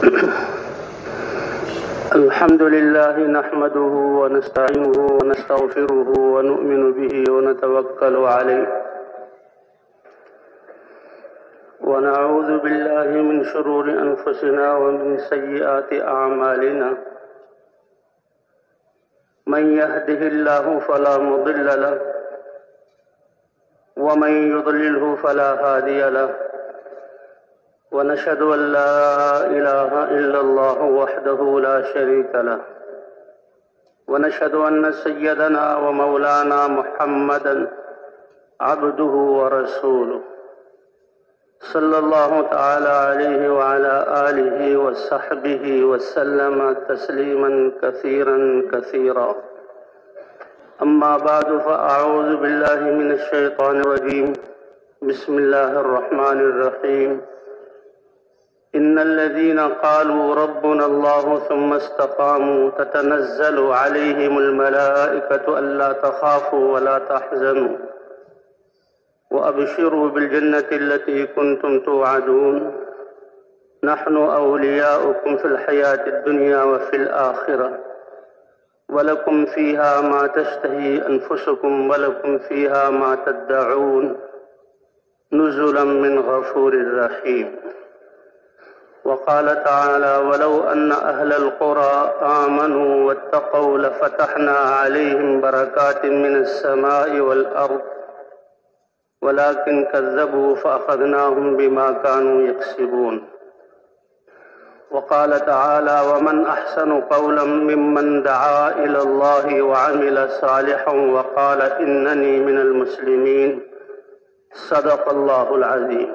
الحمد لله نحمده ونستعينه ونستغفره ونؤمن به ونتوكل عليه ونعوذ بالله من شرور أنفسنا ومن سيئات أعمالنا من يهده الله فلا مضل له ومن يضلله فلا هادي له ونشهد أن لا إله إلا الله وحده لا شريك له ونشهد أن سيدنا ومولانا محمدا عبده ورسوله صلى الله تعالى عليه وعلى آله وصحبه وسلم تسليما كثيرا كثيرا أما بعد فأعوذ بالله من الشيطان الرجيم بسم الله الرحمن الرحيم إن الذين قالوا ربنا الله ثم استقاموا تتنزل عليهم الملائكة ألا تخافوا ولا تحزنوا وأبشروا بالجنة التي كنتم توعدون نحن أولياؤكم في الحياة الدنيا وفي الآخرة ولكم فيها ما تشتهي أنفسكم ولكم فيها ما تدعون نزلا من غفور رحيم وقال تعالى ولو أن أهل القرى آمنوا واتقوا لفتحنا عليهم بركات من السماء والأرض ولكن كذبوا فأخذناهم بما كانوا يكسبون وقال تعالى ومن أحسن قولا ممن دعا إلى الله وعمل صالحا وقال إنني من المسلمين صدق الله العظيم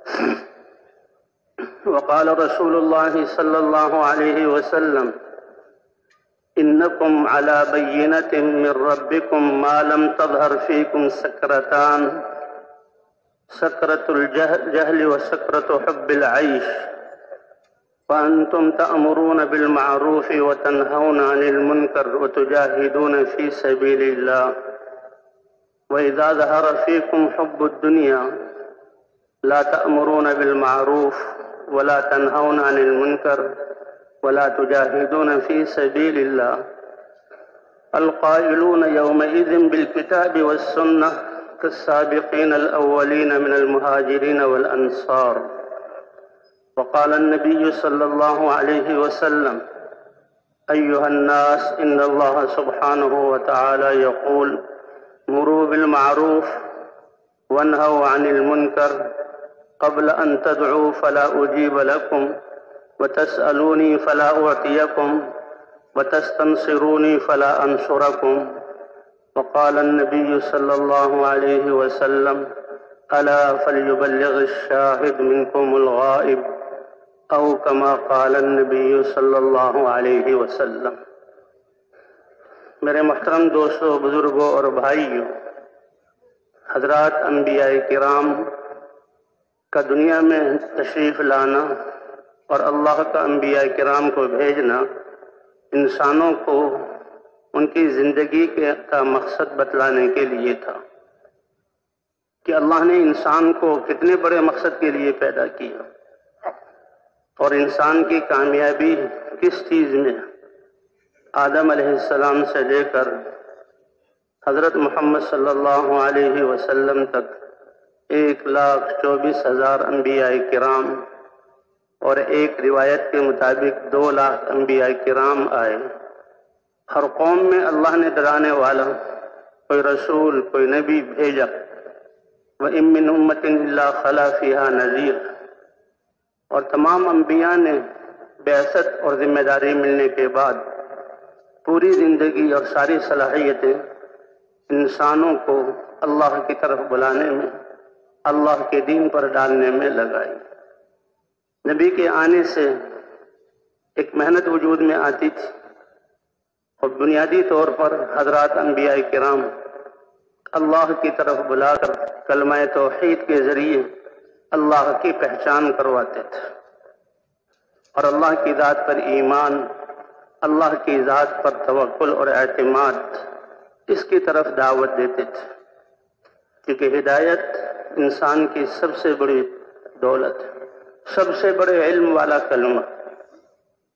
وقال رسول الله صلى الله عليه وسلم إنكم على بينة من ربكم ما لم تظهر فيكم سكرتان سكرة الجهل وسكرة حب العيش وأنتم تأمرون بالمعروف وتنهون عن المنكر وتجاهدون في سبيل الله وإذا ظهر فيكم حب الدنيا لا تأمرون بالمعروف ولا تنهون عن المنكر ولا تجاهدون في سبيل الله القائلون يومئذ بالكتاب والسنة كالسابقين الأولين من المهاجرين والأنصار وقال النبي صلى الله عليه وسلم أيها الناس إن الله سبحانه وتعالى يقول مروا بالمعروف وانهوا عن المنكر قبل أن تدعوا فلا أجيب لكم وتسألوني فلا أعطيكم وتستنصروني فلا أنصركم وقال النبي صلى الله عليه وسلم ألا فليبلغ الشاهد منكم الغائب أو كما قال النبي صلی اللہ علیہ وسلم۔ میرے محترم دوستو، بزرگوں اور بھائیوں، حضرات انبیاء کرام کا دنیا میں تشریف لانا اور اللہ کا انبیاء کرام کو بھیجنا انسانوں کو ان کی زندگی کا مقصد بتلانے کے لیے تھا کہ اللہ نے انسان کو کتنے بڑے مقصد کے لیے پیدا کیا اور انسان کی کامیابی کس چیز میں۔ آدم علیہ السلام سے لے کر حضرت محمد صلی اللہ علیہ وسلم تک 1,24,000 انبیاء کرام اور ایک روایت کے مطابق 2 لاکھ انبیاء کرام آئے۔ ہر قوم میں اللہ نے ڈرانے والا کوئی رسول، کوئی نبی بھیجا۔ وَإِن مِّنْ أُمَّةٍ إِلَّا خَلَا فِيهَا نَذِيرٌ، اور تمام انبیاء نے بعثت اور ذمہ داری ملنے کے بعد پوری زندگی اور ساری صلاحیتیں انسانوں کو اللہ کی طرف بلانے میں، اللہ کے دین پر ڈالنے میں لگائی۔ نبی کے آنے سے ایک محنت وجود میں آتی تھی اور بنیادی طور پر حضرات انبیاء کرام اللہ کی طرف بلا کر کلمہ توحید کے ذریعے اللہ کی پہچان کرواتے تھے اور اللہ کی ذات پر ایمان، اللہ کی ذات پر توکل اور اعتماد، اس کی طرف دعوت دیتے تھے، کیونکہ ہدایت انسان کی سب سے بڑی دولت ہے، سب سے بڑے علم والا کلمہ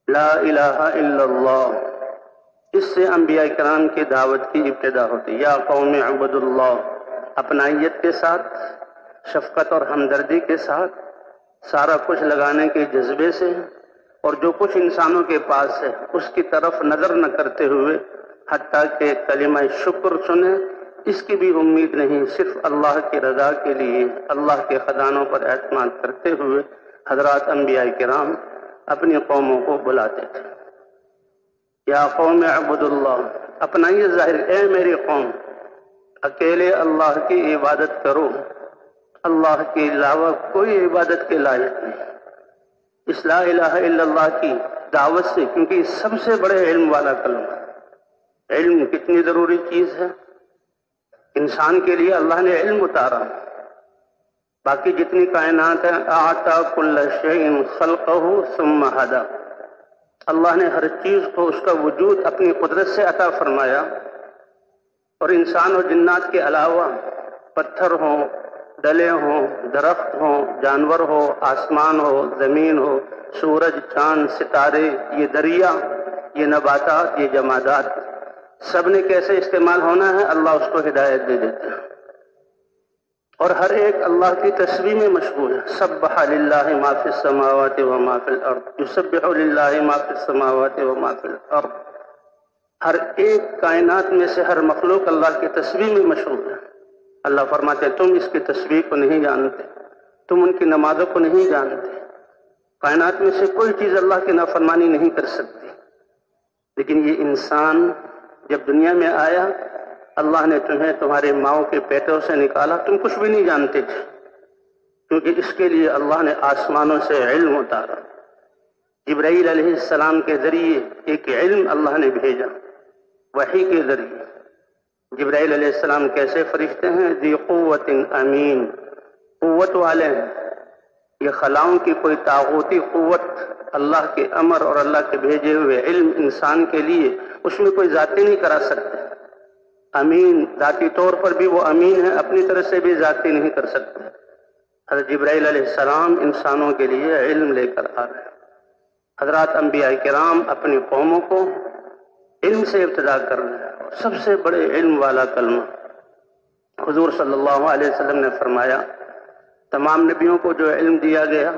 لا الہ الا اللہ، اس سے انبیاء کرام کی دعوت کی ابتدا ہوتی۔ یا قوم اعبدوا اللہ، اپنائیت کے ساتھ، شفقت اور ہمدردی کے ساتھ، سارا کچھ لگانے کے جذبے سے، اور جو کچھ انسانوں کے پاس ہے اس کی طرف نظر نہ کرتے ہوئے، حتیٰ کہ کلمہ شکر سنیں اس کی بھی امید نہیں، صرف اللہ کی رضا کے لیے اللہ کے خزانوں پر اعتماد کرتے ہوئے حضرات انبیاء کرام اپنی قوموں کو بلاتے تھے۔ یا قوم اعبدوا اللہ، اپنائیے ظاہر، اے میری قوم اکیلے اللہ کی عبادت کرو، اللہ کے علاوہ کوئی عبادت کے لائق نہیں۔ اس لا الہ الا اللہ کی دعوت سے، کیونکہ یہ سب سے بڑے علم والا کلمہ ہے۔ علم کتنی ضروری چیز ہے، انسان کے لیے اللہ نے علم اتارا، باقی جتنی کائنات ہے اعطا کل شیء خلقہ ثم ہدی، اللہ نے ہر چیز کو اس کا وجود اپنی قدرت سے عطا فرمایا، اور انسان اور جنات کے علاوہ پتھر ہوں، ڈلے ہوں، درخت ہوں، جانور ہو، آسمان ہو، زمین ہو، سورج، چاند، ستارے، یہ دریا، یہ نباتات، یہ جمادات، سب نے کیسے استعمال ہونا ہے اللہ اس کو ہدایت دے دیتا ہے، اور ہر ایک اللہ کی تسبیح میں مشغول ہے۔ سبح للہ ما فی السماوات وما فی الارض، یسبح للہ ما فی السماوات وما فی الارض، ہر ایک کائنات میں سے ہر مخلوق اللہ کی تسبیح میں مشغول ہے۔ اللہ فرماتے ہیں تم اس کی تسبیح کو نہیں جانتے، تم ان کی نمازوں کو نہیں جانتے، کائنات میں سے کوئی چیز اللہ کی نافرمانی نہیں کر سکتی، لیکن یہ انسان جب دنیا میں آیا، اللہ نے تمہیں تمہارے ماؤں کے پیٹوں سے نکالا، تم کچھ بھی نہیں جانتے تھے، کیونکہ اس کے لیے اللہ نے آسمانوں سے علم اتارا، جبرائیل علیہ السلام کے ذریعے ایک علم اللہ نے بھیجا، وحی کے ذریعے۔ جبرائیل علیہ السلام کیسے فرشتے ہیں؟ ذی قوت امین، قوت والے ہیں، یہ خلاؤں کی کوئی طاغوتی قوت، اللہ کے امر اور اللہ کے بھیجے ہوئے علم انسان کے لیے اس میں کوئی ذاتی نہیں کرا سکتے۔ امین، ذاتی طور پر بھی وہ امین ہے، اپنی طرف سے بھی ذاتی نہیں کر سکتے۔ حضرت جبرائیل علیہ السلام انسانوں کے لیے علم لے کر آ رہے ہیں۔ حضرات انبیاء کرام اپنی قوموں کو علم سے ابتدا کر رہے ہیں، اور سب سے بڑے علم والا کلمہ حضور صلی اللہ علیہ وسلم نے فرمایا، تمام نبیوں کو جو علم دیا گیا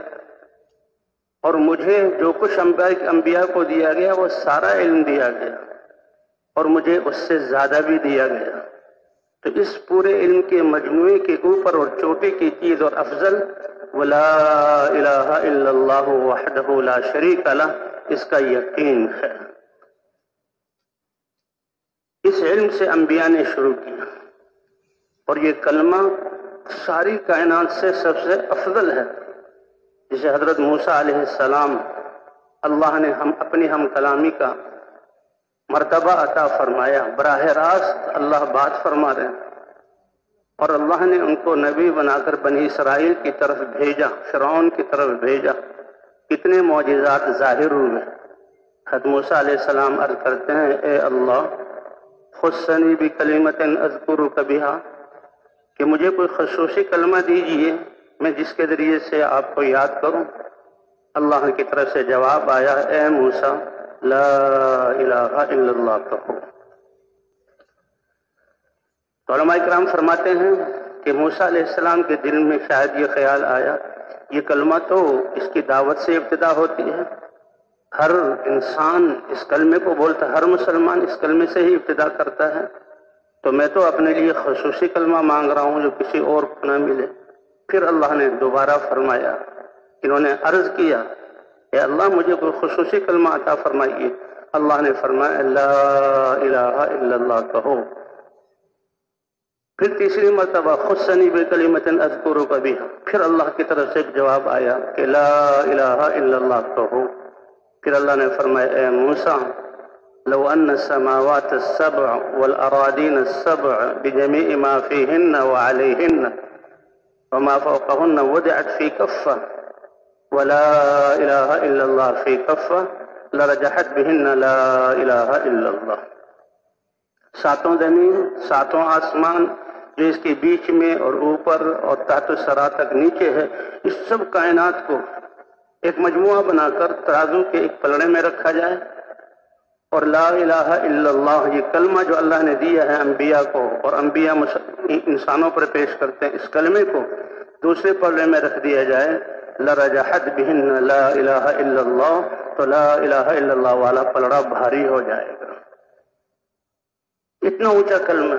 اور مجھے جو کچھ انبیاء کو دیا گیا وہ سارا علم دیا گیا، اور مجھے اس سے زیادہ بھی دیا گیا، تو اس پورے علم کے مجموعے کے اوپر اور چوٹی کی چیز اور افضل وَلَا إِلَٰهَ إِلَّا اللَّهُ وَحْدَهُ لَا شَرِيكَ لَهُ، اس کا یقین ہے۔ اس علم سے انبیاء نے شروع کیا، اور یہ کلمہ ساری کائنات سے سب سے افضل ہے، جسے حضرت موسیٰ علیہ السلام اللہ نے اپنی ہم کلامی کا مرتبہ عطا فرمایا، براہ راست اللہ بات فرما رہے ہیں، اور اللہ نے ان کو نبی بنا کر بنی اسرائیل کی طرف بھیجا، فرعون کی طرف بھیجا، کتنے معجزات ظاہر ہوئے۔ حضرت موسیٰ علیہ السلام عرض کرتے ہیں، اے اللہ خصنی بکلمۃ اذکرک بہا، کہ مجھے کوئی خصوصی کلمہ دیجئے میں جس کے ذریعے سے آپ کو یاد کروں۔ اللہ کی طرف سے جواب آیا، اے موسیٰ لا الہ الا اللہ کہو۔ علماء کرام فرماتے ہیں کہ موسیٰ علیہ السلام کے دل میں شاید یہ خیال آیا، یہ کلمہ تو اس کی دعوت سے ابتدا ہوتی ہے، ہر انسان اس کلمے کو بولتا ہے، ہر مسلمان اس کلمے سے ہی ابتدا کرتا ہے، تو میں تو اپنے لیے خصوصی کلمہ مانگ رہا ہوں جو کسی اور کو نہ ملے۔ پھر اللہ نے دوبارہ فرمایا، انہوں نے عرض کیا، اے اللہ مجھے کوئی خصوصی کلمہ عطا فرمائیے۔ اللہ نے فرمایا لا الہ الا اللہ کہو۔ پھر تیسری مرتبہ خصنی بکلمۃ اذکرک بہا، پھر اللہ کی طرف سے ایک جواب آیا کہ لا الہ الا اللہ کہو۔ پھر اللہ نے فرمایا اے موسیٰ لو ان السماوات السبع والاراضین السبع بجميع ما فيهن وعليهن وما فوقهن وضعت في كفة ولا الہ الا اللہ في كفة لرجحت بهن لا الہ الا اللہ۔ ساتوں زمین، ساتوں آسمان جو اس کے بیچ میں اور اوپر اور تحت الثری تک نیچے ہے، اس سب کائنات کو ایک مجموعہ بنا کر ترازو کے ایک پلڑے میں رکھا جائے اور لا الہ الا اللہ یہ کلمہ جو اللہ نے دیا ہے انبیاء کو اور انبیاء انسانوں پر پیش کرتے ہیں، اس کلمے کو دوسرے پلڑے میں رکھ دیا جائے، لرجحت بہن لا الہ الا اللہ، تو لا الہ الا اللہ والا پلڑا بھاری ہو جائے گا۔ اتنا اونچا کلمہ،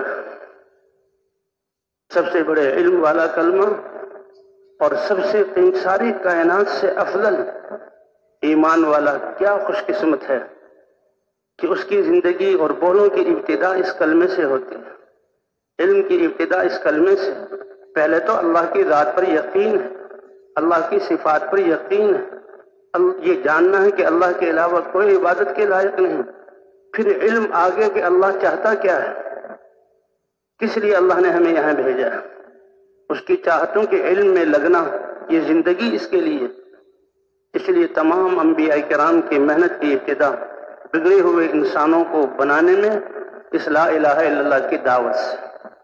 سب سے بڑے علم والا کلمہ، اور سب سے ساری کائنات سے افضل ایمان والا، کیا خوش قسمت ہے کہ اس کی زندگی اور بولوں کی ابتدا اس کلمے سے ہوتی ہے۔ علم کی ابتدا اس کلمے سے، پہلے تو اللہ کی ذات پر یقین ہے، اللہ کی صفات پر یقین ہے، یہ جاننا ہے کہ اللہ کے علاوہ کوئی عبادت کے لائق نہیں، پھر علم آگے کہ اللہ چاہتا کیا ہے، کس لیے اللہ نے ہمیں یہاں بھیجا ہے، اس کی چاہتوں کے علم میں لگنا، یہ زندگی اس کے لیے۔ اس لیے تمام انبیاء کرام کی محنت کی ابتدا بگڑے ہوئے انسانوں کو بنانے میں اس لا الہ الا اللہ کی دعوت سے،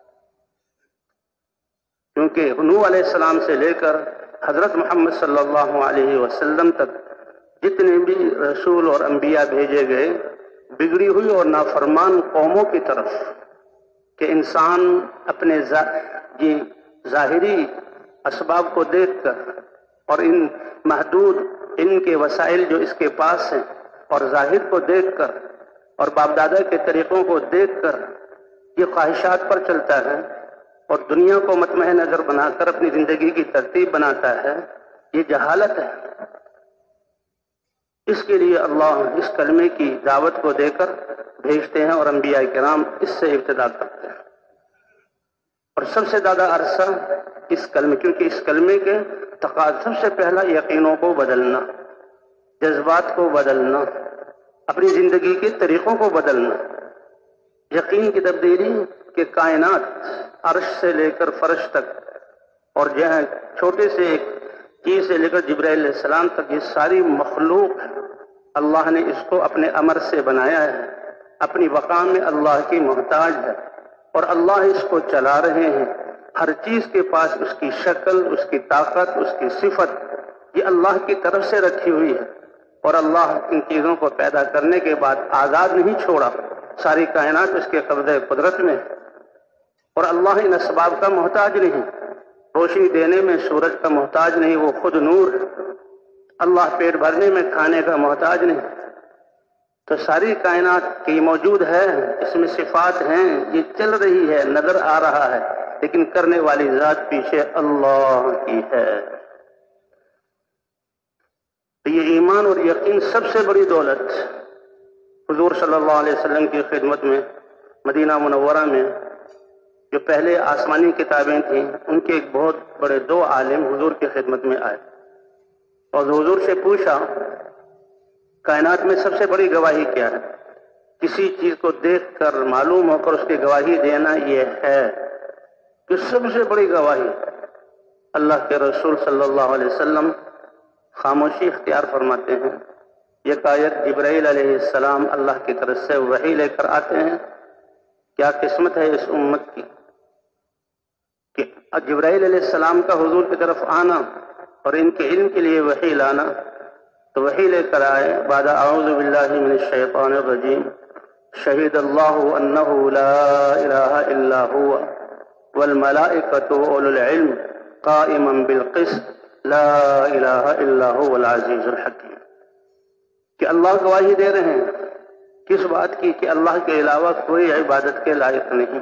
کیونکہ نوح علیہ السلام سے لے کر حضرت محمد صلی اللہ علیہ وسلم تک جتنے بھی رسول اور انبیاء بھیجے گئے، بگڑی ہوئی اور نافرمان قوموں کی طرف، کہ انسان اپنے ظاہری اسباب کو دیکھ کر اور ان محدود ان کے وسائل جو اس کے پاس ہیں اور ظاہر کو دیکھ کر اور باپ دادا کے طریقوں کو دیکھ کر یہ خواہشات پر چلتا ہے اور دنیا کو مطمئن نظر بنا کر اپنی زندگی کی ترتیب بناتا ہے، یہ جہالت ہے۔ اس کے لیے اللہ اس کلمے کی دعوت کو دے کر بھیجتے ہیں اور انبیاء کرام اس سے ابتدا کرتے ہیں، اور سب سے زیادہ عرصہ اس کلمے، کیونکہ اس کلمے کے تقاضے سب سے پہلا یقینوں کو بدلنا، جذبات کو بدلنا، اپنی زندگی کے طریقوں کو بدلنا۔ یقین کی تبدیلی کہ کائنات عرش سے لے کر فرش تک اور جہاں چھوٹے سے ایک چیز سے لے کر جبرائیل علیہ السلام تک، یہ ساری مخلوق اللہ نے اس کو اپنے امر سے بنایا ہے، اپنی بقا میں اللہ کی محتاج ہے، اور اللہ اس کو چلا رہے ہیں۔ ہر چیز کے پاس اس کی شکل، اس کی طاقت، اس کی صفت، یہ اللہ کی طرف سے رکھی ہوئی ہے، اور اللہ ان چیزوں کو پیدا کرنے کے بعد آزاد نہیں چھوڑا، ساری کائنات اس کے قبضے قدرت میں ہے، اور اللہ ان اسباب کا محتاج نہیں، روشنی دینے میں سورج کا محتاج نہیں، وہ خود نور ہے، اللہ پیٹ بھرنے میں کھانے کا محتاج نہیں۔ تو ساری کائنات کی موجود ہے، اس میں صفات ہیں، یہ چل رہی ہے، نظر آ رہا ہے، لیکن کرنے والی ذات پیچھے اللہ کی ہے۔ تو یہ ایمان اور یقین سب سے بڑی دولت حضور صلی اللہ علیہ وسلم کی خدمت میں مدینہ منورہ میں جو پہلے آسمانی کتابیں تھیں، ان کے ایک بہت بڑے دو عالم حضور کی خدمت میں آئے اور حضور سے پوچھا کائنات میں سب سے بڑی گواہی کیا ہے؟ کسی چیز کو دیکھ کر معلوم ہو کر اس کی گواہی دینا یہ ہے کہ سب سے بڑی گواہی۔ اللہ کے رسول صلی اللہ علیہ وسلم خاموشی اختیار فرماتے ہیں۔ یکایک جبرائیل علیہ السلام اللہ کی طرف سے وحی لے کر آتے ہیں۔ کیا قسمت ہے اس امت کی کہ جبرائیل علیہ السلام کا حضور کی طرف آنا اور ان کے علم کے لیے وحی لانا۔ تو وحی لے کر آئے، بعد اعوذ باللہ من الشیطان الرجیم، شہید اللہ انہ لا الہ الا هو والملائکۃ اولو العلم قائما بالقسط لا الہ الا هو العزیز الحکیم، کہ اللہ گواہی دے رہے ہیں کس بات کی؟ کہ اللہ کے علاوہ کوئی عبادت کے لائق نہیں،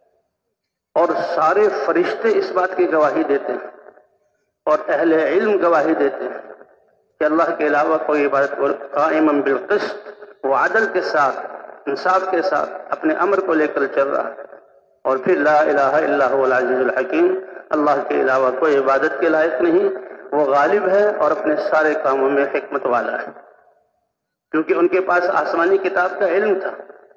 اور سارے فرشتے اس بات کی گواہی دیتے ہیں اور اہل علم گواہی دیتے ہیں کہ اللہ کے علاوہ کوئی عبادت، قائما بالقسط، وہ عدل کے ساتھ، انصاف کے ساتھ اپنے امر کو لے کر چل رہا ہے، اور پھر لا الہ الا هو العزیز الحکیم، اللہ کے علاوہ کوئی عبادت کے لائق نہیں، وہ غالب ہے اور اپنے سارے کاموں میں حکمت والا ہے، کیونکہ ان کے پاس آسمانی کتاب کا علم تھا۔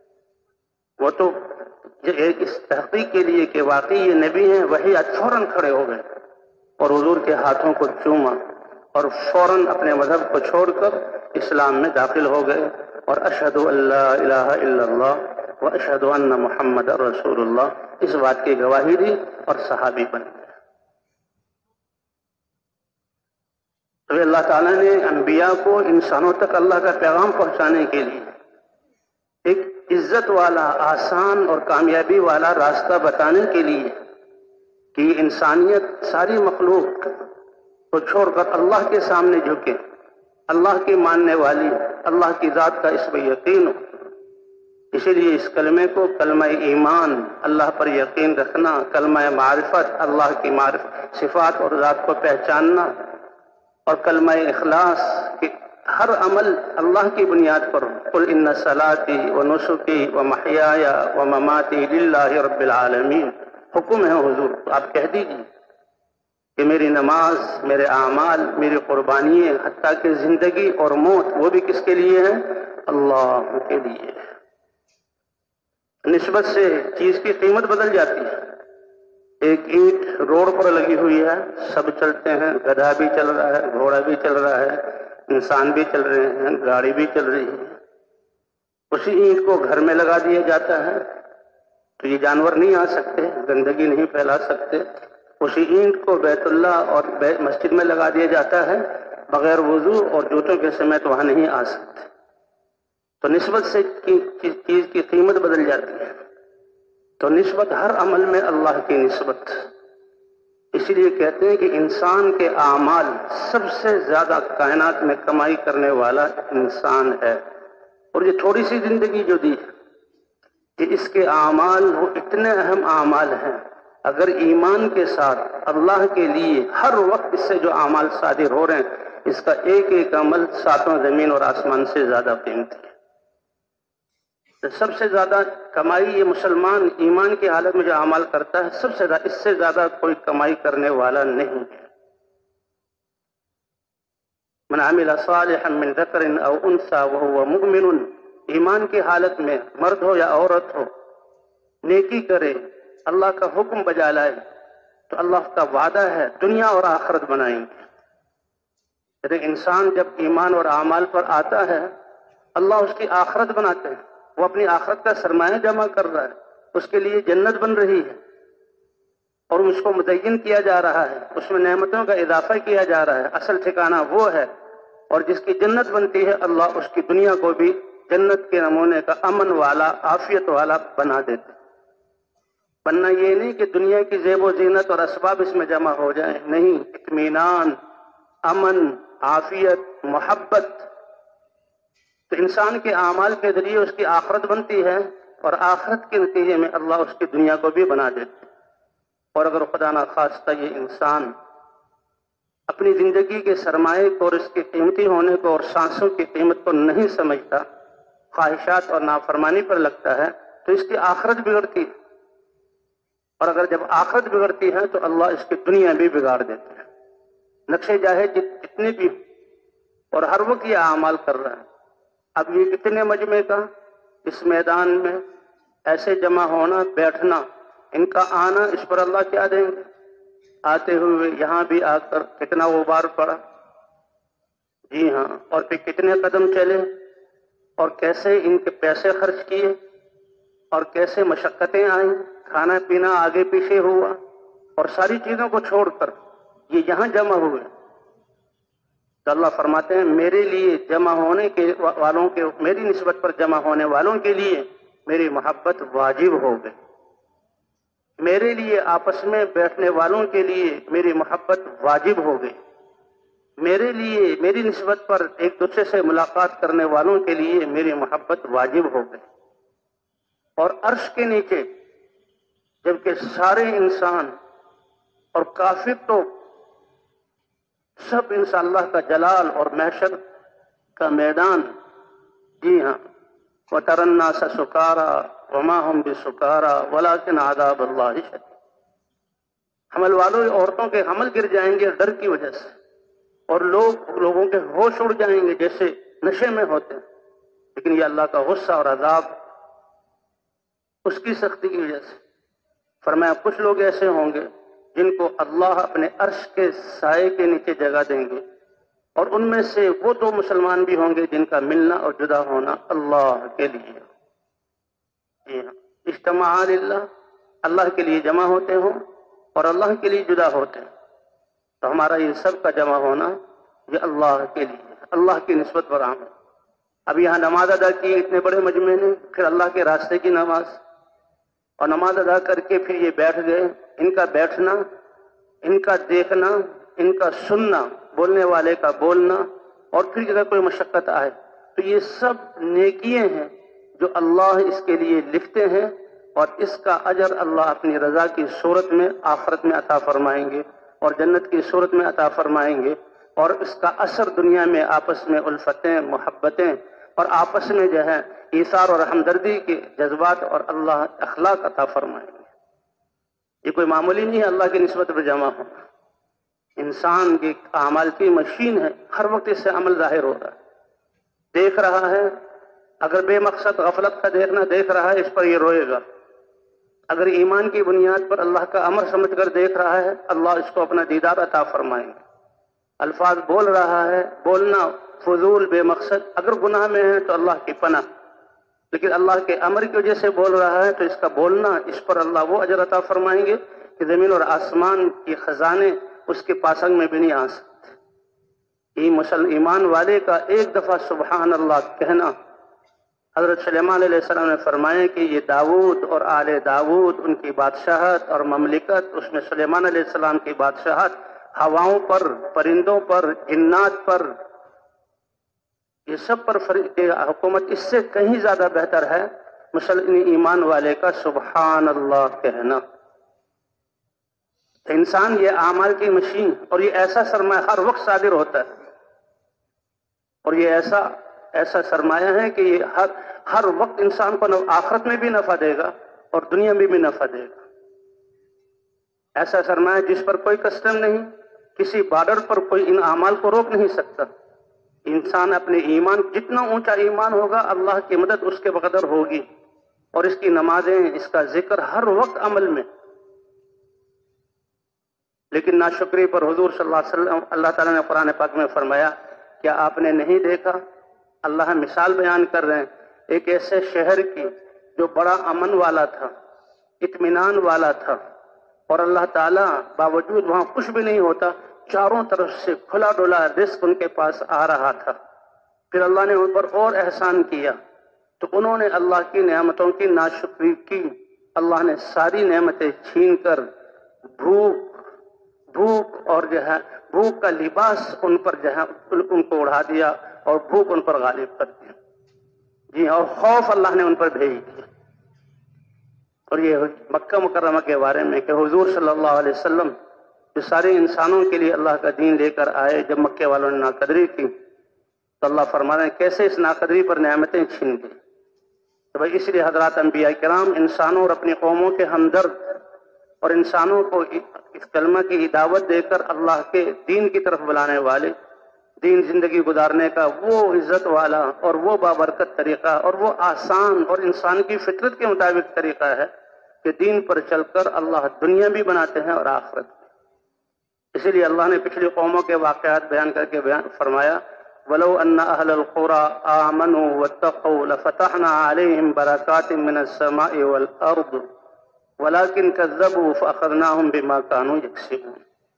وہ تو اس تحقیق کے لیے کہ واقعی یہ نبی ہیں، وہی فوراً کھڑے ہو گئے اور حضور کے ہاتھوں کو چوما اور فوراً اپنے مذہب کو چھوڑ کر اسلام میں داخل ہو گئے، اور اشہد ان لا الہ الا اللہ و اشہد ان محمد رسول اللہ، اس بات کی گواہی دی اور صحابی بن گئے۔ تو تو اللہ تعالیٰ نے انبیاء کو انسانوں تک اللہ کا پیغام پہنچانے کے لیے ایک عزت والا، آسان اور کامیابی والا راستہ بتانے کے لیے کہ انسانیت ساری مخلوق کو چھوڑ کر اللہ کے سامنے جھکے، اللہ کی ماننے والی، اللہ کی ذات کا اس پہ یقین ہو۔ اسی لیے اس کلمے کو کلمہ ایمان، اللہ پر یقین رکھنا، کلمہ معرفت، اللہ کی معرفت، صفات اور ذات کو پہچاننا، اور کلمہ اخلاص کہ ہر عمل اللہ کی بنیاد پر ہو۔ قل ان صلاتی و نسکی و محیای و مماتی للہ رب العالمین، حکم ہے حضور، آپ کہہ دیجیے کہ میری نماز، میرے اعمال، میری قربانیاں، حتیٰ کہ زندگی اور موت، وہ بھی کس کے لیے ہیں؟ اللہ کے لیے۔ نسبت سے چیز کی قیمت بدل جاتی ہے۔ ایک اینٹ روڈ پر لگی ہوئی ہے، سب چلتے ہیں، گدھا بھی چل رہا ہے، گھوڑا بھی چل رہا ہے، انسان بھی چل رہے ہیں، گاڑی بھی چل رہی ہے۔ اسی اینٹ کو گھر میں لگا دیا جاتا ہے تو یہ جانور نہیں آ سکتے، گندگی نہیں پھیلا سکتے۔ اسی اینٹ کو بیت اللہ اور مسجد میں لگا دیا جاتا ہے، بغیر وضو اور جوتوں کے سمیت وہاں نہیں آ سکتے۔ تو نسبت سے چیز کی قیمت بدل جاتی ہے۔ تو نسبت ہر عمل میں اللہ کی نسبت، اسی لیے کہتے ہیں کہ انسان کے اعمال، سب سے زیادہ کائنات میں کمائی کرنے والا انسان ہے۔ اور یہ تھوڑی سی زندگی جو دی کہ اس کے اعمال وہ اتنے اہم اعمال ہیں، اگر ایمان کے ساتھ اللہ کے لیے ہر وقت اس سے جو اعمال صادر ہو رہے ہیں، اس کا ایک ایک عمل ساتوں زمین اور آسمان سے زیادہ قیمتی ہے۔ سب سے زیادہ کمائی یہ مسلمان ایمان کی حالت میں جو اعمال کرتا ہے، سب سے زیادہ، اس سے زیادہ کوئی کمائی کرنے والا نہیں ہے۔ من عمل صالحا من ذکر او انثى وهو مؤمن، ایمان کی حالت میں مرد ہو یا عورت ہو، نیکی کرے، اللہ کا حکم بجا لائے، تو اللہ کا وعدہ ہے دنیا اور آخرت بنائیں گے۔ لیکن انسان جب ایمان اور اعمال پر آتا ہے، اللہ اس کی آخرت بناتے ہیں، وہ اپنی آخرت کا سرمایہ جمع کر رہا ہے، اس کے لیے جنت بن رہی ہے اور اس کو مزین کیا جا رہا ہے، اس میں نعمتوں کا اضافہ کیا جا رہا ہے۔ اصل ٹھکانہ وہ ہے، اور جس کی جنت بنتی ہے اللہ اس کی دنیا کو بھی جنت کے نمونے کا امن والا، عافیت والا بنا دیتے۔ بننا یہ نہیں کہ دنیا کی زیب و زینت اور اسباب اس میں جمع ہو جائیں، نہیں، اطمینان، امن، عافیت، محبت۔ تو انسان کے اعمال کے ذریعے اس کی آخرت بنتی ہے، اور آخرت کے نتیجے میں اللہ اس کی دنیا کو بھی بنا دیتے۔ اور اگر خدا نخواستہ یہ انسان اپنی زندگی کے سرمایے کو اور اس کے قیمتی ہونے کو اور سانسوں کی قیمت کو نہیں سمجھتا، خواہشات اور نافرمانی پر لگتا ہے، تو اس کی آخرت بگڑتی ہے، اور اگر جب آخرت بگڑتی ہے تو اللہ اس کی دنیا بھی بگاڑ دیتے ہیں۔ نقشے جاہے جتنے بھی، اور ہر وقت یہ اعمال کر رہا ہے۔ اب یہ کتنے مجمع کا اس میدان میں ایسے جمع ہونا، بیٹھنا، ان کا آنا، اس پر اللہ کیا دیں گے؟ آتے ہوئے یہاں بھی آ کر کتنا غبار پڑا، جی ہاں، اور پھر کتنے قدم چلے، اور کیسے ان کے پیسے خرچ کیے، اور کیسے مشقتیں آئیں، کھانا پینا آگے پیچھے ہوا، اور ساری چیزوں کو چھوڑ کر یہ یہاں جمع ہوئے۔ تو اللہ فرماتے ہیں میرے لیے جمع ہونے کے والوں کے، میری نسبت پر جمع ہونے والوں کے لیے میری محبت واجب ہو گئی، میرے لیے آپس میں بیٹھنے والوں کے لیے میری محبت واجب ہو گئی، میرے لیے میری نسبت پر ایک دوسرے سے ملاقات کرنے والوں کے لیے میری محبت واجب ہو گئی۔ اور عرش کے نیچے جبکہ سارے انسان اور کافر تو سب انسان اللہ کا جلال اور محشر کا میدان، جی ہاں، وَتَرَى النَّاسَ سُكَارَىٰ وَمَا هُمْ بِسُكَارَىٰ وَلَٰكِنْ عَذَابَ اللَّهِ شَدِيدٌ۔ حمل والوں عورتوں کے حمل گر جائیں گے ڈر کی وجہ سے، اور لوگوں کے ہوش اڑ جائیں گے جیسے نشے میں ہوتے ہیں، لیکن یہ اللہ کا غصہ اور عذاب اس کی سختی کی وجہ سے۔ فرمایا کچھ لوگ ایسے ہوں گے جن کو اللہ اپنے عرش کے سائے کے نیچے جگہ دیں گے، اور ان میں سے وہ دو مسلمان بھی ہوں گے جن کا ملنا اور جدا ہونا اللہ کے لیے، جی ہاں، اجتماع للہ، اللہ کے لیے جمع ہوتے ہوں اور اللہ کے لیے جدا ہوتے ہیں۔ تو ہمارا یہ سب کا جمع ہونا یہ اللہ کے لیے، اللہ کی نسبت پر عام ہے۔ اب یہاں نماز ادا کی اتنے بڑے مجمع نے، پھر اللہ کے راستے کی نماز، اور نماز ادا کر کے پھر یہ بیٹھ گئے۔ ان کا بیٹھنا، ان کا دیکھنا، ان کا سننا، بولنے والے کا بولنا، اور پھر اگر کوئی مشقت آئے تو یہ سب نیکیاں ہیں جو اللہ اس کے لیے لکھتے ہیں، اور اس کا اجر اللہ اپنی رضا کی صورت میں آخرت میں عطا فرمائیں گے اور جنت کی صورت میں عطا فرمائیں گے، اور اس کا اثر دنیا میں آپس میں الفتیں، محبتیں، اور آپس میں جو ہے ایثار اور ہمدردی کے جذبات اور اللہ اخلاق عطا فرمائیں گے۔ یہ کوئی معمولی نہیں ہے اللہ کی نسبت پر جمع ہونا۔ انسان کی اعمال کی مشین ہے، ہر وقت اس سے عمل ظاہر ہو رہا ہے، دیکھ رہا ہے، اگر بے مقصد غفلت کا دیکھنا دیکھ رہا ہے، اس پر یہ روئے گا۔ اگر ایمان کی بنیاد پر اللہ کا امر سمجھ کر دیکھ رہا ہے، اللہ اس کو اپنا دیدار عطا فرمائیں گے۔ الفاظ بول رہا ہے، بولنا فضول بے مقصد، اگر گناہ میں ہے تو اللہ کی پناہ، لیکن اللہ کے امر کی وجہ سے بول رہا ہے تو اس کا بولنا، اس پر اللہ وہ اجر عطا فرمائیں گے کہ زمین اور آسمان کی خزانے اس کے پاسنگ میں بھی نہیں آ سکتے۔ یہ ایمان والے کا ایک دفعہ سبحان اللہ کہنا، حضرت سلیمان علیہ السلام نے فرمایا کہ یہ داؤد اور آل داؤد، ان کی بادشاہت اور مملکت، اس میں سلیمان علیہ السلام کی بادشاہت ہواؤں پر، پرندوں پر، جنات پر، یہ سب پر حکومت اس سے کہیں زیادہ بہتر ہے مسلم ایمان والے کا سبحان اللہ کہنا۔ انسان یہ اعمال کی مشین، اور یہ ایسا سرمایہ ہر وقت صادر ہوتا ہے، اور یہ ایسا سرمایہ ہے کہ یہ ہر وقت انسان کو آخرت میں بھی نفع دے گا اور دنیا میں بھی نفع دے گا۔ ایسا سرمایہ جس پر کوئی کسٹم نہیں، کسی بارڈر پر کوئی ان اعمال کو روک نہیں سکتا۔ انسان اپنے ایمان، جتنا اونچا ایمان ہوگا اللہ کی مدد اس کے بقدر ہوگی، اور اس کی نمازیں، اس کا ذکر ہر وقت عمل میں۔ لیکن ناشکری پر حضور صلی اللہ علیہ وسلم، اللہ تعالیٰ نے قرآن پاک میں فرمایا، کیا آپ نے نہیں دیکھا؟ اللہ مثال بیان کر رہے ہیں ایک ایسے شہر کی جو بڑا امن والا تھا، اطمینان والا تھا، اور اللہ تعالیٰ باوجود وہاں کچھ بھی نہیں ہوتا، چاروں طرف سے کھلا ڈولا رزق ان کے پاس آ رہا تھا۔ پھر اللہ نے ان پر اور احسان کیا تو انہوں نے اللہ کی نعمتوں کی ناشکری کی، اللہ نے ساری نعمتیں چھین کر بھوک اور جو ہے بھوک کا لباس ان پر جو ہے ان کو اڑا دیا، اور بھوک ان پر غالب کر دیا، جی، اور خوف اللہ نے ان پر بھیج دیا۔ اور یہ مکہ مکرمہ کے بارے میں کہ حضور صلی اللہ علیہ وسلم جو سارے انسانوں کے لیے اللہ کا دین لے کر آئے، جب مکے والوں نے ناقدری کی تو اللہ فرما رہے ہیں کیسے اس ناقدری پر نعمتیں چھین گئی۔ تو بھائی اس لیے حضرات انبیاء کرام انسانوں اور اپنی قوموں کے ہمدرد، اور انسانوں کو اس کلمہ کی دعوت دے کر اللہ کے دین کی طرف بلانے والے، دین زندگی گزارنے کا وہ عزت والا اور وہ بابرکت طریقہ اور وہ آسان اور انسان کی فطرت کے مطابق طریقہ ہے کہ دین پر چل کر اللہ دنیا بھی بناتے ہیں اور آخرت بھی۔ اسی لیے اللہ نے پچھلی قوموں کے واقعات بیان کر کے فرمایا، وَلَوْ أَنَّ أَهْلَ الْقُرَىٰ آمَنُوا وَاتَّقَوْا لَفَتَحْنَا عَلَيْهِمْ بَرَكَاتٍ مِّنَ السَّمَاءِ وَالْأَرْضِ وَلَٰكِنْ كَذَّبُوا فَأَخَذْنَاهُمْ بِمَا كَانُوا يَكْسِبُونَ۔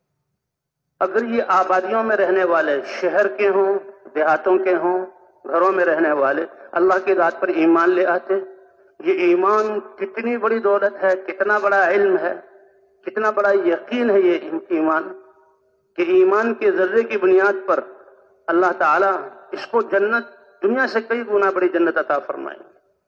اگر یہ آبادیوں میں رہنے والے، شہر کے ہوں، دیہاتوں کے ہوں، گھروں میں رہنے والے اللہ کی ذات پر ایمان لے آتے، یہ ایمان کتنی بڑی دولت ہے، کتنا بڑا علم ہے، کتنا بڑا یقین ہے یہ ایمان، کہ ایمان کے ذرے کی بنیاد پر اللہ تعالیٰ اس کو جنت، دنیا سے کئی گنا بڑی جنت عطا فرمائے۔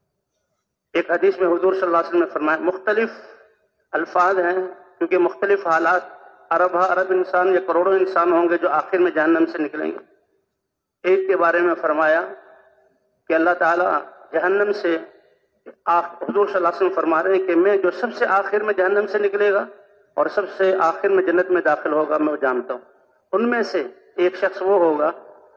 ایک حدیث میں حضور صلی اللہ علیہ وسلم نے فرمایا، مختلف الفاظ ہیں کیونکہ مختلف حالات، ارب انسان یا کروڑوں انسان ہوں گے جو آخر میں جہنم سے نکلیں گے۔ ایک کے بارے میں فرمایا کہ اللہ تعالیٰ جہنم سے، حضور صلی اللہ علیہ وسلم فرما رہے ہیں کہ میں جو سب سے آخر میں جہنم سے نکلے گا اور سب سے آخر میں جنت میں داخل ہوگا، میں وہ جانتا ہوں۔ ان میں سے ایک شخص وہ ہوگا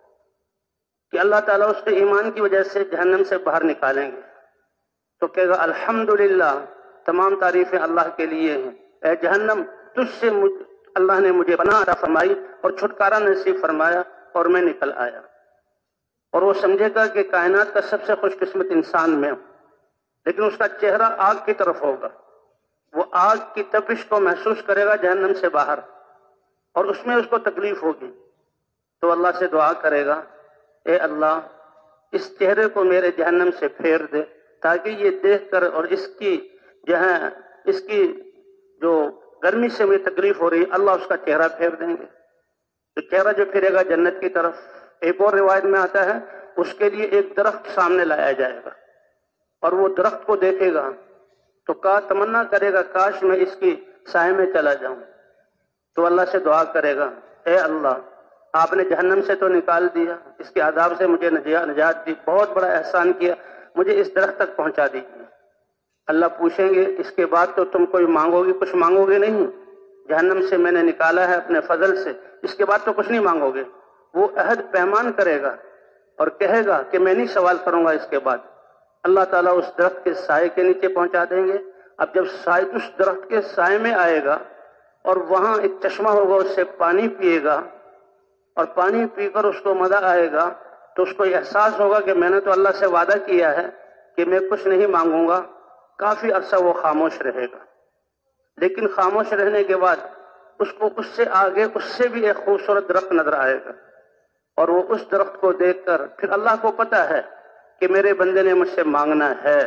کہ اللہ تعالیٰ اس کے ایمان کی وجہ سے جہنم سے باہر نکالیں گے تو کہے گا الحمدللہ، تمام تعریفیں اللہ کے لیے ہیں، اے جہنم تجھ سے اللہ نے مجھے پناہ عطا فرمائی اور چھٹکارا نصیب فرمایا اور میں نکل آیا۔ اور وہ سمجھے گا کہ کائنات کا سب سے خوش قسمت انسان میں ہوں، لیکن اس کا چہرہ آگ کی طرف ہوگا، وہ آگ کی تپش کو محسوس کرے گا جہنم سے باہر، اور اس میں اس کو تکلیف ہوگی۔ تو اللہ سے دعا کرے گا، اے اللہ اس چہرے کو میرے جہنم سے پھیر دے، تاکہ یہ دیکھ کر اور اس کی جو گرمی سے مجھے تکلیف ہو رہی، اللہ اس کا چہرہ پھیر دیں گے۔ تو چہرہ جو پھرے گا جنت کی طرف۔ ایک اور روایت میں آتا ہے اس کے لیے ایک درخت سامنے لایا جائے گا، اور وہ درخت کو دیکھے گا تو تمنا کرے گا کاش میں اس کی سائے میں چلا جاؤں۔ تو اللہ سے دعا کرے گا، اے اللہ آپ نے جہنم سے تو نکال دیا، اس کے عذاب سے مجھے نجات دی، بہت بڑا احسان کیا، مجھے اس درخت تک پہنچا دیجیے۔ اللہ پوچھیں گے اس کے بعد تو تم کوئی مانگو گے؟ کچھ مانگو گے نہیں؟ جہنم سے میں نے نکالا ہے اپنے فضل سے، اس کے بعد تو کچھ نہیں مانگو گے؟ وہ عہد پیمان کرے گا اور کہے گا کہ میں نہیں سوال کروں گا اس کے بعد۔ اللہ تعالیٰ اس درخت کے سائے کے نیچے پہنچا دیں گے۔ اب جب اس درخت کے سائے میں آئے گا اور وہاں ایک چشمہ ہوگا، اس سے پانی پیے گا اور پانی پی کر اس کو مزہ آئے گا، تو اس کو احساس ہوگا کہ میں نے تو اللہ سے وعدہ کیا ہے کہ میں کچھ نہیں مانگوں گا۔ کافی عرصہ وہ خاموش رہے گا، لیکن خاموش رہنے کے بعد اس کو اس سے آگے اس سے بھی ایک خوبصورت درخت نظر آئے گا، اور وہ اس درخت کو دیکھ کر پھر اللہ کو پتا ہے کہ میرے بندے نے مجھ سے مانگنا ہے،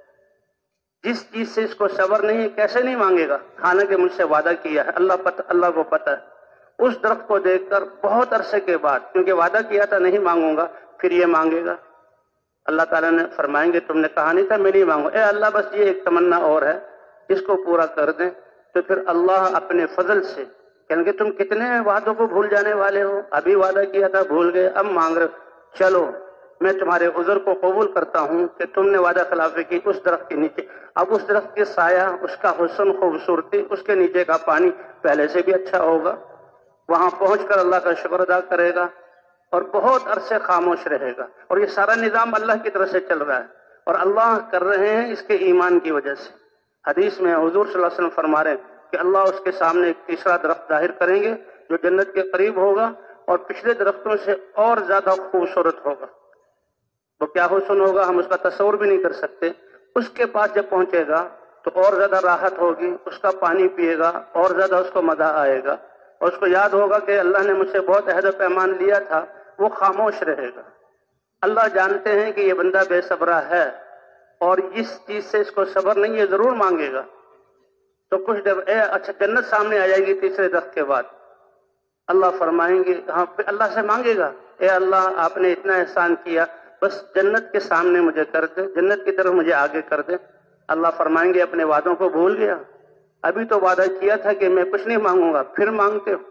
جس چیز سے اس کو صبر نہیں ہے کیسے نہیں مانگے گا، حالانکہ مجھ سے وعدہ کیا ہے۔ اللہ کو پتا ہے، اس درخت کو دیکھ کر بہت عرصے کے بعد، کیونکہ وعدہ کیا تھا نہیں مانگوں گا، پھر یہ مانگے گا۔ اللہ تعالیٰ نے فرمائیں گے تم نے کہا نہیں تھا میں نہیں مانگوں، اے اللہ بس یہ ایک تمنا اور ہے، اس کو پورا کر دیں۔ تو پھر اللہ اپنے فضل سے کہیں گے تم کتنے وعدوں کو بھول جانے والے ہو، ابھی وعدہ کیا تھا بھول گئے، اب مانگ رہے، چلو میں تمہارے عذر کو قبول کرتا ہوں کہ تم نے وعدہ خلافی کی اس درخت کے نیچے۔ اب اس درخت کے سایہ، اس کا حسن، خوبصورتی، اس کے نیچے کا پانی پہلے سے بھی اچھا ہوگا۔ وہاں پہنچ کر اللہ کا شکر ادا کرے گا اور بہت عرصے خاموش رہے گا، اور یہ سارا نظام اللہ کی طرف سے چل رہا ہے، اور اللہ کر رہے ہیں اس کے ایمان کی وجہ سے۔ حدیث میں حضور صلی اللہ علیہ وسلم فرما رہے ہیں کہ اللہ اس کے سامنے ایک تیسرا درخت ظاہر کریں گے جو جنت کے قریب ہوگا اور پچھلے درختوں سے اور زیادہ خوبصورت ہوگا۔ وہ کیا حسن ہوگا ہم اس کا تصور بھی نہیں کر سکتے۔ اس کے پاس جب پہنچے گا تو اور زیادہ راحت ہوگی، اس کا پانی پیے گا اور زیادہ اس کو مزہ آئے گا، اور اس کو یاد ہوگا کہ اللہ نے مجھ سے بہت عہد و پیمان لیا تھا۔ وہ خاموش رہے گا۔ اللہ جانتے ہیں کہ یہ بندہ بے صبرہ ہے اور اس چیز سے اس کو صبر نہیں ہے، ضرور مانگے گا۔ تو کچھ دیر اچھا جنت سامنے آ جائے گی تیسرے درخت کے بعد، اللہ فرمائیں گے، ہاں اللہ سے مانگے گا، اے اللہ آپ نے اتنا احسان کیا، بس جنت کے سامنے مجھے کر دے، جنت کی طرف مجھے آگے کر دے۔ اللہ فرمائیں گے اپنے وعدوں کو بھول گیا، ابھی تو وعدہ کیا تھا کہ میں کچھ نہیں مانگوں گا، پھر مانگتے ہو۔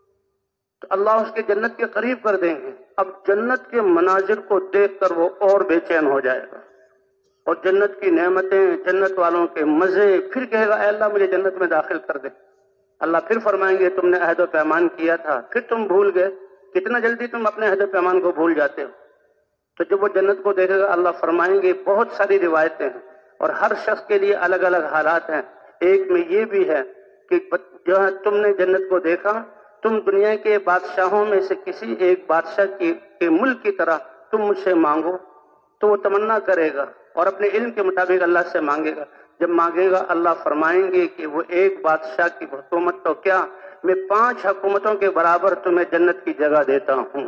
تو اللہ اس کے جنت کے قریب کر دیں گے۔ اب جنت کے مناظر کو دیکھ کر وہ اور بے چین ہو جائے گا، اور جنت کی نعمتیں، جنت والوں کے مزے، پھر کہے گا اے اللہ مجھے جنت میں داخل کر دے۔ اللہ پھر فرمائیں گے تم نے عہد و پیمان کیا تھا، پھر تم بھول گئے، کتنا جلدی تم اپنے عہد و پیمان کو بھول جاتے ہو۔ تو جب وہ جنت کو دیکھے گا اللہ فرمائیں گے، بہت ساری روایتیں ہیں اور ہر شخص کے لیے الگ الگ حالات ہیں۔ ایک میں یہ بھی ہے کہ جو ہے تم نے جنت کو دیکھا، تم دنیا کے بادشاہوں میں سے کسی ایک بادشاہ کے ملک کی طرح تم مجھ سے مانگو، تو وہ تمنا کرے گا اور اپنے علم کے مطابق اللہ سے مانگے گا۔ جب مانگے گا اللہ فرمائیں گے کہ وہ ایک بادشاہ کی حکومت تو کیا، میں 5 حکومتوں کے برابر تمہیں جنت کی جگہ دیتا ہوں۔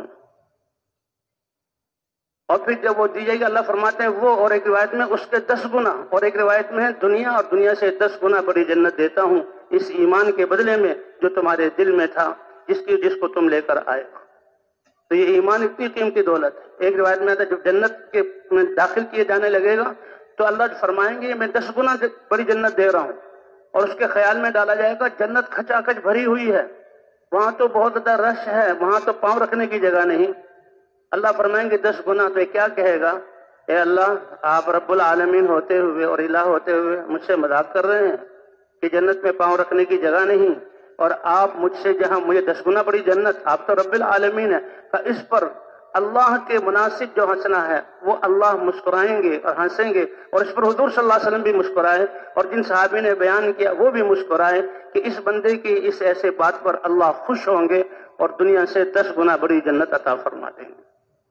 اور پھر جب وہ دی جائے گی اللہ فرماتے ہیں وہ، اور ایک روایت میں اس کے 10 گنا، اور ایک روایت میں ہے دنیا اور دنیا سے 10 گنا بڑی جنت دیتا ہوں اس ایمان کے بدلے میں جو تمہارے دل میں تھا، جس کو تم لے کر آئے۔ تو یہ ایمان اتنی قیمتی دولت ہے۔ ایک روایت میں آتا ہے جب جنت کے میں داخل کیے جانے لگے گا تو اللہ فرمائیں گے میں 10 گنا بڑی جنت دے رہا ہوں، اور اس کے خیال میں ڈالا جائے گا جنت کھچا کھچ بھری ہوئی ہے، وہاں تو بہت زیادہ رش ہے، وہاں تو پاؤں رکھنے کی جگہ نہیں۔ اللہ فرمائیں گے 10 گنا، تو یہ کیا کہے گا، اے اللہ آپ رب العالمین ہوتے ہوئے اور الہ ہوتے ہوئے مجھ سے مذاق کر رہے ہیں کہ جنت میں پاؤں رکھنے کی جگہ نہیں، اور آپ مجھ سے جہاں مجھے 10 گنا بڑی جنت، آپ تو رب العالمین ہے۔ اس پر اللہ کے مناسب جو ہنسنا ہے وہ اللہ مسکرائیں گے اور ہنسیں گے، اور اس پر حضور صلی اللہ علیہ وسلم بھی مسکرائے، اور جن صحابی نے بیان کیا وہ بھی مسکرائے کہ اس بندے کی اس ایسے بات پر اللہ خوش ہوں گے اور دنیا سے 10 گنا بڑی جنت عطا فرما دیں گے۔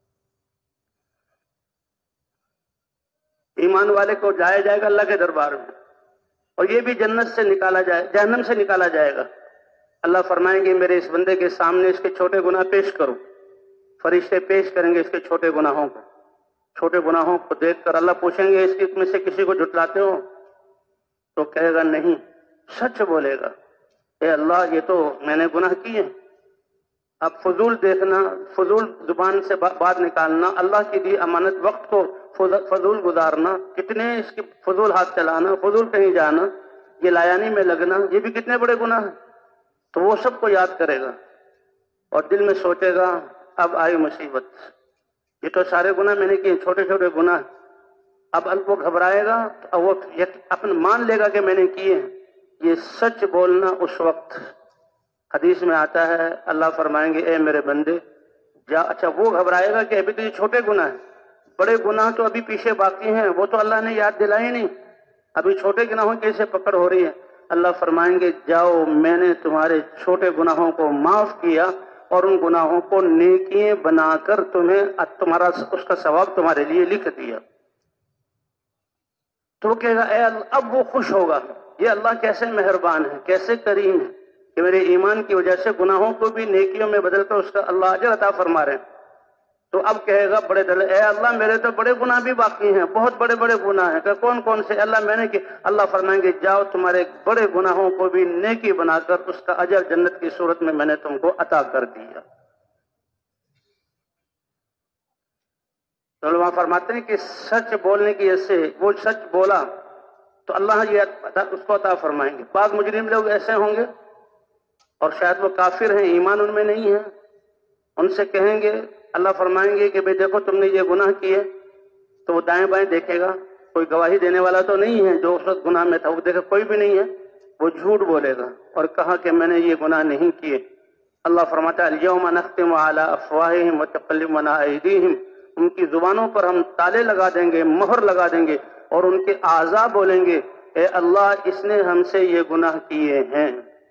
ایمان والے کو جایا جائے گا اللہ کے دربار میں، اور یہ بھی جنت سے نکالا جائے، جہنم سے نکالا جائے گا۔ اللہ فرمائیں گے میرے اس بندے کے سامنے اس کے چھوٹے گناہ پیش کرو، فرشتے پیش کریں گے اس کے چھوٹے گناہوں کو. چھوٹے گناہوں کو دیکھ کر اللہ پوچھیں گے اس میں سے کسی کو جھٹلاتے ہو؟ تو کہے گا نہیں. سچ بولے گا اے اللہ یہ تو میں نے گناہ کیے. اب فضول دیکھنا، فضول زبان سے بات نکالنا، اللہ کی دی امانت وقت کو فضول گزارنا، کتنے اس کے فضول ہاتھ چلانا، فضول کہیں جانا، یہ لایانی میں لگنا، یہ بھی کتنے بڑے گناہ ہیں. تو وہ سب کو یاد کرے گا اور دل میں سوچے گا اب آئی مصیبت، یہ تو سارے گناہ میں نے کیے، چھوٹے چھوٹے گناہ. اب وہ گھبرائے گا تو وہ اپنا مان لے گا کہ میں نے کیے. یہ سچ بولنا اس وقت. حدیث میں آتا ہے اللہ فرمائیں گے اے میرے بندے جا. اچھا وہ گھبرائے گا کہ ابھی تو یہ چھوٹے گناہ ہیں، بڑے گناہ تو ابھی پیچھے باقی ہیں، وہ تو اللہ نے یاد دلائے نہیں، ابھی چھوٹے گناہوں کی اسے پکڑ ہو رہی ہے. اللہ فرمائیں گے جاؤ میں نے تمہارے چھوٹے گناہوں کو معاف کیا اور ان گناہوں کو نیکیاں بنا کر تمہیں تمہارا اس کا ثواب تمہارے لیے لکھ دیا. تو وہ کہے گا اے اللہ، اب وہ خوش ہوگا یہ اللہ کیسے مہربان ہے، کیسے کریم ہے کہ میرے ایمان کی وجہ سے گناہوں کو بھی نیکیوں میں بدل کر اس کا اللہ اجر عطا فرما رہے ہیں. تو اب کہے گا بڑے دل اے اللہ میرے تو بڑے گناہ بھی باقی ہیں، بہت بڑے بڑے گناہ ہیں. کہ کون کون سے؟ اللہ میں نے کہ اللہ فرمائیں گے جاؤ تمہارے بڑے گناہوں کو بھی نیکی بنا کر اس کا اجر جنت کی صورت میں نے تم کو عطا کر دیا. تو علماء فرماتے ہیں کہ سچ بولنے کی وجہ سے وہ سچ بولا تو اللہ یہ اس کو عطا فرمائیں گے. بعض مجرم لوگ ایسے ہوں گے اور شاید وہ کافر ہیں، ایمان ان میں نہیں ہے، ان سے کہیں گے اللہ فرمائیں گے کہ بھئی دیکھو تم نے یہ گناہ کیے. تو وہ دائیں بائیں دیکھے گا، کوئی گواہی دینے والا تو نہیں ہے جو اس وقت گناہ میں تھا، وہ دیکھے کوئی بھی نہیں ہے. وہ جھوٹ بولے گا اور کہا کہ میں نے یہ گناہ نہیں کیے. اللہ فرماتا ہے الیوم نختم علی افواہہم وتکلمنا ایدیہم، ان کی زبانوں پر ہم تالے لگا دیں گے، مہر لگا دیں گے اور ان کے اعضاء بولیں گے اے اللہ اس نے ہم سے یہ گناہ کیے ہیں.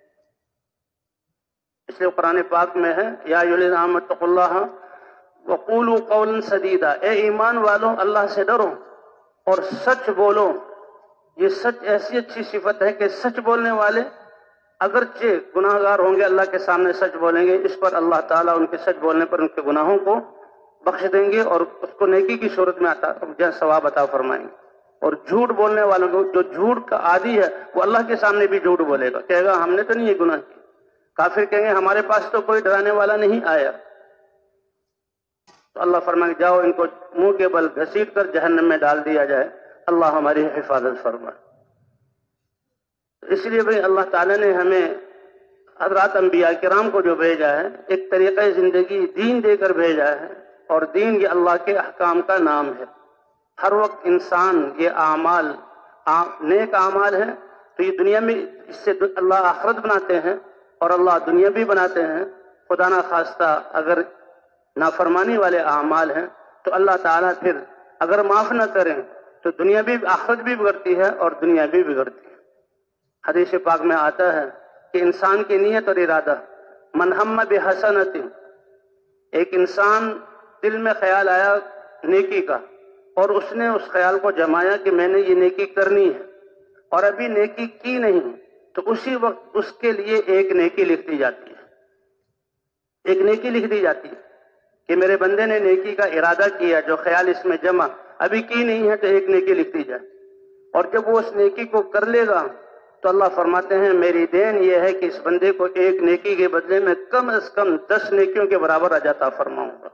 اس لیے قرآن پاک میں ہے یا ایھا الذین آمنوا اتقوا اللہ وقولوا قولا سدیدا، اے ایمان والوں اللہ سے ڈرو اور سچ بولو. یہ سچ ایسی اچھی صفت ہے کہ سچ بولنے والے اگرچہ گناہ گار ہوں گے اللہ کے سامنے سچ بولیں گے، اس پر اللہ تعالیٰ ان کے سچ بولنے پر ان کے گناہوں کو بخش دیں گے اور اس کو نیکی کی صورت میں ثواب عطا فرمائیں گے. اور جھوٹ بولنے والوں کو جو جھوٹ کا عادی ہے وہ اللہ کے سامنے بھی جھوٹ بولے گا، کہے گا ہم نے تو نہیں یہ گناہ کیا. کافر کہیں گے ہمارے پاس تو کوئی ڈرانے والا نہیں آیا. تو اللہ فرمائے جاؤ ان کو منہ کے بل گھسیٹ کر جہنم میں ڈال دیا جائے، اللہ ہماری حفاظت فرمائے. اس لیے بھئی اللہ تعالیٰ نے ہمیں حضرات انبیاء کرام کو جو بھیجا ہے ایک طریقہ زندگی دین دے کر بھیجا ہے، اور دین یہ اللہ کے احکام کا نام ہے. ہر وقت انسان یہ اعمال نیک اعمال ہیں تو یہ دنیا میں اس سے اللہ آخرت بناتے ہیں اور اللہ دنیا بھی بناتے ہیں. خدا نہ خواستہ اگر نافرمانی والے اعمال ہیں تو اللہ تعالیٰ پھر اگر معاف نہ کریں تو دنیا بھی آخرت بھی بگڑتی ہے اور دنیا بھی بگڑتی ہے. حدیث پاک میں آتا ہے کہ انسان کی نیت اور ارادہ من ہم بحسنۃ، ایک انسان دل میں خیال آیا نیکی کا اور اس نے اس خیال کو جمایا کہ میں نے یہ نیکی کرنی ہے اور ابھی نیکی کی نہیں، تو اسی وقت اس کے لیے ایک نیکی لکھ دی جاتی ہے. ایک نیکی لکھ دی جاتی ہے کہ میرے بندے نے نیکی کا ارادہ کیا، جو خیال اس میں جمع ابھی کی نہیں ہے تو ایک نیکی لکھ دی جائے. اور جب وہ اس نیکی کو کر لے گا تو اللہ فرماتے ہیں میری دین یہ ہے کہ اس بندے کو ایک نیکی کے بدلے میں کم از کم 10 نیکیوں کے برابر اجر عطا فرماؤں گا.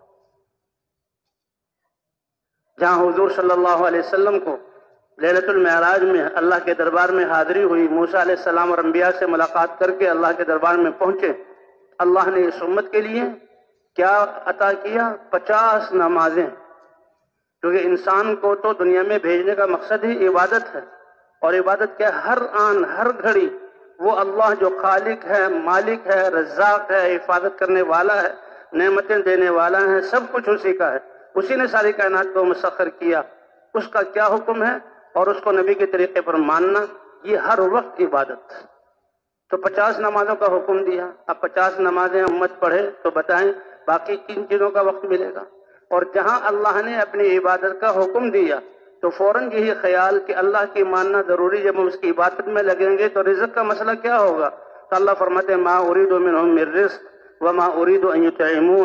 جہاں حضور صلی اللہ علیہ وسلم کو لیلۃ المعراج میں اللہ کے دربار میں حاضری ہوئی، موسیٰ علیہ السلام اور انبیاء سے ملاقات کر کے اللہ کے دربار میں پہنچے، اللہ نے اس امت کے لیے کیا عطا کیا؟ 50 نمازیں. کیونکہ انسان کو تو دنیا میں بھیجنے کا مقصد ہی عبادت ہے، اور عبادت کیا ہر آن ہر گھڑی وہ اللہ جو خالق ہے، مالک ہے، رزاق ہے، حفاظت کرنے والا ہے، نعمتیں دینے والا ہے، سب کچھ اسی کا ہے. اسی نے ساری کائنات کو مسخر کیا. اس کا کیا حکم ہے اور اس کو نبی کے طریقے پر ماننا، یہ ہر وقت عبادت. تو 50 نمازوں کا حکم دیا. اب 50 نمازیں امت پڑھے تو بتائیں باقی کن چیزوں کا وقت ملے گا؟ اور جہاں اللہ نے اپنی عبادت کا حکم دیا تو فوراً یہی خیال کہ اللہ کی ماننا ضروری، جب ہم اس کی عبادت میں لگیں گے تو رزق کا مسئلہ کیا ہوگا؟ تو اللہ فرماتے ہیں ما اريد منهم من رزق وما اريد ان يطعمون،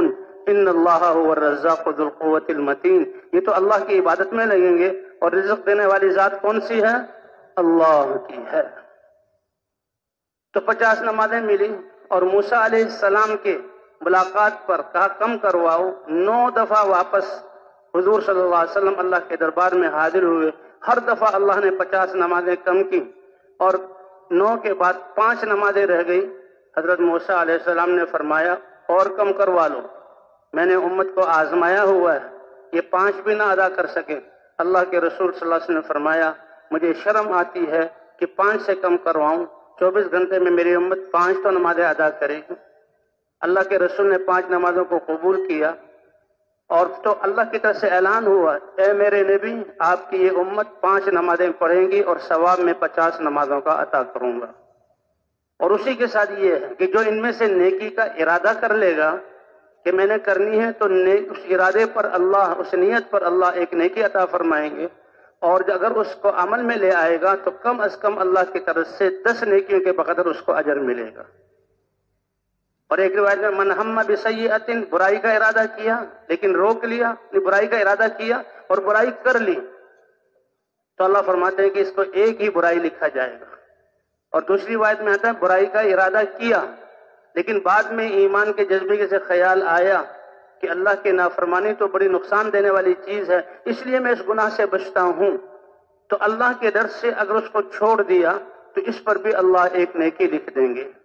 ان اللہ هو الرزاق ذو القوۃ المتین، یہ تو اللہ کی عبادت میں لگیں گے، اور رزق دینے والی ذات کون سی ہے؟ اللہ کی ہے۔ تو 50 نمازیں ملی، اور موسیٰ علیہ السلام کے ملاقات پر کہا کم کرواؤ۔ 9 دفعہ واپس حضور صلی اللہ علیہ وسلم اللہ کے دربار میں حاضر ہوئے، ہر دفعہ اللہ نے 50 نمازیں کم کی، اور 9 کے بعد 5 نمازیں رہ گئی۔ حضرت موسیٰ علیہ السلام نے فرمایا اور کم کروا لو، میں نے امت کو آزمایا ہوا ہے، یہ 5 بھی نہ ادا کر سکے۔ اللہ کے رسول صلی اللہ علیہ وسلم نے فرمایا مجھے شرم آتی ہے کہ 5 سے کم کرواؤں، 24 گھنٹے میں میری امت 5 تو نمازیں ادا کرے گی۔ اللہ کے رسول نے 5 نمازوں کو قبول کیا، اور تو اللہ کی طرف سے اعلان ہوا اے میرے نبی آپ کی یہ امت 5 نمازیں پڑھیں گی اور ثواب میں 50 نمازوں کا عطا کروں گا۔ اور اسی کے ساتھ یہ ہے کہ جو ان میں سے نیکی کا ارادہ کر لے گا کہ میں نے کرنی ہے، تو اس ارادے پر اللہ، اس نیت پر اللہ ایک نیکی عطا فرمائیں گے، اور اگر اس کو عمل میں لے آئے گا تو کم از کم اللہ کی طرف سے 10 نیکیوں کے بقدر اس کو اجر ملے گا۔ اور ایک روایت میں من ہم بسیئۃ، برائی کا ارادہ کیا لیکن روک لیا، برائی کا ارادہ کیا اور برائی کر لی، تو اللہ فرماتے ہیں کہ اس کو ایک ہی برائی لکھا جائے گا۔ اور دوسری روایت میں آتا ہے برائی کا ارادہ کیا لیکن بعد میں ایمان کے جذبے سے خیال آیا کہ اللہ کی نافرمانی تو بڑی نقصان دینے والی چیز ہے، اس لیے میں اس گناہ سے بچتا ہوں، تو اللہ کے ڈر سے اگر اس کو چھوڑ دیا تو اس پر بھی اللہ ایک نیکی لکھ دیں گے۔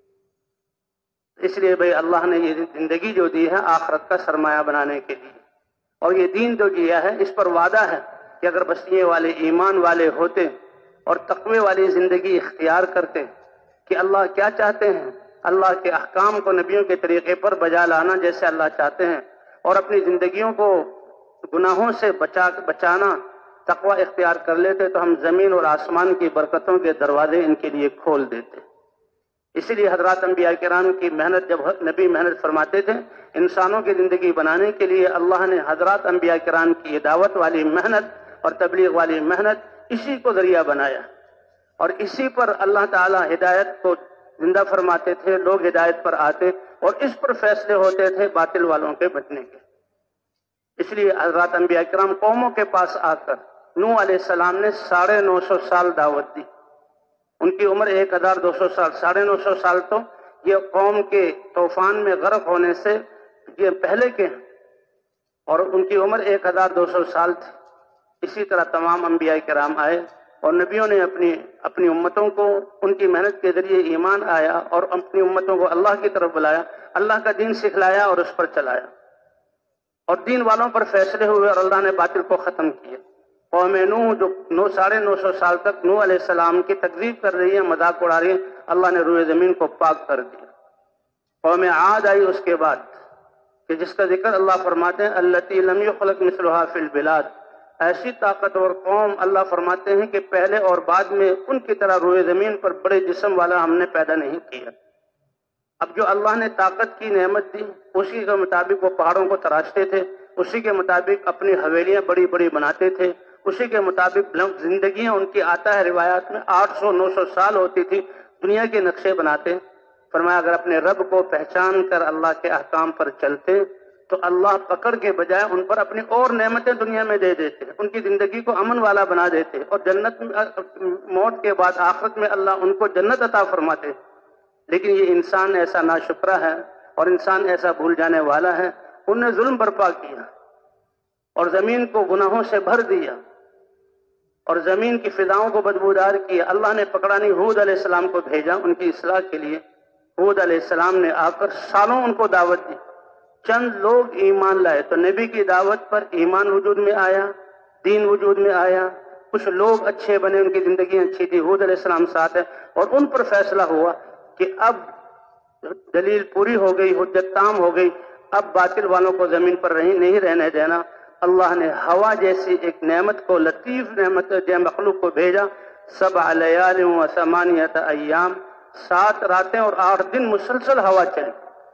اس لیے بھائی اللہ نے یہ زندگی جو دی ہے آخرت کا سرمایہ بنانے کے لیے، اور یہ دین جو دیا ہے اس پر وعدہ ہے کہ اگر بس یہ والے ایمان والے ہوتے اور تقوی والی زندگی اختیار کرتے، کہ اللہ کیا چاہتے ہیں، اللہ کے احکام کو نبیوں کے طریقے پر بجا لانا جیسے اللہ چاہتے ہیں، اور اپنی زندگیوں کو گناہوں سے بچانا، تقوی اختیار کر لیتے، تو ہم زمین اور آسمان کی برکتوں کے دروازے ان کے لیے کھول دیتے۔ اسی لیے حضرات انبیاء کرام کی محنت، جب نبی محنت فرماتے تھے انسانوں کی زندگی بنانے کے لیے، اللہ نے حضرات انبیاء کرام کی دعوت والی محنت اور تبلیغ والی محنت اسی کو ذریعہ بنایا، اور اسی پر اللہ تعالی ہدایت کو زندہ فرماتے تھے، لوگ ہدایت پر آتے اور اس پر فیصلے ہوتے تھے باطل والوں کے بچنے کے۔ اس لیے حضرات انبیاء کرام قوموں کے پاس آ کر نوح علیہ السلام نے 950 سال دعوت دی، ان کی عمر 1200 سال، 950 سال تو یہ قوم کے طوفان میں غرق ہونے سے یہ پہلے کے ہیں، اور ان کی عمر 1200 سال تھی۔ اسی طرح تمام انبیاء کرام آئے اور نبیوں نے اپنی امتوں کو ان کی محنت کے ذریعے ایمان آیا اور اپنی امتوں کو اللہ کی طرف بلایا، اللہ کا دین سکھلایا اور اس پر چلایا، اور دین والوں پر فیصلے ہوئے اور اللہ نے باطل کو ختم کیا۔ قوم نوح جو 950 سال تک نوح علیہ السلام کی تکذیب کر رہی ہے، مذاق اڑا رہی ہے، اللہ نے روئے زمین کو پاک کر دیا۔ قوم عاد آئی اس کے بعد، کہ جس کا ذکر اللہ فرماتے ہیں التی لم یخلق مثلها فی البلاد، ایسی طاقتور قوم اللہ فرماتے ہیں کہ پہلے اور بعد میں ان کی طرح روئے زمین پر بڑے جسم والا ہم نے پیدا نہیں کیا۔ اب جو اللہ نے طاقت کی نعمت دی اسی کے مطابق وہ پہاڑوں کو تراشتے تھے، اسی کے مطابق اپنی حویلیاں بڑی بڑی بناتے تھے، اسی کے مطابق زندگیاں ان کی آتا ہے روایات میں 800-900 سال ہوتی تھی، دنیا کے نقشے بناتے۔ فرمایا اگر اپنے رب کو پہچان کر اللہ کے احکام پر چلتے تو اللہ پکڑ کے بجائے ان پر اپنی اور نعمتیں دنیا میں دے دیتے، ان کی زندگی کو امن والا بنا دیتے، اور جنت موت کے بعد آخرت میں اللہ ان کو جنت عطا فرماتے۔ لیکن یہ انسان ایسا ناشکرا ہے اور انسان ایسا بھول جانے والا ہے، انہوں نے ظلم برپا کیا اور زمین کو گناہوں سے بھر دیا اور زمین کی فضاؤں کو بدبودار کیا۔ اللہ نے پکڑانی حود علیہ السلام کو بھیجا ان کی اصلاح کے لیے۔ حود علیہ السلام نے آ کر سالوں ان کو دعوت دی، چند لوگ ایمان لائے تو نبی کی دعوت پر ایمان وجود میں آیا، دین وجود میں آیا، کچھ لوگ اچھے بنے، ان کی زندگی اچھی تھی، حود علیہ السلام ساتھ ہے، اور ان پر فیصلہ ہوا کہ اب دلیل پوری ہو گئی، حجت تام ہو گئی، اب باطل والوں کو زمین پر نہیں رہنے دینا۔ اللہ نے ہوا جیسی ایک نعمت کو، لطیف نعمت مخلوق کو بھیجا، 7 لیال و 8 ایام، 7 راتیں اور 8 دن مسلسل ہوا چلی۔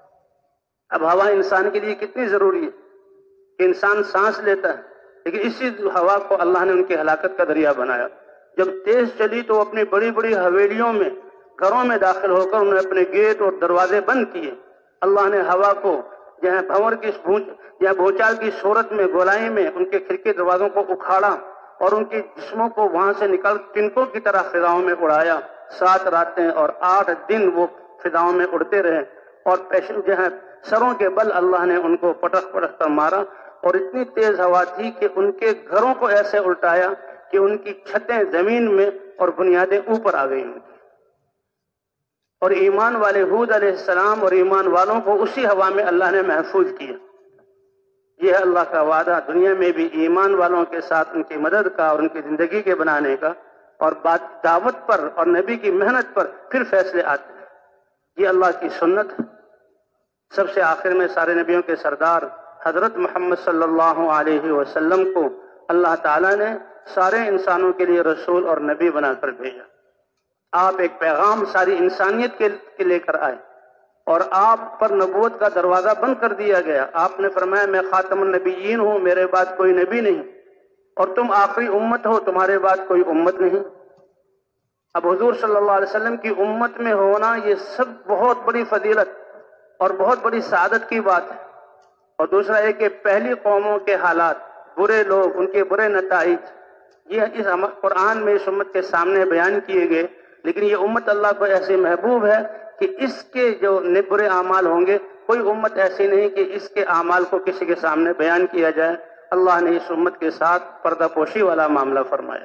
اب ہوا انسان کے لیے کتنی ضروری ہے کہ انسان سانس لیتا ہے، لیکن اسی ہوا کو اللہ نے ان کی ہلاکت کا ذریعہ بنایا۔ جب تیز چلی تو اپنی بڑی بڑی حویلیوں میں، گھروں میں داخل ہو کر انہوں نے اپنے گیٹ اور دروازے بند کیے۔ اللہ نے ہوا کو جو ہے بھंवर کی یا بھونچال کی صورت میں گولائی میں ان کے کھڑکی دروازوں کو اکھاڑا اور ان کے جسموں کو وہاں سے نکال تنکوں کی طرح فضاؤں میں اڑایا. 7 راتیں اور 8 دن وہ فضاؤں میں اڑتے رہے اور جو ہے سروں کے بل اللہ نے ان کو پٹخ پٹخ کر مارا اور اتنی تیز ہوا تھی کہ ان کے گھروں کو ایسے الٹایا کہ ان کی چھتیں زمین میں اور بنیادیں اوپر آ گئی. اور ایمان والے ہود علیہ السلام اور ایمان والوں کو اسی ہوا میں اللہ نے محفوظ کیا. یہ ہے اللہ کا وعدہ دنیا میں بھی ایمان والوں کے ساتھ ان کی مدد کا اور ان کی زندگی کے بنانے کا، اور بات دعوت پر اور نبی کی محنت پر پھر فیصلے آتے ہیں. یہ اللہ کی سنت ہے. سب سے آخر میں سارے نبیوں کے سردار حضرت محمد صلی اللہ علیہ وسلم کو اللہ تعالیٰ نے سارے انسانوں کے لیے رسول اور نبی بنا کر بھیجا. آپ ایک پیغام ساری انسانیت کے لے کر آئے اور آپ پر نبوت کا دروازہ بند کر دیا گیا. آپ نے فرمایا میں خاتم النبیین ہوں، میرے بعد کوئی نبی نہیں، اور تم آخری امت ہو، تمہارے بعد کوئی امت نہیں. اب حضور صلی اللہ علیہ وسلم کی امت میں ہونا یہ سب بہت بڑی فضیلت اور بہت بڑی سعادت کی بات ہے. اور دوسرا ہے کہ پہلی قوموں کے حالات، برے لوگ، ان کے برے نتائج، یہ اس قرآن میں اس امت کے سامنے بیان کیے گئے. لیکن یہ امت اللہ کو ایسے محبوب ہے کہ اس کے جو برے اعمال ہوں گے، کوئی امت ایسی نہیں کہ اس کے اعمال کو کسی کے سامنے بیان کیا جائے. اللہ نے اس امت کے ساتھ پردہ پوشی والا معاملہ فرمایا.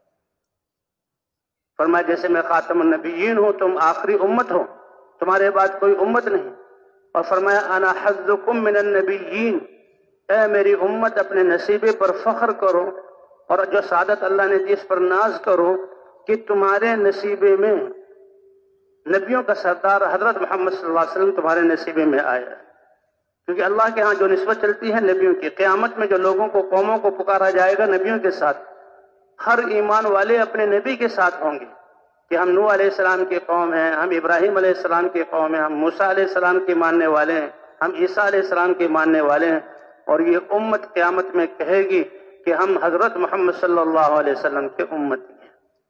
فرمایا جیسے میں خاتم النبیین ہوں، تم آخری امت ہو، تمہارے بعد کوئی امت نہیں. اور فرمایا انا حظکم من النبیین، اے میری امت اپنے نصیبے پر فخر کرو اور جو سعادت اللہ نے دی اس پر ناز کرو کہ تمہارے نصیبے میں نبیوں کا سردار حضرت محمد صلی اللہ علیہ وسلم تمہارے نصیبے میں آیا. کیونکہ اللہ کے ہاں جو نسبت چلتی ہے نبیوں کی، قیامت میں جو لوگوں کو قوموں کو پکارا جائے گا نبیوں کے ساتھ، ہر ایمان والے اپنے نبی کے ساتھ ہوں گے کہ ہم نوح علیہ السلام کی قوم ہیں، ہم ابراہیم علیہ السلام کی قوم ہیں، ہم موسیٰ علیہ السلام کے ماننے والے ہیں، ہم عیسیٰ علیہ السلام کے ماننے والے ہیں. اور یہ امت قیامت میں کہے گی کہ ہم حضرت محمد صلی اللہ علیہ وسلم کے امت ہیں.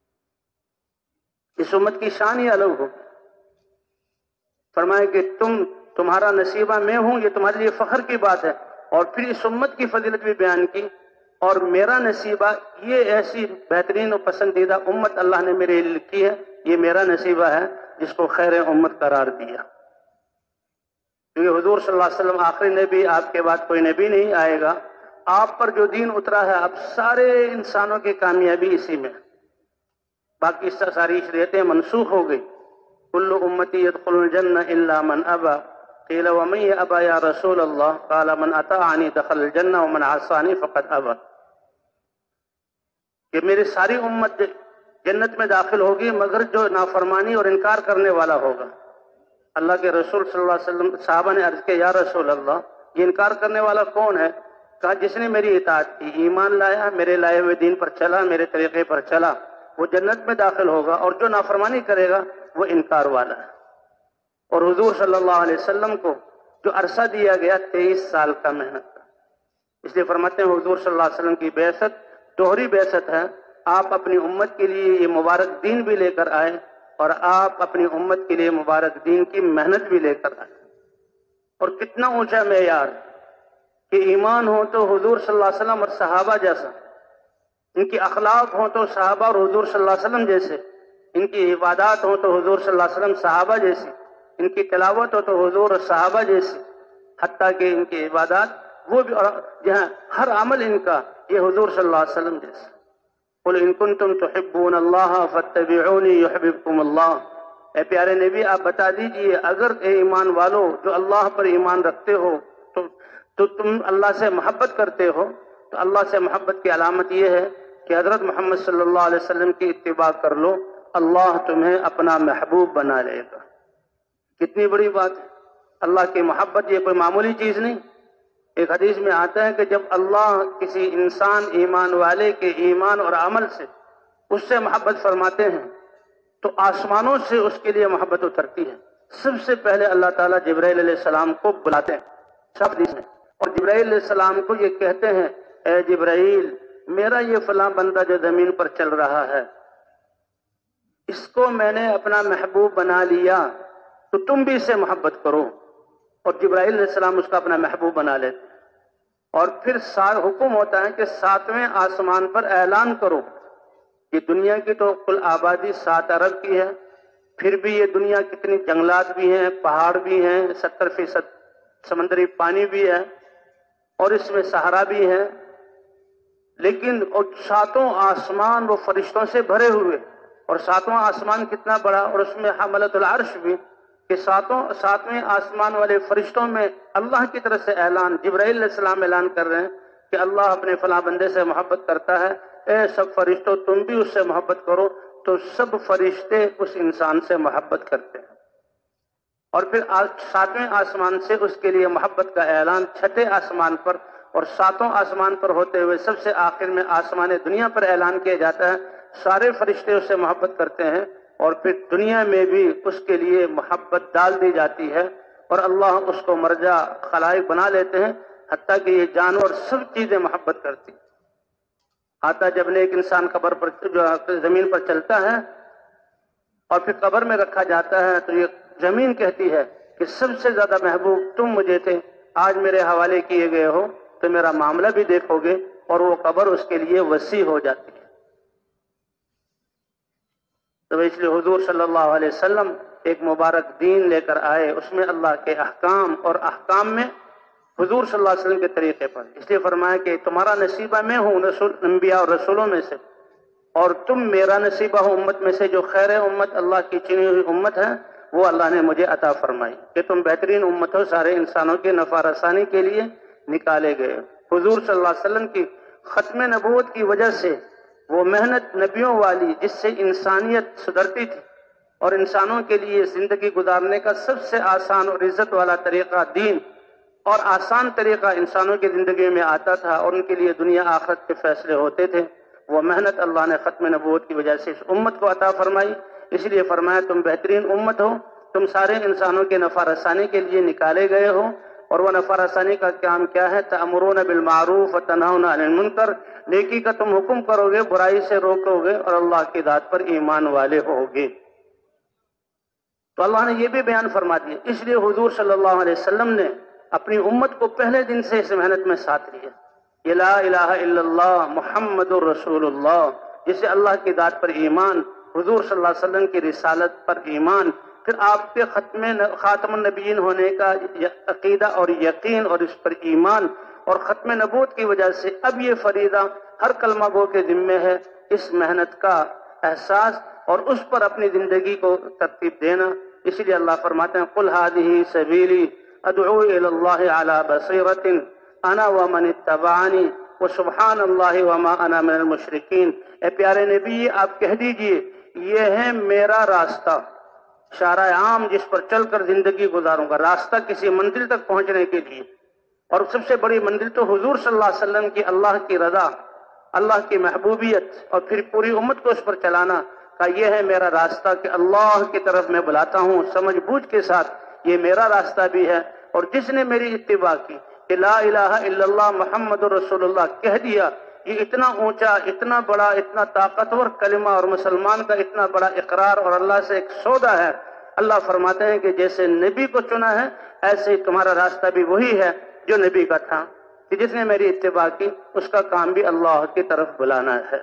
اس امت کی شان ہی الگ ہوگی. فرمائے کہ تمہارا نصیبہ میں ہوں، یہ تمہارے لیے فخر کی بات ہے. اور پھر اس امت کی فضیلت بھی بیان کی، اور میرا نصیبہ یہ ایسی بہترین اور پسندیدہ امت اللہ نے میرے لیے لکھی ہے، یہ میرا نصیبہ ہے جس کو خیر امت قرار دیا. کیونکہ حضور صلی اللہ علیہ وسلم آخری نبی، آپ کے بعد کوئی نبی نہیں آئے گا. آپ پر جو دین اترا ہے اب سارے انسانوں کی کامیابی اسی میں. باقی ساری شریعتیں منسوخ ہو گئی. کل امتی يدخل الجنہ الا من ابا قیل ومن ابا یا رسول اللہ قال من اطاعنی دخل الجنہ ومن عصانی فقد ابا. کہ میری ساری امت جنت میں داخل ہوگی مگر جو نافرمانی اور انکار کرنے والا ہوگا. اللہ کے رسول صلی اللہ علیہ وسلم صحابہ نے عرض کیا یا رسول اللہ یہ انکار کرنے والا کون ہے؟ کہا جس نے میری اطاعت کی، ایمان لایا، میرے لائے ہوئے دین پر چلا، میرے طریقے پر چلا، وہ جنت میں داخل ہوگا. اور جو نافرمانی کرے گا وہ انکار والا ہے. اور حضور صلی اللہ علیہ وسلم کو جو عرصہ دیا گیا 23 سال کا محنت کا. اس لیے فرماتے ہیں حضور صلی اللہ علیہ وسلم کی بعثت دوہری بعثت ہے. آپ اپنی امت کے لیے یہ مبارک دین بھی لے کر آئے اور آپ اپنی امت کے لیے مبارک دین کی محنت بھی لے کر آئے. اور کتنا اونچا معیار کہ ایمان ہو تو حضور صلی اللہ علیہ وسلم اور صحابہ جیسا، ان کی اخلاق ہوں تو صحابہ اور حضور صلی اللہ علیہ وسلم جیسے، ان کی عبادات ہوں تو حضور صلی اللہ علیہ وسلم صحابہ جیسی، ان کی تلاوت ہو تو حضور صحابہ جیسی، حتیٰ کہ ان کی عبادات وہ بھی جہاں ہر عمل ان کا یہ حضور صلی اللہ علیہ وسلم جیسے. قل ان کنتم تحبون اللہ فاتبعونی یحببکم اللہ. اے پیارے نبی آپ بتا دیجئے اگر اے ایمان والو جو اللہ پر ایمان رکھتے ہو تو تم اللہ سے محبت کرتے ہو، تو اللہ سے محبت کی علامت یہ ہے کہ حضرت محمد صلی اللہ علیہ وسلم کی اتباع کر لو، اللہ تمہیں اپنا محبوب بنا لے گا. کتنی بڑی بات ہے. اللہ کی محبت یہ کوئی معمولی چیز نہیں. ایک حدیث میں آتا ہے کہ جب اللہ کسی انسان ایمان والے کے ایمان اور عمل سے اس سے محبت فرماتے ہیں تو آسمانوں سے اس کے لیے محبت اترتی ہے. سب سے پہلے اللہ تعالیٰ جبرائیل علیہ السلام کو بلاتے ہیں سب حدیث میں، اور جبرائیل علیہ السلام کو یہ کہتے ہیں اے جبرائیل میرا یہ فلاں بندہ جو زمین پر چل رہا ہے اس کو میں نے اپنا محبوب بنا لیا تو تم بھی اس سے محبت کرو. اور جبرائیل علیہ السلام اس کا اپنا محبوب بنا لیتے. اور پھر حکم ہوتا ہے کہ 7ویں آسمان پر اعلان کرو. یہ دنیا کی تو کل آبادی 7 ارب کی ہے، پھر بھی یہ دنیا کتنی جنگلات بھی ہیں، پہاڑ بھی ہیں، 70% سمندری پانی بھی ہے، اور اس میں صحرا بھی ہے، لیکن 7 آسمان وہ فرشتوں سے بھرے ہوئے. اور 7واں آسمان کتنا بڑا، اور اس میں حملۃ العرش بھی، کہ 7ویں آسمان والے فرشتوں میں اللہ کی طرف سے اعلان، جبرائیل علیہ السلام اعلان کر رہے ہیں کہ اللہ اپنے فلاں بندے سے محبت کرتا ہے، اے سب فرشتوں تم بھی اس سے محبت کرو. تو سب فرشتے اس انسان سے محبت کرتے ہیں. اور پھر 7ویں آسمان سے اس کے لیے محبت کا اعلان 6 آسمان پر، اور 7واں آسمان پر ہوتے ہوئے سب سے آخر میں آسمان دنیا پر اعلان کیا جاتا ہے. سارے فرشتے اس سے محبت کرتے ہیں، اور پھر دنیا میں بھی اس کے لیے محبت ڈال دی جاتی ہے، اور اللہ اس کو مرجع خلائق بنا لیتے ہیں، حتیٰ کہ یہ جانور سب چیزیں محبت کرتی. آتا جب ایک انسان قبر پر جو زمین پر چلتا ہے اور پھر قبر میں رکھا جاتا ہے، تو یہ زمین کہتی ہے کہ سب سے زیادہ محبوب تم مجھے تھے، آج میرے حوالے کیے گئے ہو تو میرا معاملہ بھی دیکھو گے، اور وہ قبر اس کے لیے وسیع ہو جاتی ہے. تو اس لیے حضور صلی اللہ علیہ وسلم ایک مبارک دین لے کر آئے، اس میں اللہ کے احکام، اور احکام میں حضور صلی اللہ علیہ وسلم کے طریقے پر. اس لیے فرمایا کہ تمہارا نصیبہ میں ہوں رسول انبیاء اور رسولوں میں سے، اور تم میرا نصیبہ ہو امت میں سے، جو خیر امت اللہ کی چنی ہوئی امت ہے وہ اللہ نے مجھے عطا فرمائی کہ تم بہترین امت ہو، سارے انسانوں کے نفع رسانی کے لیے نکالے گئے. حضور صلی اللہ علیہ وسلم کی ختم نبوت کی وجہ سے وہ محنت نبیوں والی، جس سے انسانیت سدھرتی تھی، اور انسانوں کے لیے زندگی گزارنے کا سب سے آسان اور عزت والا طریقہ دین اور آسان طریقہ انسانوں کی زندگی میں آتا تھا، اور ان کے لیے دنیا آخرت کے فیصلے ہوتے تھے. وہ محنت اللہ نے ختم نبوت کی وجہ سے اس امت کو عطا فرمائی. اس لیے فرمایا تم بہترین امت ہو، تم سارے انسانوں کے نفع رسانی کے لیے نکالے گئے ہو. اور وہ نفع رسانی کا کام کیا ہے؟ تأمرون بالمعروف وتنہون عن المنکر، نیکی کا تم حکم کرو گے، برائی سے روکو گے، اور اللہ کی ذات پر ایمان والے ہوگے. تو اللہ نے یہ بھی بیان فرما دیا. اس لیے حضور صلی اللہ علیہ وسلم نے اپنی امت کو پہلے دن سے اس محنت میں ساتھ لیا. یہ لا الہ الا اللہ محمد الرسول اللہ، جسے اللہ کی ذات پر ایمان، حضور صلی اللہ علیہ وسلم کی رسالت پر ایمان، پھر آپ کے خاتم النبیین ہونے کا عقیدہ اور یقین، اور اس پر ایمان، اور ختم نبوت کی وجہ سے اب یہ فریضہ ہر کلمہ گو کے ذمے ہے، اس محنت کا احساس اور اس پر اپنی زندگی کو ترتیب دینا. اس لیے اللہ فرماتے ہیں قل هذه سبیلی ادعو الی اللہ علی بصیرۃ انا ومن اتبعنی وسبحان اللہ وما انا من المشرکین. اے پیارے نبی آپ کہہ دیجئے یہ ہے میرا راستہ، شارع عام جس پر چل کر زندگی گزاروں گا، راستہ کسی منزل تک پہنچنے کے لیے. اور سب سے بڑی منزل تو حضور صلی اللہ علیہ وسلم کی اللہ کی رضا، اللہ کی محبوبیت، اور پھر پوری امت کو اس پر چلانا کا یہ ہے میرا راستہ کہ اللہ کی طرف میں بلاتا ہوں سمجھ بوجھ کے ساتھ. یہ میرا راستہ بھی ہے. اور جس نے میری اتباع کی کہ لا الہ الا اللہ محمد رسول اللہ کہہ دیا، یہ اتنا اونچا، اتنا بڑا، اتنا طاقتور کلمہ، اور مسلمان کا اتنا بڑا اقرار اور اللہ سے ایک سودا ہے. اللہ فرماتے ہیں کہ جیسے نبی کو چنا ہے ایسے ہی تمہارا راستہ بھی وہی ہے جو نبی کا تھا، کہ جس نے میری اتباع کی اس کا کام بھی اللہ کی طرف بلانا ہے.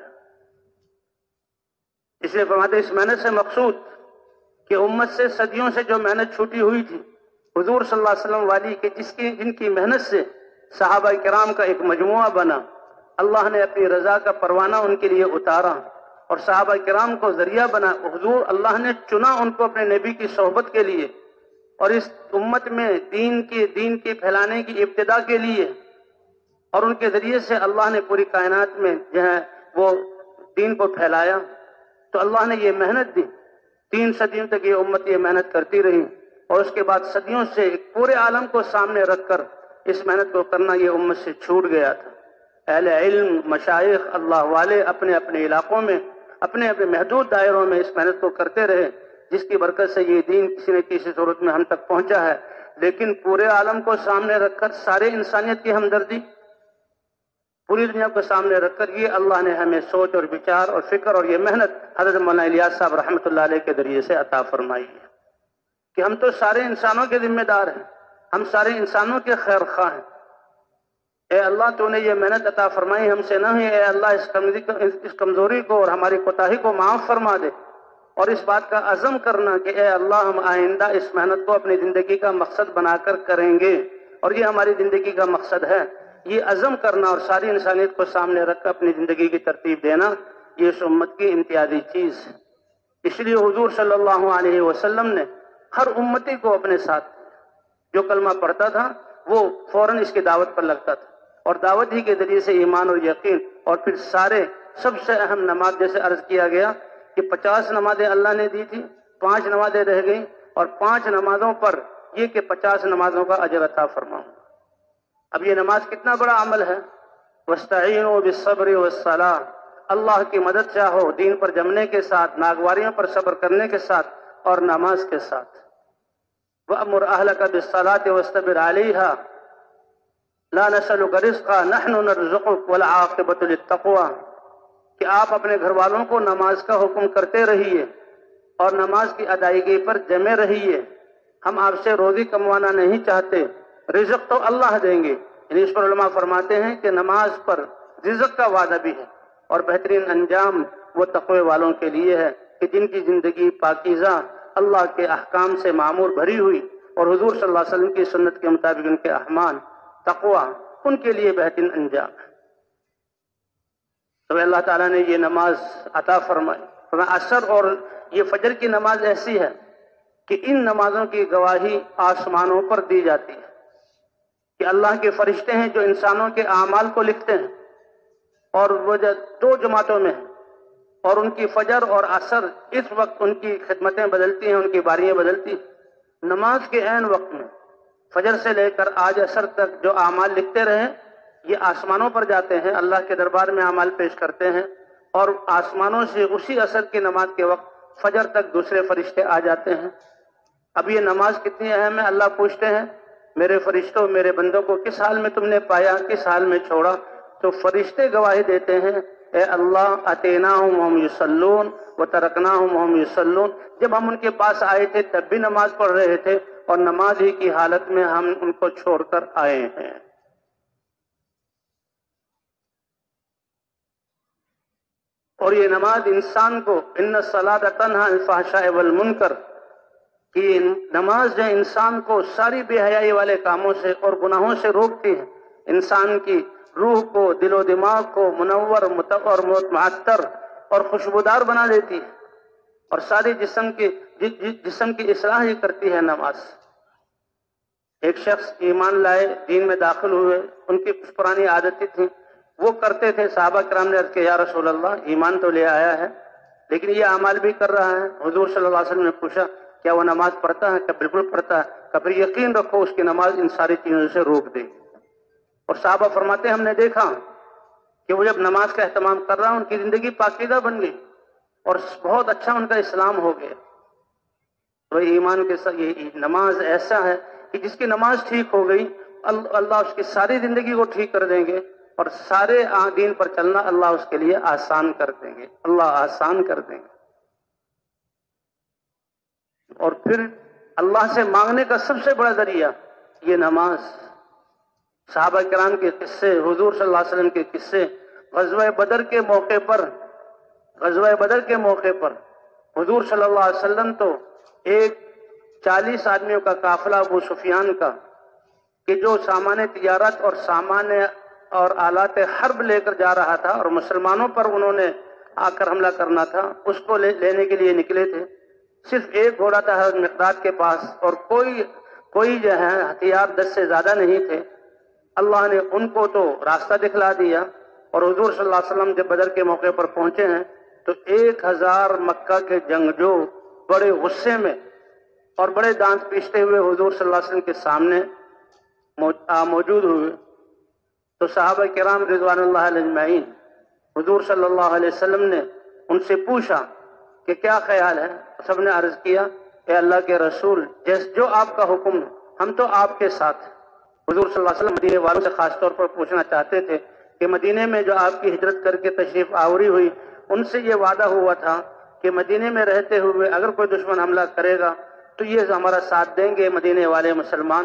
اس لیے فرماتے ہیں اس محنت سے مقصود کہ امت سے صدیوں سے جو محنت چھوٹی ہوئی تھی حضور صلی اللہ علیہ وسلم والی، کہ جن کی محنت سے صحابہ کرام کا ایک مجموعہ بنا، اللہ نے اپنی رضا کا پروانہ ان کے لیے اتارا اور صحابہ کرام کو ذریعہ بنا. حضور اللہ نے چنا ان کو اپنے نبی کی صحبت کے لیے، اور اس امت میں دین کی پھیلانے کی ابتدا کے لیے، اور ان کے ذریعے سے اللہ نے پوری کائنات میں جو ہے وہ دین کو پھیلایا. تو اللہ نے یہ محنت دی، 3 صدیوں تک یہ امت یہ محنت کرتی رہی، اور اس کے بعد صدیوں سے پورے عالم کو سامنے رکھ کر اس محنت کو کرنا یہ امت سے چھوٹ گیا تھا. اہل علم، مشائخ، اللہ والے اپنے اپنے علاقوں میں اپنے اپنے محدود دائروں میں اس محنت کو کرتے رہے، جس کی برکت سے یہ دین کسی نہ کسی صورت میں ہم تک پہنچا ہے. لیکن پورے عالم کو سامنے رکھ کر، سارے انسانیت کی ہمدردی پوری دنیا کو سامنے رکھ کر، یہ اللہ نے ہمیں سوچ اور وچار اور فکر اور یہ محنت حضرت مولانا الیاس صاحب رحمۃ اللہ علیہ کے ذریعے سے عطا فرمائی ہے کہ ہم تو سارے انسانوں کے ذمہ دار ہیں. ہم سارے انسانوں کے خیر خواہ ہیں۔ اے اللہ تو نے یہ محنت عطا فرمائی ہم سے نہ ہوئی، اے اللہ اس کمزوری کو اور ہماری کوتاہی کو معاف فرما دے، اور اس بات کا عزم کرنا کہ اے اللہ ہم آئندہ اس محنت کو اپنی زندگی کا مقصد بنا کر کریں گے، اور یہ ہماری زندگی کا مقصد ہے۔ یہ عزم کرنا اور ساری انسانیت کو سامنے رکھ کر اپنی زندگی کی ترتیب دینا، یہ اس امت کی امتیازی چیز ہے۔ اس لیے حضور صلی اللہ علیہ وسلم نے ہر امتی کو اپنے ساتھ، جو کلمہ پڑھتا تھا وہ فوراً اس کی دعوت پر لگتا تھا، اور دعوت ہی کے ذریعے سے ایمان اور یقین، اور پھر سارے سب سے اہم نماز، جیسے عرض کیا گیا کہ 50 نمازیں اللہ نے دی تھی، 5 نمازیں رہ گئیں، اور 5 نمازوں پر یہ کہ 50 نمازوں کا اجر عطا فرماؤں۔ اب یہ نماز کتنا بڑا عمل ہے۔ وَاسْتَعِينُوا بِالصَّبْرِ وَالصَّلَاةِ، اللہ کی مدد چاہو دین پر جمنے کے ساتھ، ناگواریوں پر صبر کرنے کے ساتھ، اور نماز کے ساتھ۔ وَأْمُرْ أَهْلَكَ بِالصَّلَاةِ وَاسْتَبِرْ عَلَيْهَا لَا نَسْأَلُكَ رِزْقًا نَحْنُ نَرْزُقُكَ وَالْعَاقِبَةُ لِلتَّقْوَىٰ، کہ آپ اپنے گھر والوں کو نماز کا حکم کرتے رہیے اور نماز کی ادائیگی پر جمے رہیے۔ ہم آپ سے روزی کموانا نہیں چاہتے، رزق تو اللہ دیں گے۔ یعنی اس پر علماء فرماتے ہیں کہ نماز پر رزق کا وعدہ بھی ہے، اور بہترین انجام وہ تقوی والوں کے لیے ہے کہ جن کی زندگی پاکیزہ، اللہ کے احکام سے معمور بھری ہوئی، اور حضور صلی اللہ علیہ وسلم کی سنت کے مطابق ان کے اعمال، تقوی، ان کے لیے بہترین انجام ہے۔ تو اللہ تعالیٰ نے یہ نماز عطا فرمائی۔ عصر اور یہ فجر کی نماز ایسی ہے کہ ان نمازوں کی گواہی آسمانوں پر دی جاتی ہے، کہ اللہ کے فرشتے ہیں جو انسانوں کے اعمال کو لکھتے ہیں، اور وہ 2 جماعتوں میں ہیں، اور ان کی فجر اور عصر اس وقت ان کی خدمتیں بدلتی ہیں، ان کی باریاں بدلتی ہیں۔ نماز کے عین وقت میں فجر سے لے کر آج عصر تک جو اعمال لکھتے رہے، یہ آسمانوں پر جاتے ہیں، اللہ کے دربار میں اعمال پیش کرتے ہیں، اور آسمانوں سے اسی عصر کی نماز کے وقت فجر تک دوسرے فرشتے آ جاتے ہیں۔ اب یہ نماز کتنی اہم ہے، اللہ پوچھتے ہیں میرے فرشتوں، میرے بندوں کو کس حال میں تم نے پایا، کس حال میں چھوڑا؟ تو فرشتے گواہی دیتے ہیں اے اللہ اتیناہم وہم یصلون وترکناہم وہم یصلون، جب ہم ان کے پاس آئے تھے تب بھی نماز پڑھ رہے تھے، اور نماز ہی کی حالت میں ہم ان کو چھوڑ کر آئے ہیں۔ اور یہ نماز انسان کو ان الصلاۃ تنہی عن الفحشاء والمنکر، کہ نماز جو انسان کو ساری بے حیائی والے کاموں سے اور گناہوں سے روکتی ہے، انسان کی روح کو، دل و دماغ کو منور اور معطر اور خوشبودار بنا دیتی ہے، اور ساری جسم کی اصلاح ہی کرتی ہے نماز۔ ایک شخص ایمان لائے، دین میں داخل ہوئے، ان کی کچھ پرانی عادتیں تھیں، وہ کرتے تھے۔ صحابہ کرام نے عرض کیا یا رسول اللہ ایمان تو لے آیا ہے لیکن یہ اعمال بھی کر رہا ہے۔ حضور صلی اللہ علیہ وسلم نے پوچھا کیا وہ نماز پڑھتا ہے؟ کہ بالکل پڑھتا ہے۔ کہ پھر یقین رکھو اس کی نماز ان ساری چیزوں سے روک دے۔ اور صحابہ فرماتے ہیں ہم نے دیکھا کہ وہ جب نماز کا اہتمام کر رہا ان کی زندگی پاکیزہ بن گئی اور بہت اچھا ان کا اسلام ہو گیا۔ تو ایمان کے ساتھ یہ نماز ایسا ہے کہ جس کی نماز ٹھیک ہو گئی اللہ اس کی ساری زندگی کو ٹھیک کر دیں گے، اور سارے دین پر چلنا اللہ اس کے لیے آسان کر دیں گے، اللہ آسان کر دیں گے۔ اور پھر اللہ سے مانگنے کا سب سے بڑا ذریعہ یہ نماز۔ صحابہ کرام کے قصے، حضور صلی اللہ علیہ وسلم کے قصے، غزوہ بدر کے موقع پر حضور صلی اللہ علیہ وسلم تو ایک 40 آدمیوں کا قافلہ ابو سفیان کا، کہ جو سامان تجارت اور سامان اور آلات حرب لے کر جا رہا تھا اور مسلمانوں پر انہوں نے آ کر حملہ کرنا تھا، اس کو لینے کے لیے نکلے تھے۔ صرف ایک گھوڑا تھا حضرت مقداد کے پاس، اور کوئی جو ہے ہتھیار 10 سے زیادہ نہیں تھے۔ اللہ نے ان کو تو راستہ دکھلا دیا، اور حضور صلی اللہ علیہ وسلم جب بدر کے موقع پر پہنچے ہیں تو 1000 مکہ کے جنگجو بڑے غصے میں اور بڑے دانت پیستے ہوئے حضور صلی اللہ علیہ وسلم کے سامنے موجود ہوئے۔ تو صحابہ کرام رضوان اللہ علیہ اجمعین حضور صلی اللہ علیہ وسلم نے ان سے پوچھا کہ کیا خیال ہے؟ سب نے عرض کیا اے اللہ کے رسول جو آپ کا حکم ہے ہم تو آپ کے ساتھ ہیں۔ حضور صلی اللہ علیہ وسلم مدینے والوں سے خاص طور پر پوچھنا چاہتے تھے کہ مدینے میں جو آپ کی ہجرت کر کے تشریف آوری ہوئی، ان سے یہ وعدہ ہوا تھا کہ مدینے میں رہتے ہوئے اگر کوئی دشمن حملہ کرے گا تو یہ ہمارا ساتھ دیں گے مدینے والے مسلمان،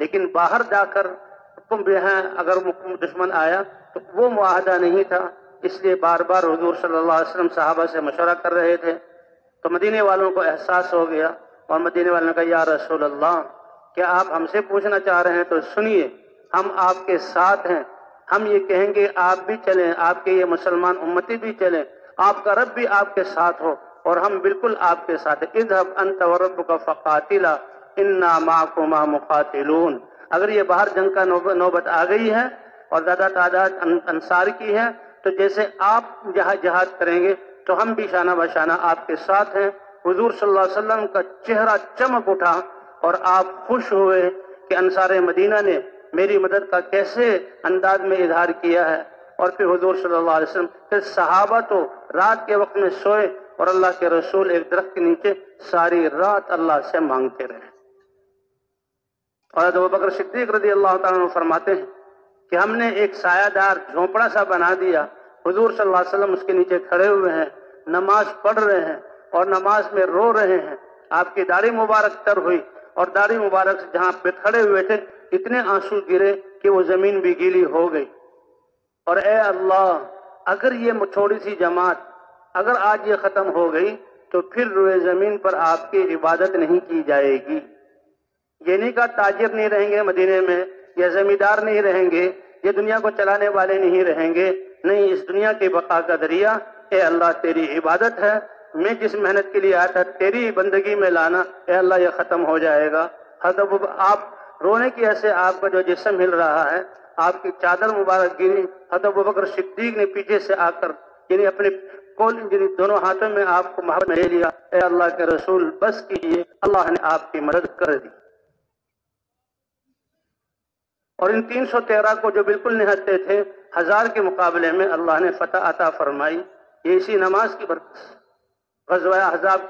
لیکن باہر جا کر تم بھی ہیں اگر دشمن آیا تو وہ معاہدہ نہیں تھا، اس لیے بار بار حضور صلی اللہ علیہ وسلم صحابہ سے مشورہ کر رہے تھے۔ تو مدینے والوں کو احساس ہو گیا اور مدینے والوں نے کہا یا رسول اللہ کیا آپ ہم سے پوچھنا چاہ رہے ہیں تو سنیے، ہم آپ کے ساتھ ہیں، ہم یہ کہیں گے آپ بھی چلیں، آپ کے یہ مسلمان امتی بھی چلیں، آپ کا رب بھی آپ کے ساتھ ہو اور ہم بالکل آپ کے ساتھ ہیں۔ اذهب انت وربك فقاتلا انا معكما مقاتلون۔ اگر یہ باہر جنگ کا نوبت آ گئی ہے اور زیادہ تعداد انصار کی ہے تو جیسے آپ جہاد کریں گے تو ہم بھی شانہ بشانہ آپ کے ساتھ ہیں۔ حضور صلی اللہ علیہ وسلم کا چہرہ چمک اٹھا اور آپ خوش ہوئے کہ انصار مدینہ نے میری مدد کا کیسے انداز میں اظہار کیا ہے۔ اور پھر حضور صلی اللہ علیہ وسلم پھر صحابہ تو رات کے وقت میں سوئے اور اللہ کے رسول ایک درخت کے نیچے ساری رات اللہ سے مانگتے رہے۔ اور حضرت ابوبکر صدیق رضی اللہ تعالیٰ عنہ فرماتے ہیں کہ ہم نے ایک سایہ دار جھونپڑا سا بنا دیا، حضور صلی اللہ علیہ وسلم اس کے نیچے کھڑے ہوئے ہیں، نماز پڑھ رہے ہیں اور نماز میں رو رہے ہیں۔ آپ کی داڑھی مبارک تر ہوئی اور داڑھی مبارک سے جہاں پہ کھڑے ہوئے تھے اتنے آنسو گرے کہ وہ زمین بھی گیلی ہو گئی۔ اور اے اللہ اگر یہ تھوڑی سی جماعت اگر آج یہ ختم ہو گئی تو پھر روئے زمین پر آپ کی عبادت نہیں کی جائے گی۔ یہ نہیں کہا تاجر نہیں رہیں گے مدینے میں، یا زمیندار نہیں رہیں گے، یہ دنیا کو چلانے والے نہیں رہیں گے، نہیں، اس دنیا کی بقا کا ذریعہ اے اللہ تیری عبادت ہے، میں جس محنت کے لیے آیا تھا تیری بندگی میں لانا، اے اللہ یہ ختم ہو جائے گا۔ حضرت آپ رونے کی ایسے آپ کا جو جسم ہل رہا ہے، آپ کی چادر مبارک گری، حضرت ابوبکر صدیق نے پیچھے سے آ کر یعنی اپنے دونوں ہاتھوں میں آپ کو محبت میں لے لیا، اے اللہ کے رسول بس کیجیے، اللہ نے آپ کی مدد کر دی۔ اور ان 313 کو جو بالکل نہتے تھے 1000 کے مقابلے میں اللہ نے فتح عطا فرمائی، یہ اسی نماز کی برکت سے۔ غزوہ احزاب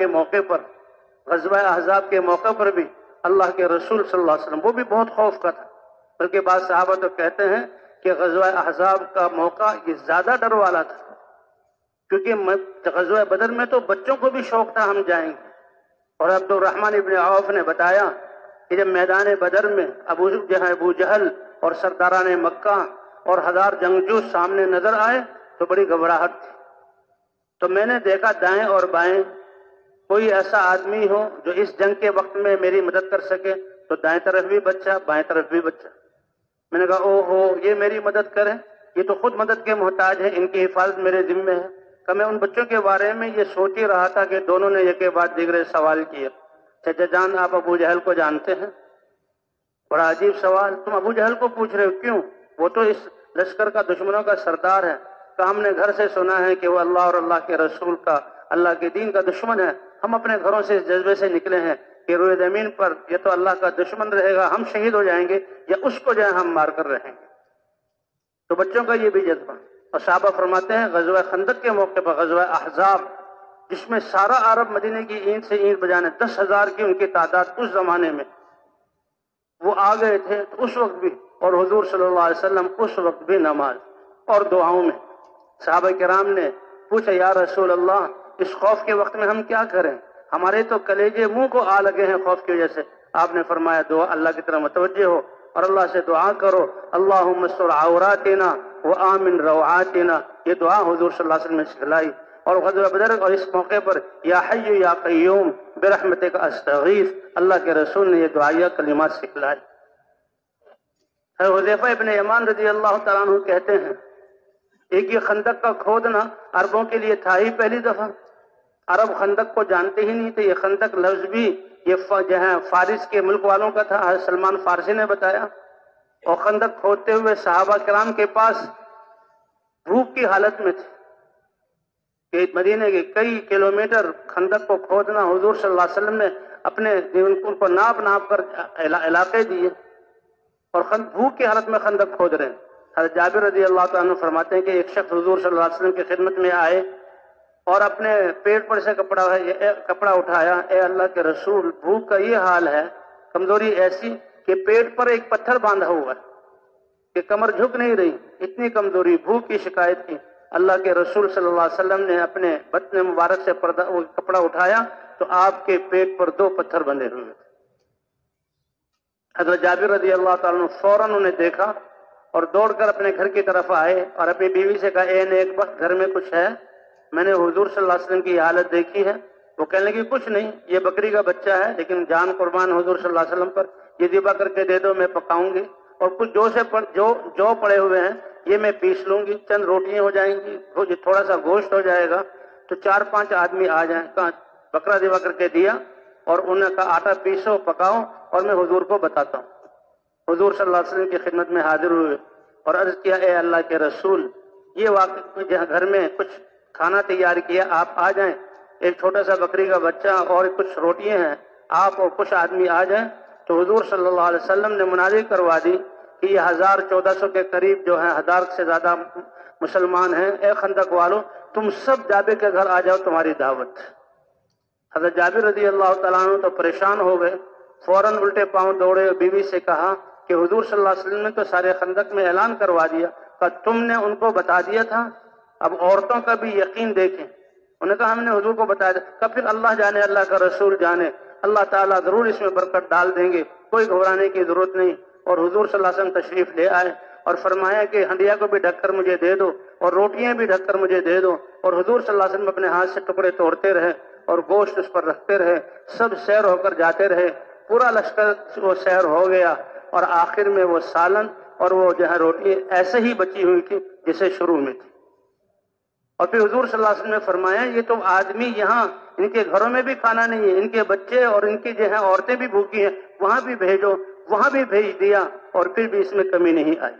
کے موقع پر بھی اللہ کے رسول صلی اللہ علیہ وسلم وہ بھی بہت خوف کا تھا، بلکہ بعض صحابہ تو کہتے ہیں کہ غزوہ احزاب کا موقع یہ زیادہ ڈر والا تھا، کیونکہ غزوہ بدر میں تو بچوں کو بھی شوق تھا ہم جائیں گے۔ اور عبد الرحمن ابن عوف نے بتایا کہ جب میدان بدر میں ابو جہل اور سرداران مکہ اور 1000 جنگجو سامنے نظر آئے تو بڑی گھبراہٹ تھی، تو میں نے دیکھا دائیں اور بائیں کوئی ایسا آدمی ہو جو اس جنگ کے وقت میں میری مدد کر سکے، تو دائیں طرف بھی بچہ بائیں طرف بھی بچہ۔ میں نے کہا او ہو یہ میری مدد کریں، یہ تو خود مدد کے محتاج ہیں، ان کی حفاظت میرے ذمہ ہے۔ کہ میں ان بچوں کے بارے میں یہ سوچ ہی رہا تھا کہ دونوں نے یک کے بعد دیگرے سوال کیے، چچا جان آپ ابو جہل کو جانتے ہیں؟ بڑا عجیب سوال، تم ابو جہل کو پوچھ رہے ہو، کیوں؟ وہ تو اس لشکر کا دشمنوں کا سردار ہے۔ کہ ہم نے گھر سے سنا ہے کہ وہ اللہ اور اللہ کے رسول کا، اللہ کے دین کا دشمن ہے، ہم اپنے گھروں سے اس جذبے سے نکلے ہیں کہ روئے زمین پر یہ تو اللہ کا دشمن رہے گا، ہم شہید ہو جائیں گے یا اس کو جو ہے ہم مار کر رہیں گے۔ تو بچوں کا یہ بھی جذبہ۔ اور صحابہ فرماتے ہیں غزوہ خندق کے موقع پر غزوہ احزاب جس میں سارا عرب مدینے کی اینٹ سے اینٹ بجانے 10,000 کی ان کی تعداد اس زمانے میں وہ آ گئے تھے، تو اس وقت بھی اور حضور صلی اللہ علیہ وسلم اس وقت بھی نماز اور دعاؤں میں۔ صحابہ کرام نے پوچھا یا رسول اللہ اس خوف کے وقت میں ہم کیا کریں، ہمارے تو کلیجے منہ کو آ لگے ہیں خوف کی وجہ سے۔ آپ نے فرمایا دعا اللہ کی طرف متوجہ ہو اور اللہ سے دعا کرو، اللہم استر عوراتنا وآمن روعاتنا، یہ دعا حضور صلی اللہ علیہ وسلم نے سکھلائی۔ اور غزوہ بدر اور اس موقع پر یا حی یا قیوم برحمتک استغیث، اللہ کے رسول نے یہ دعائیہ کلمات سکھلائی۔ حذیفہ ابن یمان رضی اللہ تعالیٰ عنہ کہتے ہیں ایک یہ خندق کا کھودنا عربوں کے لیے تھا ہی پہلی دفعہ، عرب خندق کو جانتے ہی نہیں تھے۔ یہ خندق لفظ بھی یہ جو ہے فارس کے ملک والوں کا تھا، حضرت سلمان فارسی نے بتایا۔ اور خندق کھودتے ہوئے صحابہ کرام کے پاس بھوک کی حالت میں تھے کہ مدینے کے کئی کلومیٹر خندق کو کھودنا، حضور صلی اللہ علیہ وسلم نے اپنے ان کو ناپ کر علاقے دیے اور بھوک کی حالت میں خندق کھود رہے ہیں۔ حضرت جابر رضی اللہ تعالیٰ عنہ فرماتے ہیں کہ ایک شخص حضور صلی اللہ علیہ وسلم کی خدمت میں آئے اور اپنے پیٹ پر سے کپڑا اٹھایا، اے اللہ کے رسول بھوک کا یہ حال ہے، کمزوری ایسی کہ پیٹ پر ایک پتھر باندھا ہوا ہے کہ کمر جھک نہیں رہی، اتنی کمزوری، بھوک کی شکایت کی۔ اللہ کے رسول صلی اللہ علیہ وسلم نے اپنے بطن مبارک سے کپڑا اٹھایا تو آپ کے پیٹ پر 2 پتھر بندھے ہوئے تھے۔ حضرت جابر رضی اللہ تعالیٰ عنہ فوراً انہیں دیکھا اور دوڑ کر اپنے گھر کی طرف آئے اور اپنی بیوی سے کہا اے نیک بخت گھر میں کچھ ہے؟ میں نے حضور صلی اللہ علیہ وسلم کی حالت دیکھی ہے۔ وہ کہنے لگی کچھ نہیں، یہ بکری کا بچہ ہے، لیکن جان قربان حضور صلی اللہ علیہ وسلم پر، یہ ذبح کر کے دے دو، میں پکاؤں گی، اور کچھ جو پڑے ہوئے ہیں یہ میں پیس لوں گی، چند روٹیاں ہو جائیں گی، تھوڑا سا گوشت ہو جائے گا، تو 4-5 آدمی آ جائیں۔ کہا بکرا ذبح کر کے دیا اور انہوں نے کہا آٹا پیسو، پکاؤ اور میں حضور کو بتاتا ہوں۔ حضور صلی اللہ علیہ وسلم کی خدمت میں حاضر ہوئے اور عرض کیا اے اللہ کے رسول، یہ واقعی جہاں گھر میں کچھ کھانا تیار کیا، آپ آ جائیں، ایک چھوٹا سا بکری کا بچہ اور کچھ روٹیاں ہیں، آپ اور کچھ آدمی آ جائیں۔ تو حضور صلی اللہ علیہ وسلم نے منادی کروا دی کہ یہ 1400 کے قریب جو ہیں، 1000 سے زیادہ مسلمان ہیں، اے خندق والو تم سب جابر کے گھر آ جاؤ، تمہاری دعوت۔ حضرت جابر رضی اللہ تعالیٰ عنہ تو پریشان ہو گئے، فوراً الٹے پاؤں دوڑے اور بیوی سے کہا کہ حضور صلی اللہ علیہ وسلم نے تو سارے خندق میں اعلان کروا دیا، کہ تم نے ان کو بتا دیا تھا، اب عورتوں کا بھی یقین دیکھیں۔ انہوں نے کہا ہم نے حضور کو بتایا تھا۔ کہ پھر اللہ جانے، اللہ کا رسول جانے، اللہ تعالیٰ ضرور اس میں برکت ڈال دیں گے، کوئی گھبرانے کی ضرورت نہیں۔ اور حضور صلی اللہ علیہ وسلم تشریف لے آئے اور فرمایا کہ ہنڈیا کو بھی ڈھک کر مجھے دے دو اور روٹیاں بھی ڈھک کر مجھے دے دو، اور حضور صلی اللہ علیہ وسلم اپنے ہاتھ سے ٹکڑے توڑتے رہے اور گوشت اس پر رکھتے رہے، سب سیر ہو کر جاتے رہے، پورا لشکر وہ سیر ہو گیا، اور آخر میں وہ سالن اور وہ جو ہے روٹی ایسے ہی بچی ہوئی تھی جیسے شروع میں تھی۔ اور پھر حضور صلی اللہ علیہ وسلم نے فرمایا یہ تو آدمی یہاں ان کے گھروں میں بھی کھانا نہیں ہے، ان کے بچے اور ان کی جو ہے عورتیں بھی بھوکی ہیں، وہاں بھی بھیجو، وہاں بھی بھیج دیا، اور پھر بھی اس میں کمی نہیں آئی۔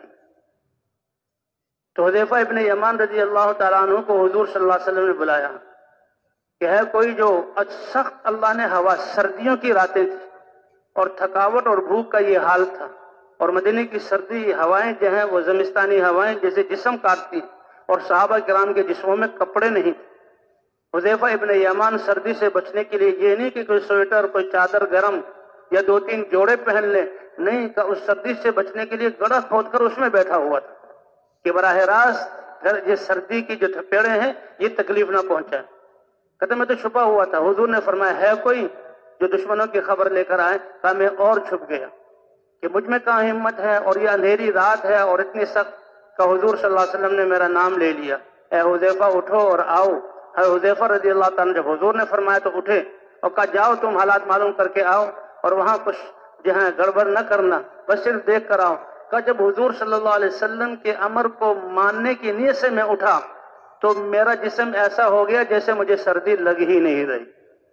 تو حذیفہ ابن یمان رضی اللہ تعالیٰ عنہ کو حضور صلی اللہ علیہ وسلم نے بلایا کہ ہے کوئی جو سخت اللہ نے ہوا، سردیوں کی راتیں تھی اور تھکاوٹ اور بھوک کا یہ حال تھا، اور مدینے کی سردی ہوائیں جو ہیں وہ زمستانی ہوائیں جیسے جسم کاٹتی، اور صحابہ کرام کے جسموں میں کپڑے نہیں تھے۔ حذیفہ ابن یمان سردی سے بچنے کے لیے یہ نہیں کہ کوئی سویٹر، کوئی چادر گرم یا 2-3 جوڑے پہن لیں، نہیں، کہ اس سردی سے بچنے کے لیے گڑھا کھود کر اس میں بیٹھا ہوا تھا کہ براہ راست یہ سردی کی جو تھپیڑیں ہیں یہ تکلیف نہ پہنچائے۔ کہتے میں تو چھپا ہوا تھا۔ حضور نے فرمایا ہے کوئی جو دشمنوں کی خبر لے کر آئے؟ کہا میں اور چھپ گیا کہ مجھ میں کہاں ہمت ہے، اور یہ اندھیری رات ہے اور اتنی سخت، کہ حضور صلی اللہ علیہ وسلم نے میرا نام لے لیا، اے حذیفہ اٹھو اور آؤ۔ حذیفہ رضی اللہ تعالیٰ جب حضور نے فرمایا تو اٹھے اور کہا جاؤ تم حالات معلوم کر کے آؤ، اور وہاں کچھ جو ہے گڑبڑ نہ کرنا، بس صرف دیکھ کر آؤ۔ کہ جب حضور صلی اللہ علیہ وسلم کے امر کو ماننے کی نیت سے میں اٹھا تو میرا جسم ایسا ہو گیا جیسے مجھے سردی لگ ہی نہیں رہی۔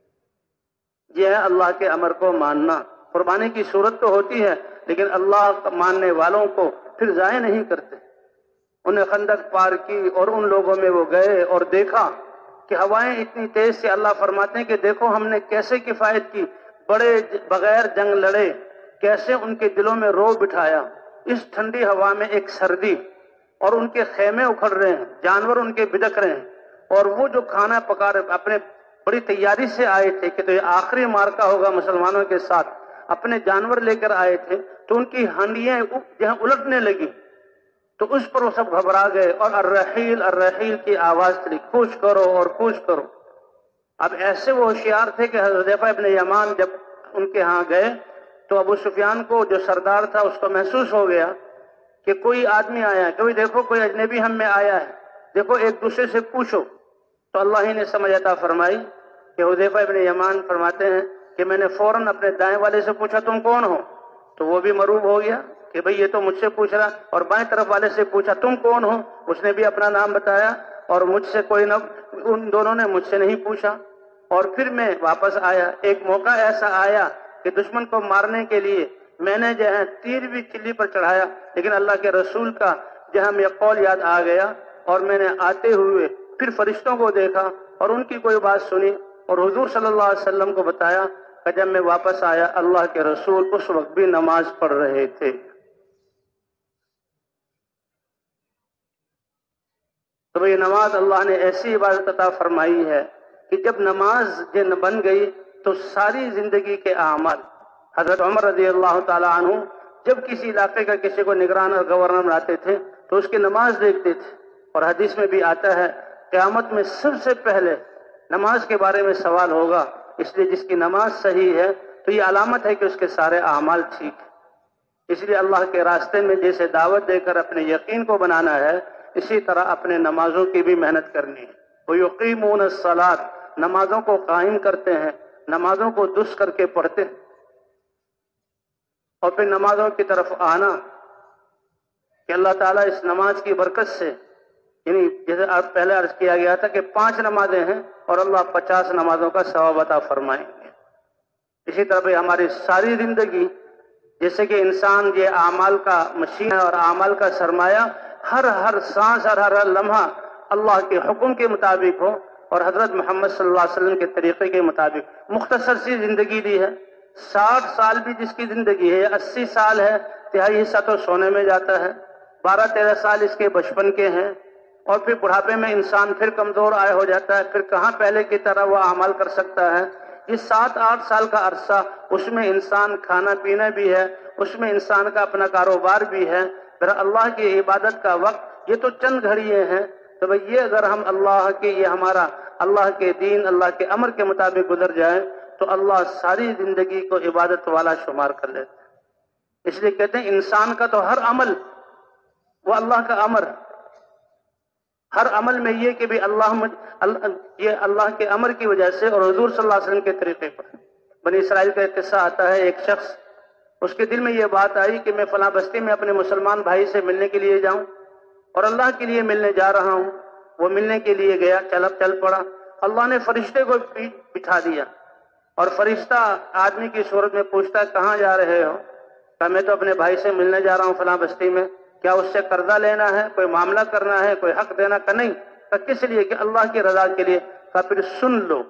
یہ ہے اللہ کے امر کو ماننا۔ قربانی کی صورت تو ہوتی ہے، لیکن اللہ ماننے والوں کو پھر ضائع نہیں کرتے۔ انہیں خندق پار کی اور ان لوگوں میں وہ گئے اور دیکھا کہ ہوائیں اتنی تیز سے، اللہ فرماتے ہیں کہ دیکھو ہم نے کیسے کفایت کی، بڑے بغیر جنگ لڑے، کیسے ان کے دلوں میں رو بٹھایا۔ اس ٹھنڈی ہوا میں ایک سردی، اور ان کے خیمے اکھڑ رہے ہیں، جانور ان کے بھڑک رہے ہیں، اور وہ جو کھانا پکا رہے اپنے بڑی تیاری سے آئے تھے کہ تو یہ آخری مارکا ہوگا مسلمانوں کے ساتھ، اپنے جانور لے کر آئے تھے، تو ان کی ہانڈیاں جہاں الٹنے لگی تو اس پر وہ سب گھبرا گئے، اور الرحیل الرحیل کی آواز چلی، کوش کرو اور کوش کرو۔ اب ایسے وہ ہوشیار تھے کہ حذیفہ ابن یمان جب ان کے ہاں گئے تو ابو سفیان کو جو سردار تھا اس کو محسوس ہو گیا کہ کوئی آدمی آیا ہے، کوئی دیکھو کوئی اجنبی ہم میں آیا ہے، دیکھو ایک دوسرے سے پوچھو۔ تو اللہ ہی نے سمجھ عطا فرمائی کہ حذیفہ ابن یمان فرماتے ہیں کہ میں نے فوراً اپنے دائیں والے سے پوچھا تم کون ہو؟ تو وہ بھی مروب ہو گیا کہ بھئی یہ تو مجھ سے پوچھ رہا، اور بائیں طرف والے سے پوچھا تم کون ہو؟ اس نے بھی اپنا نام بتایا، اور مجھ سے کوئی نہ، ان دونوں نے مجھ سے نہیں پوچھا۔ اور پھر میں واپس آیا، ایک موقع ایسا آیا کہ دشمن کو مارنے کے لیے میں نے جو ہے تیر بھی چلی پر چڑھایا، لیکن اللہ کے رسول کا جو ہے یہ قول یاد آ گیا، اور میں نے آتے ہوئے پھر فرشتوں کو دیکھا اور ان کی کوئی بات سنی، اور حضور صلی اللہ علیہ وسلم کو بتایا کہ جب میں واپس آیا اللہ کے رسول اس وقت بھی نماز پڑھ رہے تھے۔ تو یہ نماز اللہ نے ایسی عبادت عطا فرمائی ہے کہ جب نماز جن بن گئی تو ساری زندگی کے اعمال، حضرت عمر رضی اللہ تعالیٰ عنہ جب کسی علاقے کا کسی کو نگران اور گورنر بناتے تھے تو اس کی نماز دیکھتے تھے، اور حدیث میں بھی آتا ہے قیامت میں سب سے پہلے نماز کے بارے میں سوال ہوگا، اس لیے جس کی نماز صحیح ہے تو یہ علامت ہے کہ اس کے سارے اعمال ٹھیک ہیں۔ اس لیے اللہ کے راستے میں جیسے دعوت دے کر اپنے یقین کو بنانا ہے، اسی طرح اپنے نمازوں کی بھی محنت کرنی ہے۔ وَيُقِيمُونَ الصَّلَاةَ، نمازوں کو قائم کرتے ہیں، نمازوں کو درست کر کے پڑھتے ہیں، اور پھر نمازوں کی طرف آنا کہ اللہ تعالیٰ اس نماز کی برکت سے، یعنی جیسے پہلے عرض کیا گیا تھا کہ 5 نمازیں ہیں اور اللہ 50 نمازوں کا ثواب عطا فرمائیں گے۔ اسی طرح ہماری ساری زندگی، جیسے کہ انسان یہ اعمال کا مشین ہے اور اعمال کا سرمایہ، ہر سانس اور ہر لمحہ اللہ کے حکم کے مطابق ہو اور حضرت محمد صلی اللہ علیہ وسلم کے طریقے کے مطابق۔ مختصر سی زندگی دی ہے، 60 سال بھی جس کی زندگی ہے، 80 سال ہے، تہائی حصہ تو سونے میں جاتا ہے، 12-13 سال اس کے بچپن کے ہیں، اور پھر بڑھاپے میں انسان پھر کمزور آئے ہو جاتا ہے، پھر کہاں پہلے کی طرح وہ اعمال کر سکتا ہے۔ یہ 7-8 سال کا عرصہ، اس میں انسان کھانا پینا بھی ہے، اس میں انسان کا اپنا کاروبار بھی ہے، پھر اللہ کی عبادت کا وقت، یہ تو چند گھڑیاں ہیں۔ تو بھئی یہ اگر ہم اللہ کے، یہ ہمارا اللہ کے دین، اللہ کے امر کے مطابق گزر جائیں تو اللہ ساری زندگی کو عبادت والا شمار کر لیتا ہے۔ اس لیے کہتے ہیں انسان کا تو ہر عمل وہ اللہ کا امر، ہر عمل میں یہ کہ بھی یہ اللہ کے امر کی وجہ سے اور حضور صلی اللہ علیہ وسلم کے طریقے پر۔ بنی اسرائیل کا ایک قصہ آتا ہے، ایک شخص، اس کے دل میں یہ بات آئی کہ میں فلاں بستی میں اپنے مسلمان بھائی سے ملنے کے لیے جاؤں، اور اللہ کے لیے ملنے جا رہا ہوں۔ وہ ملنے کے لیے گیا، چل پڑا، اللہ نے فرشتے کو بٹھا دیا، اور فرشتہ آدمی کی صورت میں پوچھتا کہاں جا رہے ہو؟ کہا میں تو اپنے بھائی سے ملنے جا رہا ہوں فلاں بستی میں، کیا اس سے قرضہ لینا ہے، کوئی معاملہ کرنا ہے، کوئی حق دینا؟ کہ نہیں۔ کہ کس لیے؟ کہ اللہ کی رضا کے لیے۔ کہا پھر سن لو،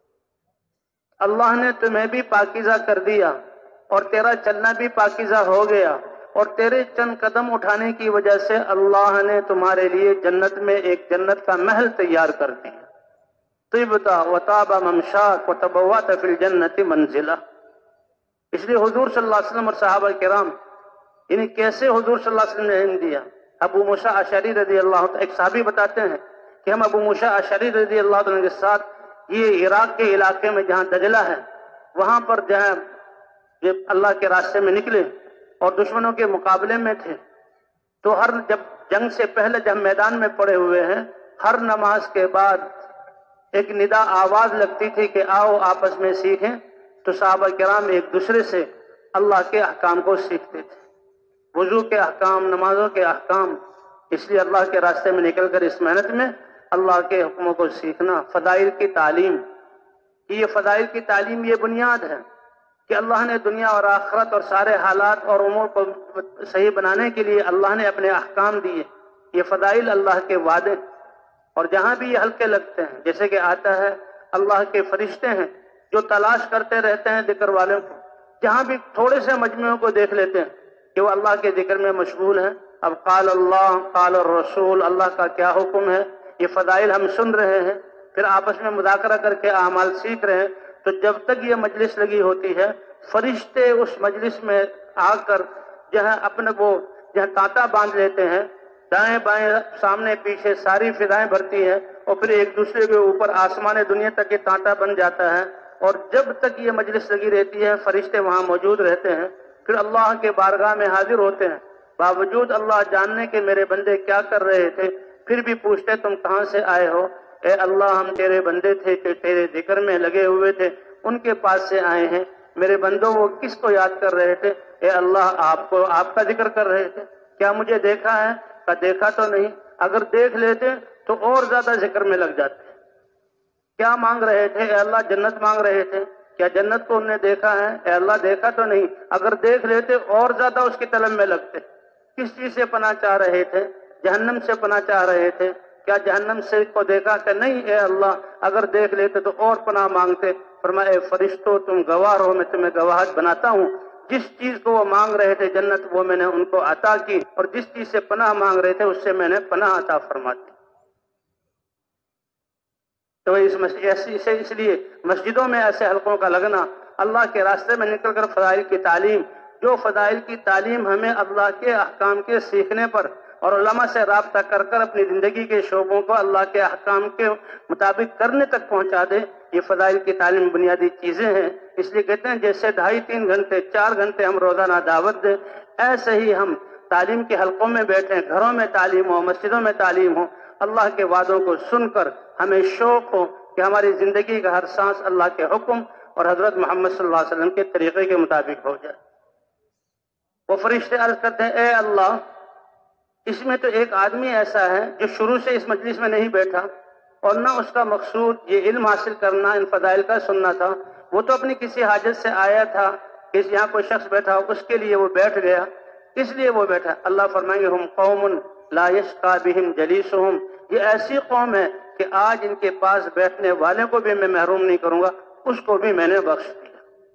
اللہ نے تمہیں بھی پاکیزہ کر دیا اور تیرا چلنا بھی پاکیزہ ہو گیا، اور تیرے چند قدم اٹھانے کی وجہ سے اللہ نے تمہارے لیے جنت میں ایک جنت کا محل تیار کر دیا۔ طِبْتَ وَطَابَ مَمْشَاكَ وَتَبَوَّأْتَ فِي الْجَنَّةِ مَنزِلًا۔ اس لیے حضور صلی اللہ علیہ وسلم اور صحابہ کرام، یعنی کیسے حضور صلی اللہ علیہ وسلم نے علم دیا۔ ابو موسیٰ اشعری رضی اللہ عنہ، ایک صحابی بتاتے ہیں کہ ہم ابو موسیٰ اشعری رضی اللہ عنہ کے ساتھ یہ عراق کے علاقے میں جہاں دجلہ ہے، وہاں پر جہاں اللہ کے راستے میں نکلے اور دشمنوں کے مقابلے میں تھے، تو جب جنگ سے پہلے جب میدان میں پڑے ہوئے ہیں، ہر نماز کے بعد ایک ندا آواز لگتی تھی کہ آؤ آپس میں سیکھیں، تو صحابہ کرام ایک دوسرے سے اللہ کے احکام کو سیکھتے تھے، وضو کے احکام، نمازوں کے احکام۔ اس لیے اللہ کے راستے میں نکل کر اس محنت میں اللہ کے حکموں کو سیکھنا، فضائل کی تعلیم، یہ فضائل کی تعلیم یہ بنیاد ہے کہ اللہ نے دنیا اور آخرت اور سارے حالات اور امور کو صحیح بنانے کے لیے اللہ نے اپنے احکام دیے۔ یہ فضائل اللہ کے وعدے، اور جہاں بھی یہ ہلکے لگتے ہیں، جیسے کہ آتا ہے اللہ کے فرشتے ہیں جو تلاش کرتے رہتے ہیں ذکر والوں کو، جہاں بھی تھوڑے سے مجموعوں کو دیکھ لیتے ہیں کہ وہ اللہ کے ذکر میں مشغول ہیں۔ اب قال اللہ، قال الرسول، اللہ کا کیا حکم ہے، یہ فضائل ہم سن رہے ہیں، پھر آپس میں مذاکرہ کر کے اعمال سیکھ رہے ہیں۔ تو جب تک یہ مجلس لگی ہوتی ہے، فرشتے اس مجلس میں آ کر جہاں تانتا باندھ لیتے ہیں، دائیں بائیں سامنے پیچھے ساری فضائیں بھرتی ہیں، اور پھر ایک دوسرے کے اوپر آسمان دنیا تک یہ تانتا بن جاتا ہے۔ اور جب تک یہ مجلس لگی رہتی ہے، فرشتے وہاں موجود رہتے ہیں، پھر اللہ کے بارگاہ میں حاضر ہوتے ہیں، باوجود اللہ جاننے کے میرے بندے کیا کر رہے تھے، پھر بھی پوچھتے تم کہاں سے آئے ہو؟ اے اللہ ہم تیرے بندے تھے جو تیرے ذکر میں لگے ہوئے تھے، ان کے پاس سے آئے ہیں۔ میرے بندوں وہ کس کو یاد کر رہے تھے؟ اے اللہ آپ کا ذکر کر رہے تھے۔ کیا مجھے دیکھا ہے؟ کہ دیکھا تو نہیں، اگر دیکھ لیتے تو اور زیادہ ذکر میں لگ جاتے۔ کیا مانگ رہے تھے؟ اے اللہ جنت مانگ رہے تھے، کیا جنت کو انہیں دیکھا ہے؟ اے اللہ دیکھا تو نہیں، اگر دیکھ لیتے اور زیادہ اس کی طلب میں لگتے۔ کس چیز سے پناہ چاہ رہے تھے؟ جہنم سے پناہ چاہ رہے تھے، کیا جہنم سے کو دیکھا کہ نہیں؟ اے اللہ اگر دیکھ لیتے تو اور پناہ مانگتے۔ فرمایا اے فرشتوں تم گواہ رہو، میں تمہیں گواہت بناتا ہوں، جس چیز کو وہ مانگ رہے تھے جنت، وہ میں نے ان کو عطا کی، اور جس چیز سے پناہ مانگ رہے تھے اس سے میں نے پناہ عطا فرما دی۔ تو اس لیے مسجدوں میں ایسے حلقوں کا لگنا، اللہ کے راستے میں نکل کر فضائل کی تعلیم، جو فضائل کی تعلیم ہمیں اللہ کے احکام کے سیکھنے پر اور علماء سے رابطہ کر کر اپنی زندگی کے شعبوں کو اللہ کے احکام کے مطابق کرنے تک پہنچا دے، یہ فضائل کی تعلیم بنیادی چیزیں ہیں۔ اس لیے کہتے ہیں جیسے 2.5-3 گھنٹے 4 گھنٹے ہم روزانہ دعوت دیں، ایسے ہی ہم تعلیم کے حلقوں میں بیٹھیں، گھروں میں تعلیم ہو، مسجدوں میں تعلیم ہو، اللہ کے وعدوں کو سن کر ہمیں شوق ہو کہ ہماری زندگی کا ہر سانس اللہ کے حکم اور حضرت محمد صلی اللہ علیہ وسلم کے طریقے کے مطابق ہو جائے۔ وہ فرشتے عرض کرتے ہیں اے اللہ، اس میں تو ایک آدمی ایسا ہے جو شروع سے اس مجلس میں نہیں بیٹھا اور نہ اس کا مقصود یہ علم حاصل کرنا، ان فضائل کا سننا تھا، وہ تو اپنی کسی حاجت سے آیا تھا کہ یہاں کوئی شخص بیٹھا ہو اس کے لیے وہ بیٹھ گیا، اس لیے وہ بیٹھا۔ اللہ فرمائیں گے ہم قوم لا یشقی بہم جلیسہم، یہ ایسی قوم ہے کہ آج ان کے پاس بیٹھنے والے کو بھی میں محروم نہیں کروں گا، اس کو بھی میں نے بخش دیا۔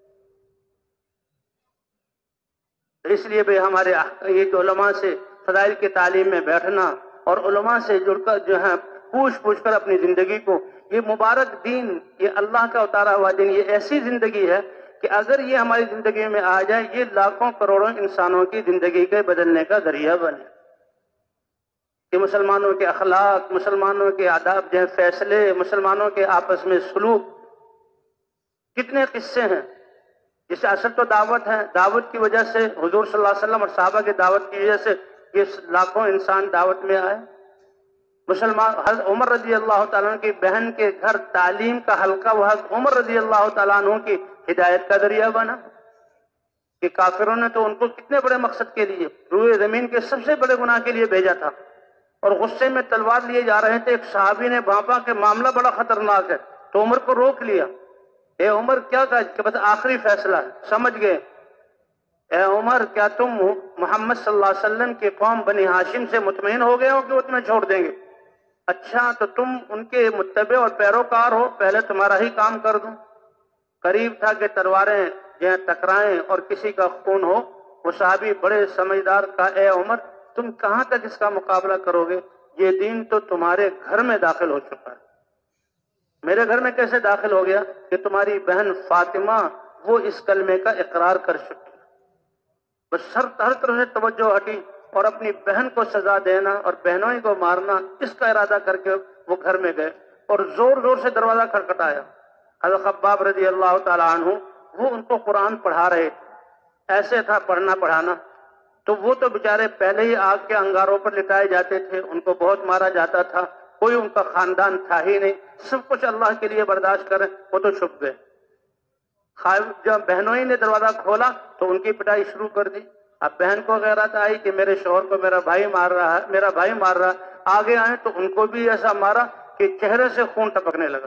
اس لیے بھی ہمارے یہ جو علماء سے فضائل کی تعلیم میں بیٹھنا اور علماء سے جڑ کر جو ہے پوچھ کر اپنی زندگی کو، یہ مبارک دین، یہ اللہ کا اتارا ہوا دین، یہ ایسی زندگی ہے کہ اگر یہ ہماری زندگی میں آ جائے یہ لاکھوں کروڑوں انسانوں کی زندگی کے بدلنے کا ذریعہ بنے، کہ مسلمانوں کے اخلاق، مسلمانوں کے آداب جو ہیں، فیصلے، مسلمانوں کے آپس میں سلوک، کتنے قصے ہیں۔ جسے اصل تو دعوت ہے، دعوت کی وجہ سے حضور صلی اللہ علیہ وسلم اور صحابہ کی دعوت کی وجہ سے یہ لاکھوں انسان دعوت میں آئے۔ مسلمان حضرت عمر رضی اللہ تعالیٰ عنہ کی بہن کے گھر تعلیم کا حلقہ، وہ حضرت عمر رضی اللہ تعالیٰ عنہ کی ہدایت کا ذریعہ بنا، کہ کافروں نے تو ان کو کتنے بڑے مقصد کے لیے، روئے زمین کے سب سے بڑے گناہ کے لیے بھیجا تھا، اور غصے میں تلوار لیے جا رہے تھے۔ ایک صحابی نے بھانپا کہ معاملہ بڑا خطرناک ہے، تو عمر کو روک لیا۔ اے عمر کیا کہا کہ بس آخری فیصلہ ہے، سمجھ گئے؟ اے عمر کیا تم محمد صلی اللہ علیہ وسلم کی قوم بنی ہاشم سے مطمئن ہو گئے ہو کہ وہ تمہیں چھوڑ دیں گے؟ اچھا تو تم ان کے متبع اور پیروکار ہو، پہلے تمہارا ہی کام کر دوں۔ قریب تھا کہ تلواریں جو ٹکرائیں اور کسی کا خون ہو۔ وہ صحابی بڑے سمجھدار کہا اے عمر تم کہاں تک اس کا مقابلہ کرو گے؟ یہ دین تو تمہارے گھر میں داخل ہو چکا ہے۔ میرے گھر میں کیسے داخل ہو گیا؟ کہ تمہاری بہن فاطمہ وہ اس کلمے کا اقرار کر چکی۔ بس ہر طرح سے توجہ ہٹی اور اپنی بہن کو سزا دینا اور بہنوں ہی کو مارنا، اس کا ارادہ کر کے وہ گھر میں گئے اور زور زور سے دروازہ کھٹکھٹایا۔ حضرت خباب رضی اللہ تعالیٰ عنہ وہ ان کو قرآن پڑھا رہے تھے، ایسے تھا پڑھنا پڑھانا، تو وہ تو بیچارے پہلے ہی آگ کے انگاروں پر لٹائے جاتے تھے، ان کو بہت مارا جاتا تھا، کوئی ان کا خاندان تھا ہی نہیں، سب کچھ اللہ کے لیے برداشت کریں، وہ تو چھپ گئے۔ جب بہنوں ہی نے دروازہ کھولا تو ان کی پٹائی شروع کر دی۔ اب بہن کو غیرت آئی کہ میرے شوہر کو میرا بھائی مار رہا ہے، آگے آئے تو ان کو بھی ایسا مارا کہ چہرے سے خون ٹپکنے لگا۔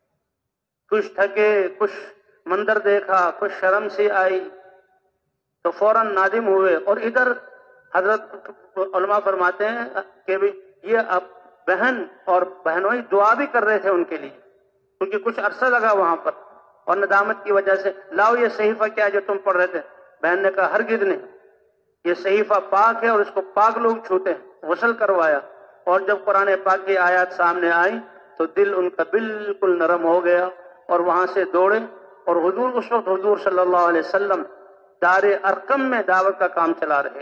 کچھ تھکے، کچھ منظر دیکھا، کچھ شرم سی آئی تو فوراً نادم ہوئے، اور ادھر حضرت علماء فرماتے ہیں کہ یہ اب بہن اور بہنوں ہی دعا بھی کر رہے تھے ان کے لیے، کیونکہ کچھ عرصہ لگا وہاں پر، اور ندامت کی وجہ سے لاؤ یہ صحیفہ کیا جو تم پڑھ رہے تھے؟ بہن نے کہا ہرگز نہیں، یہ صحیفہ پاک ہے اور اس کو پاک لوگ چھوتے ہیں۔ غسل کروایا، اور جب قرآن پاک کی آیات سامنے آئیں تو دل ان کا بالکل نرم ہو گیا، اور وہاں سے دوڑے، اور اس وقت حضور صلی اللہ علیہ وسلم دار ارقم میں دعوت کا کام چلا رہے۔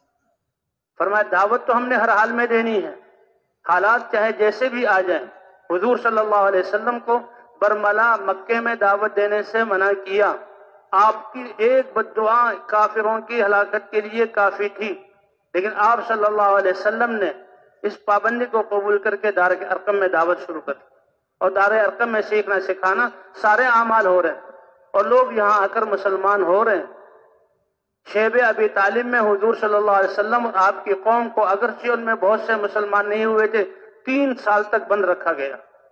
فرمایا دعوت تو ہم نے ہر حال میں دینی ہے، حالات چاہے جیسے بھی آ جائیں۔ حضور صلی اللہ علیہ وسلم کو برملا مکے میں دعوت دینے سے منع کیا، آپ کی ایک بددعا کافروں کی ہلاکت کے لیے کافی تھی، لیکن آپ صلی اللہ علیہ وسلم نے اس پابندی کو قبول کر کے دار ارقم میں دعوت شروع کر دی، اور دار ارقم میں سیکھنا سکھانا سارے اعمال ہو رہے ہیں، اور لوگ یہاں آ کر مسلمان ہو رہے ہیں۔ شیب ابی طالب میں حضور صلی اللہ علیہ وسلم اور آپ کی قوم کو اگرچہ ان میں بہت سے مسلمان نہیں ہوئے تھے، 3 سال تک بند رکھا گیا۔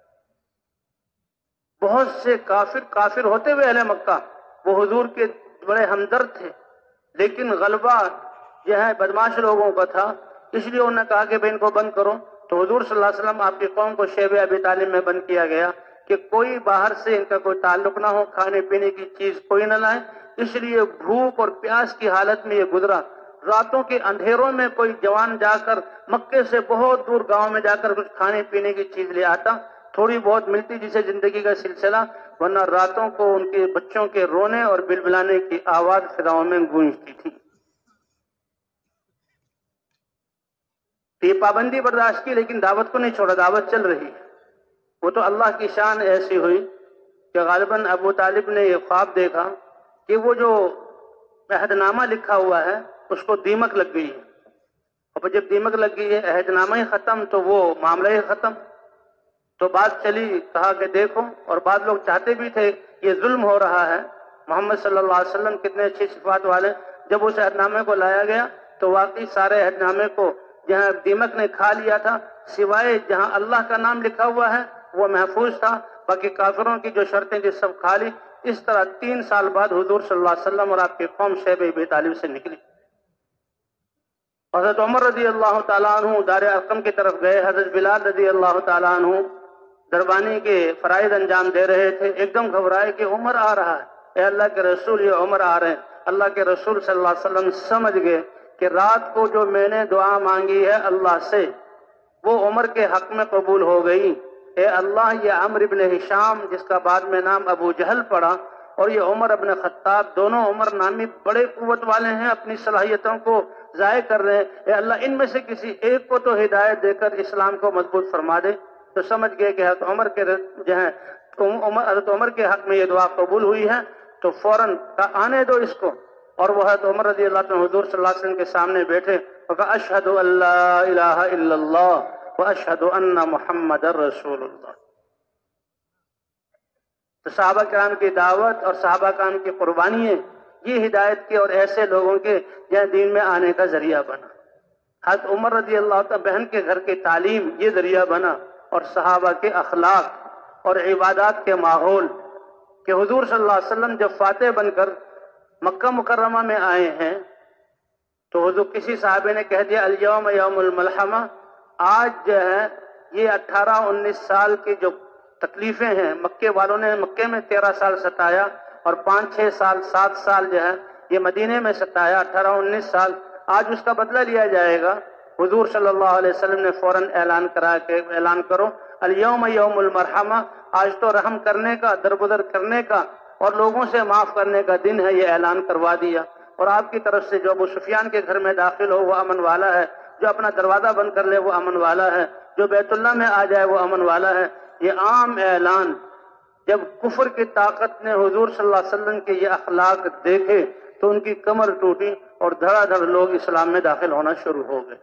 بہت سے کافر ہوتے ہوئے اہل مکہ وہ حضور کے بڑے ہمدرد تھے، لیکن غلبہ جو ہے بدماش لوگوں کا تھا، اس لیے انہوں نے کہا کہ ان کو بند کرو، تو حضور صلی اللہ علیہ وسلم آپ کی قوم کو شیب ابی طالب میں بند کیا گیا کہ کوئی باہر سے ان کا کوئی تعلق نہ ہو، کھانے پینے کی چیز کوئی نہ لائے۔ اس لیے بھوک اور پیاس کی حالت میں یہ گزرا۔ راتوں کے اندھیروں میں کوئی جوان جا کر مکے سے بہت دور گاؤں میں جا کر کچھ کھانے پینے کی چیز لے آتا، تھوڑی بہت ملتی جسے زندگی کا سلسلہ، ورنہ راتوں کو ان کے بچوں کے رونے اور بلبلانے کی آواز فضاؤں میں گونجتی تھی۔ یہ پابندی برداشت کی، لیکن دعوت کو نہیں چھوڑا، دعوت چل رہی ہے۔ وہ تو اللہ کی شان ایسی ہوئی کہ غالباً ابو طالب نے یہ خواب دیکھا کہ وہ جو عہد نامہ لکھا ہوا ہے اس کو دیمک لگ گئی ہے، اور جب دیمک لگ گئی ہے عہد نامہ ہی ختم تو وہ معاملہ ہی ختم. تو بات چلی، کہا کہ دیکھو، اور بعض لوگ چاہتے بھی تھے یہ ظلم ہو رہا ہے، محمد صلی اللہ علیہ وسلم کتنے اچھی صفات والے. جب اس عہد نامے کو لایا گیا تو واقعی سارے عہد نامے کو جہاں دیمک نے کھا لیا تھا، سوائے جہاں اللہ کا نام لکھا ہوا ہے وہ محفوظ تھا، باقی کافروں کی جو شرطیں تھیں سب کھا لی. اس طرح 3 سال بعد حضور صلی اللہ علیہ وسلم اور آپ کی قوم شیب ابی طالب سے نکلی. حضرت عمر رضی اللہ تعالیٰ عنہ دار ارقم کی طرف گئے. حضرت بلال رضی اللہ تعالیٰ عنہ دربانی کے فرائض انجام دے رہے تھے. ایک دم گھبرائے کہ عمر آ رہا ہے، اے اللہ کے رسول یہ عمر آ رہے ہیں. اللہ کے رسول صلی اللہ علیہ وسلم سمجھ گئے کہ رات کو جو میں نے دعا مانگی ہے اللہ سے وہ عمر کے حق میں قبول ہو گئی. اے اللہ یہ عمرو ابن ہشام جس کا بعد میں نام ابو جہل پڑا اور یہ عمر ابن خطاب، دونوں عمر نامی بڑے قوت والے ہیں، اپنی صلاحیتوں کو ضائع کر رہے ہیں. اے اللہ ان میں سے کسی ایک کو تو ہدایت دے کر اسلام کو مضبوط فرما دے. تو سمجھ گئے کہ حضرت عمر کے حضرت عمر کے حق میں یہ دعا قبول ہوئی ہے، تو فوراً آنے دو اس کو. اور وہ حضرت عمر رضی اللہ عنہ حضور صلی اللہ علیہ وسلم کے سامنے بیٹھے اور کہا اشہد ان لا الہ الا اللہ واشہد ان محمد رسول اللہ. تو صحابہ کرام کی دعوت اور صحابہ کرام کی قربانیاں یہ ہدایت کے اور ایسے لوگوں کے جہاں دین میں آنے کا ذریعہ بنا. حضرت عمر رضی اللہ عنہ بہن کے گھر کی تعلیم یہ ذریعہ بنا، اور صحابہ کے اخلاق اور عبادات کے ماحول کہ حضور صلی اللہ علیہ وسلم جب فاتح بن کر مکہ مکرمہ میں آئے ہیں تو حضور کسی صحابے نے کہہ دیا الیوم یوم الملحمہ، آج جو ہے یہ 18-19 سال کی جو تکلیفیں ہیں مکے والوں نے مکے میں 13 سال ستایا اور 5-6 سال 7 سال جو ہے یہ مدینے میں ستایا، 18-19 سال، آج اس کا بدلہ لیا جائے گا. حضور صلی اللہ علیہ وسلم نے فوراً اعلان کرو الیوم یوم المرحمہ، آج تو رحم کرنے کا، درگزر کرنے کا اور لوگوں سے معاف کرنے کا دن ہے. یہ اعلان کروا دیا. اور آپ کی طرف سے جو ابو سفیان کے گھر میں داخل ہو وہ امن والا ہے، جو اپنا دروازہ بند کر لے وہ امن والا ہے، جو بیت اللہ میں آ جائے وہ امن والا ہے. یہ عام اعلان. جب کفر کی طاقت نے حضور صلی اللہ علیہ وسلم کے یہ اخلاق دیکھے تو ان کی کمر ٹوٹی اور دھڑا دھڑ لوگ اسلام میں داخل ہونا شروع ہو گئے.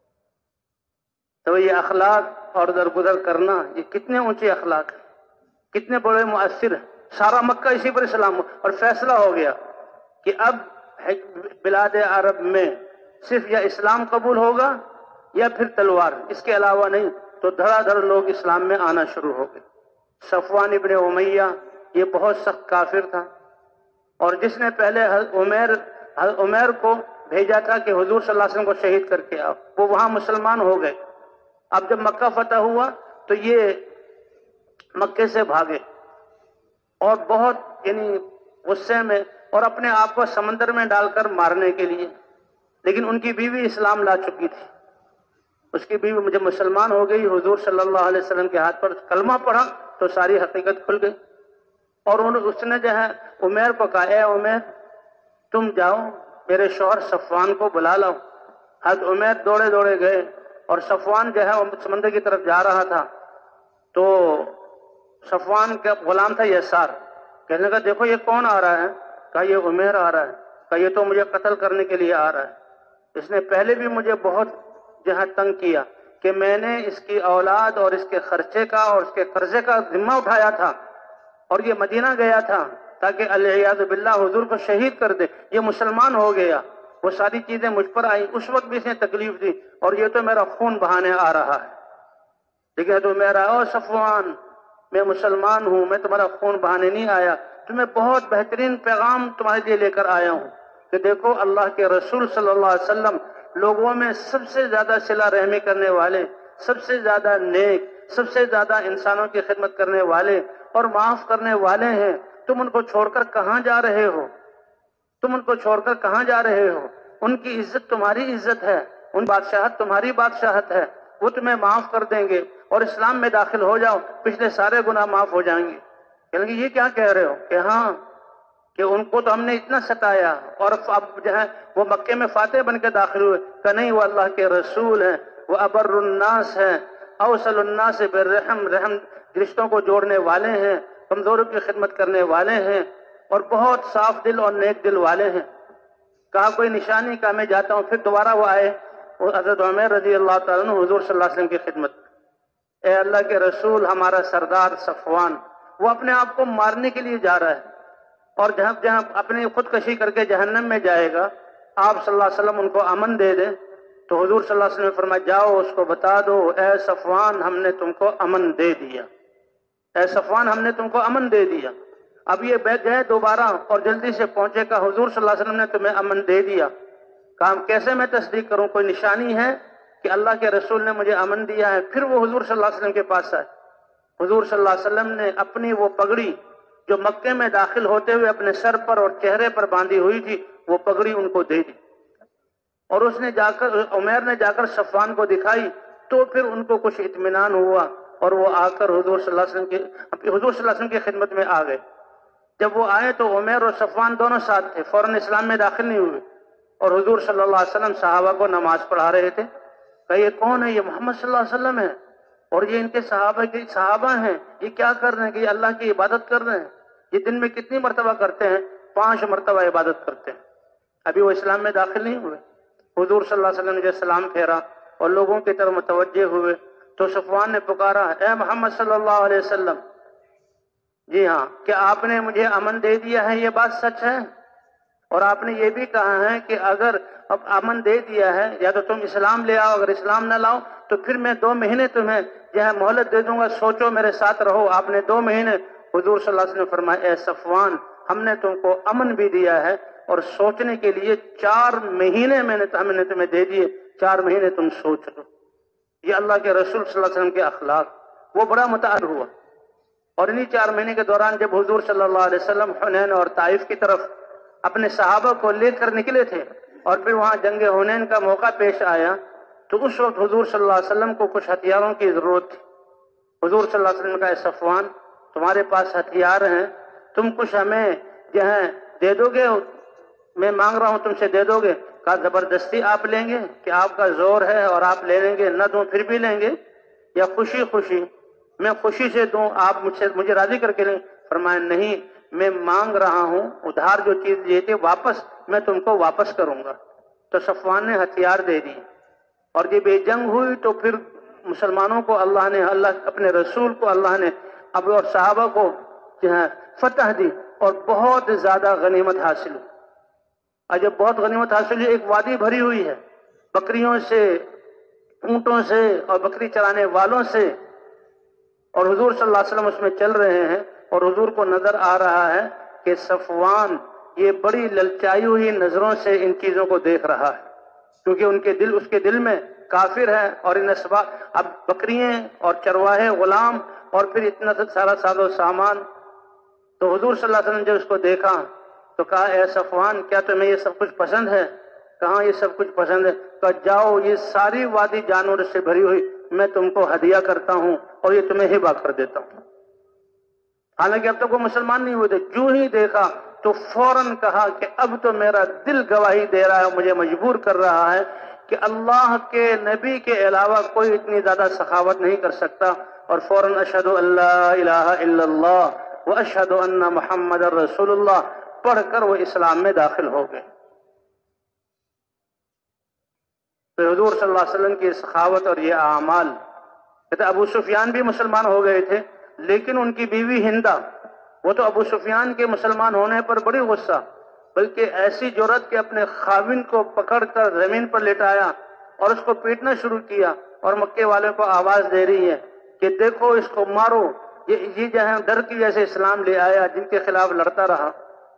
تو یہ اخلاق اور درگزر کرنا یہ کتنے اونچے اخلاق ہیں، کتنے بڑے مؤثر ہیں. سارا مکہ اسی پر اسلام اور فیصلہ ہو گیا کہ اب بلاد عرب میں صرف یا اسلام قبول ہوگا یا پھر تلوار، اس کے علاوہ نہیں. تو دھڑا دھڑ لوگ اسلام میں آنا شروع ہو گئے. صفوان ابن امیہ یہ بہت سخت کافر تھا، اور جس نے پہلے حضرت عمیر کو بھیجا تھا کہ حضور صلی اللہ علیہ وسلم کو شہید کر کے آؤ، وہ وہاں مسلمان ہو گئے. اب جب مکہ فتح ہوا تو یہ مکے سے بھاگے اور بہت غصے میں اور اپنے آپ کو سمندر میں ڈال کر مارنے کے لیے. لیکن ان کی بیوی اسلام لا چکی تھی. اس کی بیوی جب مسلمان ہو گئی، حضور صلی اللہ علیہ وسلم کے ہاتھ پر کلمہ پڑھا تو ساری حقیقت کھل گئی. اور اس نے جو ہے عمیر کو کہا اے عمیر تم جاؤ میرے شوہر صفوان کو بلا لاؤ. حضرت عمیر دوڑے دوڑے گئے اور صفوان جو ہے سمندر کی طرف جا رہا تھا. تو صفوان کا غلام تھا یسار، کہنے لگا دیکھو یہ کون آ رہا ہے؟ کہا یہ عمیر آ رہا ہے. کہا یہ تو مجھے قتل کرنے کے لیے آ رہا ہے. اس نے پہلے بھی مجھے بہت جو ہے تنگ کیا کہ میں نے اس کی اولاد اور اس کے خرچے کا اور اس کے قرضے کا ذمہ اٹھایا تھا اور یہ مدینہ گیا تھا تاکہ العیاذ باللہ حضور کو شہید کر دے. یہ مسلمان ہو گیا، وہ ساری چیزیں مجھ پر آئی. اس وقت بھی اس نے تکلیف دی اور یہ تو میرا خون بہانے آ رہا ہے. لیکن تو میرا او صفوان میں مسلمان ہوں، میں تمہارا خون بہانے نہیں آیا. تمہیں بہت بہترین پیغام تمہارے لیے لے کر آیا ہوں کہ دیکھو اللہ کے رسول صلی اللہ علیہ وسلم لوگوں میں سب سے زیادہ صلہ رحمی کرنے والے، سب سے زیادہ نیک، سب سے زیادہ انسانوں کی خدمت کرنے والے اور معاف کرنے والے ہیں. تم ان کو چھوڑ کر کہاں جا رہے ہو؟ تم ان کو چھوڑ کر کہاں جا رہے ہو؟ ان کی عزت تمہاری عزت ہے، ان بادشاہت تمہاری بادشاہت ہے. وہ تمہیں معاف کر دیں گے اور اسلام میں داخل ہو جاؤ، پچھلے سارے گناہ معاف ہو جائیں گے. کہیں گے یہ کیا کہہ رہے ہو؟ کہ ہاں کہ ان کو تو ہم نے اتنا ستایا اور اب جو ہے وہ مکے میں فاتح بن کے داخل ہوئے. کہ نہیں وہ اللہ کے رسول ہیں، وہ ابر الناس ہیں، اوصل الناس بالرحم، رحم رشتوں کو جوڑنے والے ہیں. کمزوروں کی خدمت کرنے والے ہیں اور بہت صاف دل اور نیک دل والے ہیں. کہا کوئی نشانی؟ کہا میں جاتا ہوں. پھر دوبارہ وہ آئے، وہ حضرت عمیر رضی اللہ تعالیٰ عنہ حضور صلی اللہ علیہ وسلم کی خدمت. اے اللہ کے رسول، ہمارا سردار صفوان وہ اپنے آپ کو مارنے کے لیے جا رہا ہے اور جہاں اپنی خودکشی کر کے جہنم میں جائے گا، آپ صلی اللہ علیہ وسلم ان کو امن دے دیں. تو حضور صلی اللہ علیہ وسلم نے فرمایا جاؤ اس کو بتا دو، اے صفوان ہم نے تم کو امن دے دیا، اے صفوان ہم نے تم کو امن دے دیا. اب یہ بیٹھ گئے دوبارہ اور جلدی سے پہنچے. کہا حضور صلی اللہ علیہ وسلم نے تمہیں امن دے دیا. کہا کیسے میں تصدیق کروں؟ کوئی نشانی ہے کہ اللہ کے رسول نے مجھے امن دیا ہے؟ پھر وہ حضور صلی اللہ علیہ وسلم کے پاس آئے. حضور صلی اللہ علیہ وسلم نے اپنی وہ پگڑی جو مکے میں داخل ہوتے ہوئے اپنے سر پر اور چہرے پر باندھی ہوئی تھی، وہ پگڑی ان کو دے دی اور اس نے جا کر عمیر نے جا کر صفوان کو دکھائی. تو پھر ان کو کچھ اطمینان ہوا اور وہ آ کر حضور صلی اللہ علیہ وسلم کی خدمت میں آ گئے. جب وہ آئے تو عمیر اور صفوان دونوں ساتھ تھے، فوراً اسلام میں داخل نہیں ہوئے. اور حضور صلی اللہ علیہ وسلم صحابہ کو نماز پڑھا رہے تھے. کہ یہ کون ہے؟ یہ محمد صلی اللہ علیہ وسلم ہے اور یہ ان کے صحابہ ہیں. یہ کیا کر رہے ہیں؟ کہ یہ اللہ کی عبادت کر رہے ہیں. یہ دن میں کتنی مرتبہ کرتے ہیں؟ 5 مرتبہ عبادت کرتے ہیں. ابھی وہ اسلام میں داخل نہیں ہوئے. حضور صلی اللہ علیہ وسلم نے جب سلام پھیرا اور لوگوں کی طرف متوجہ ہوئے تو صفوان نے پکارا، اے محمد صلی اللہ علیہ وسلم، جی ہاں، کیا آپ نے مجھے امن دے دیا ہے؟ یہ بات سچ ہے؟ اور آپ نے یہ بھی کہا ہے کہ اگر اب امن دے دیا ہے یا تو تم اسلام لے آؤ، اگر اسلام نہ لاؤ تو پھر میں 2 مہینے تمہیں جو ہے مہلت دے دوں گا، سوچو، میرے ساتھ رہو. آپ نے 2 مہینے. حضور صلی اللہ علیہ وسلم نے فرمایا، اے صفوان ہم نے تم کو امن بھی دیا ہے اور سوچنے کے لیے 4 مہینے ہم نے تمہیں دے دیے. 4 مہینے تم سوچ لو. یہ اللہ کے رسول صلی اللہ علیہ وسلم کے اخلاق. وہ بڑا متاثر ہوا اور انہی 4 مہینے کے دوران جب حضور صلی اللہ علیہ وسلم حنین اور طائف کی طرف اپنے صحابہ کو لے کر نکلے تھے اور پھر وہاں جنگ حنین کا موقع پیش آیا تو اس وقت حضور صلی اللہ علیہ وسلم کو کچھ ہتھیاروں کی ضرورت تھی. حضور صلی اللہ علیہ وسلم نے کہا، اے صفوان تمہارے پاس ہتھیار ہیں، تم کچھ ہمیں جو ہے دے دو گے؟ میں مانگ رہا ہوں تم سے دے دو گے؟ کہا زبردستی آپ لیں گے کہ آپ کا زور ہے اور آپ لے لیں گے؟ نہ دوں پھر بھی لیں گے یا خوشی خوشی؟ میں خوشی سے دوں، آپ مجھے راضی کر کے لیں؟ فرمایا نہیں، میں مانگ رہا ہوں، ادھار جو چیز لیے تھے واپس میں تم کو واپس کروں گا. تو صفوان نے ہتھیار دے دی اور جب یہ جنگ ہوئی تو پھر مسلمانوں کو اللہ اپنے رسول کو اللہ نے اب اور صحابہ کو جو ہے فتح دی اور بہت زیادہ غنیمت حاصل ہوئی. اور جب بہت غنیمت حاصل ہوئی، ایک وادی بھری ہوئی ہے بکریوں سے، اونٹوں سے اور بکری چرانے والوں سے، اور حضور صلی اللہ علیہ وسلم اس میں چل رہے ہیں اور حضور کو نظر آ رہا ہے کہ صفوان یہ بڑی للچائی ہوئی نظروں سے ان چیزوں کو دیکھ رہا ہے کیونکہ اس کے دل میں کافر ہے اور ان اسباب اب بکریاں اور چرواہے غلام اور پھر اتنا سارا ساز و سامان. تو حضور صلی اللہ علیہ وسلم نے جب اس کو دیکھا تو کہا، اے صفوان کیا تمہیں یہ سب کچھ پسند ہے؟ کہاں یہ سب کچھ پسند ہے؟ کہا جاؤ، یہ ساری وادی جانوروں سے بھری ہوئی میں تم کو ہدیہ کرتا ہوں اور یہ تمہیں ہبہ کر دیتا ہوں. حالانکہ اب تک وہ مسلمان نہیں ہوئے تھے. جو ہی دیکھا تو فوراً کہا کہ اب تو میرا دل گواہی دے رہا ہے، مجھے مجبور کر رہا ہے کہ اللہ کے نبی کے علاوہ کوئی اتنی زیادہ سخاوت نہیں کر سکتا. اور فوراً اشہد ان لا الہ الا اللہ و اشہد ان محمد رسول اللہ پڑھ کر وہ اسلام میں داخل ہو گئے. تو حضور صلی اللہ علیہ وسلم کی سخاوت اور یہ اعمال. کہتے ابو سفیان بھی مسلمان ہو گئے تھے لیکن ان کی بیوی ہندہ، وہ تو ابو سفیان کے مسلمان ہونے پر بڑی غصہ، بلکہ ایسی جرأت کہ اپنے خاوند کو پکڑ کر زمین پر لٹایا اور اس کو پیٹنا شروع کیا اور مکے والوں کو آواز دے رہی ہے کہ دیکھو اس کو مارو. یہ جو ہے ڈر کی وجہ سے اسلام لے آیا، جن کے خلاف لڑتا رہا.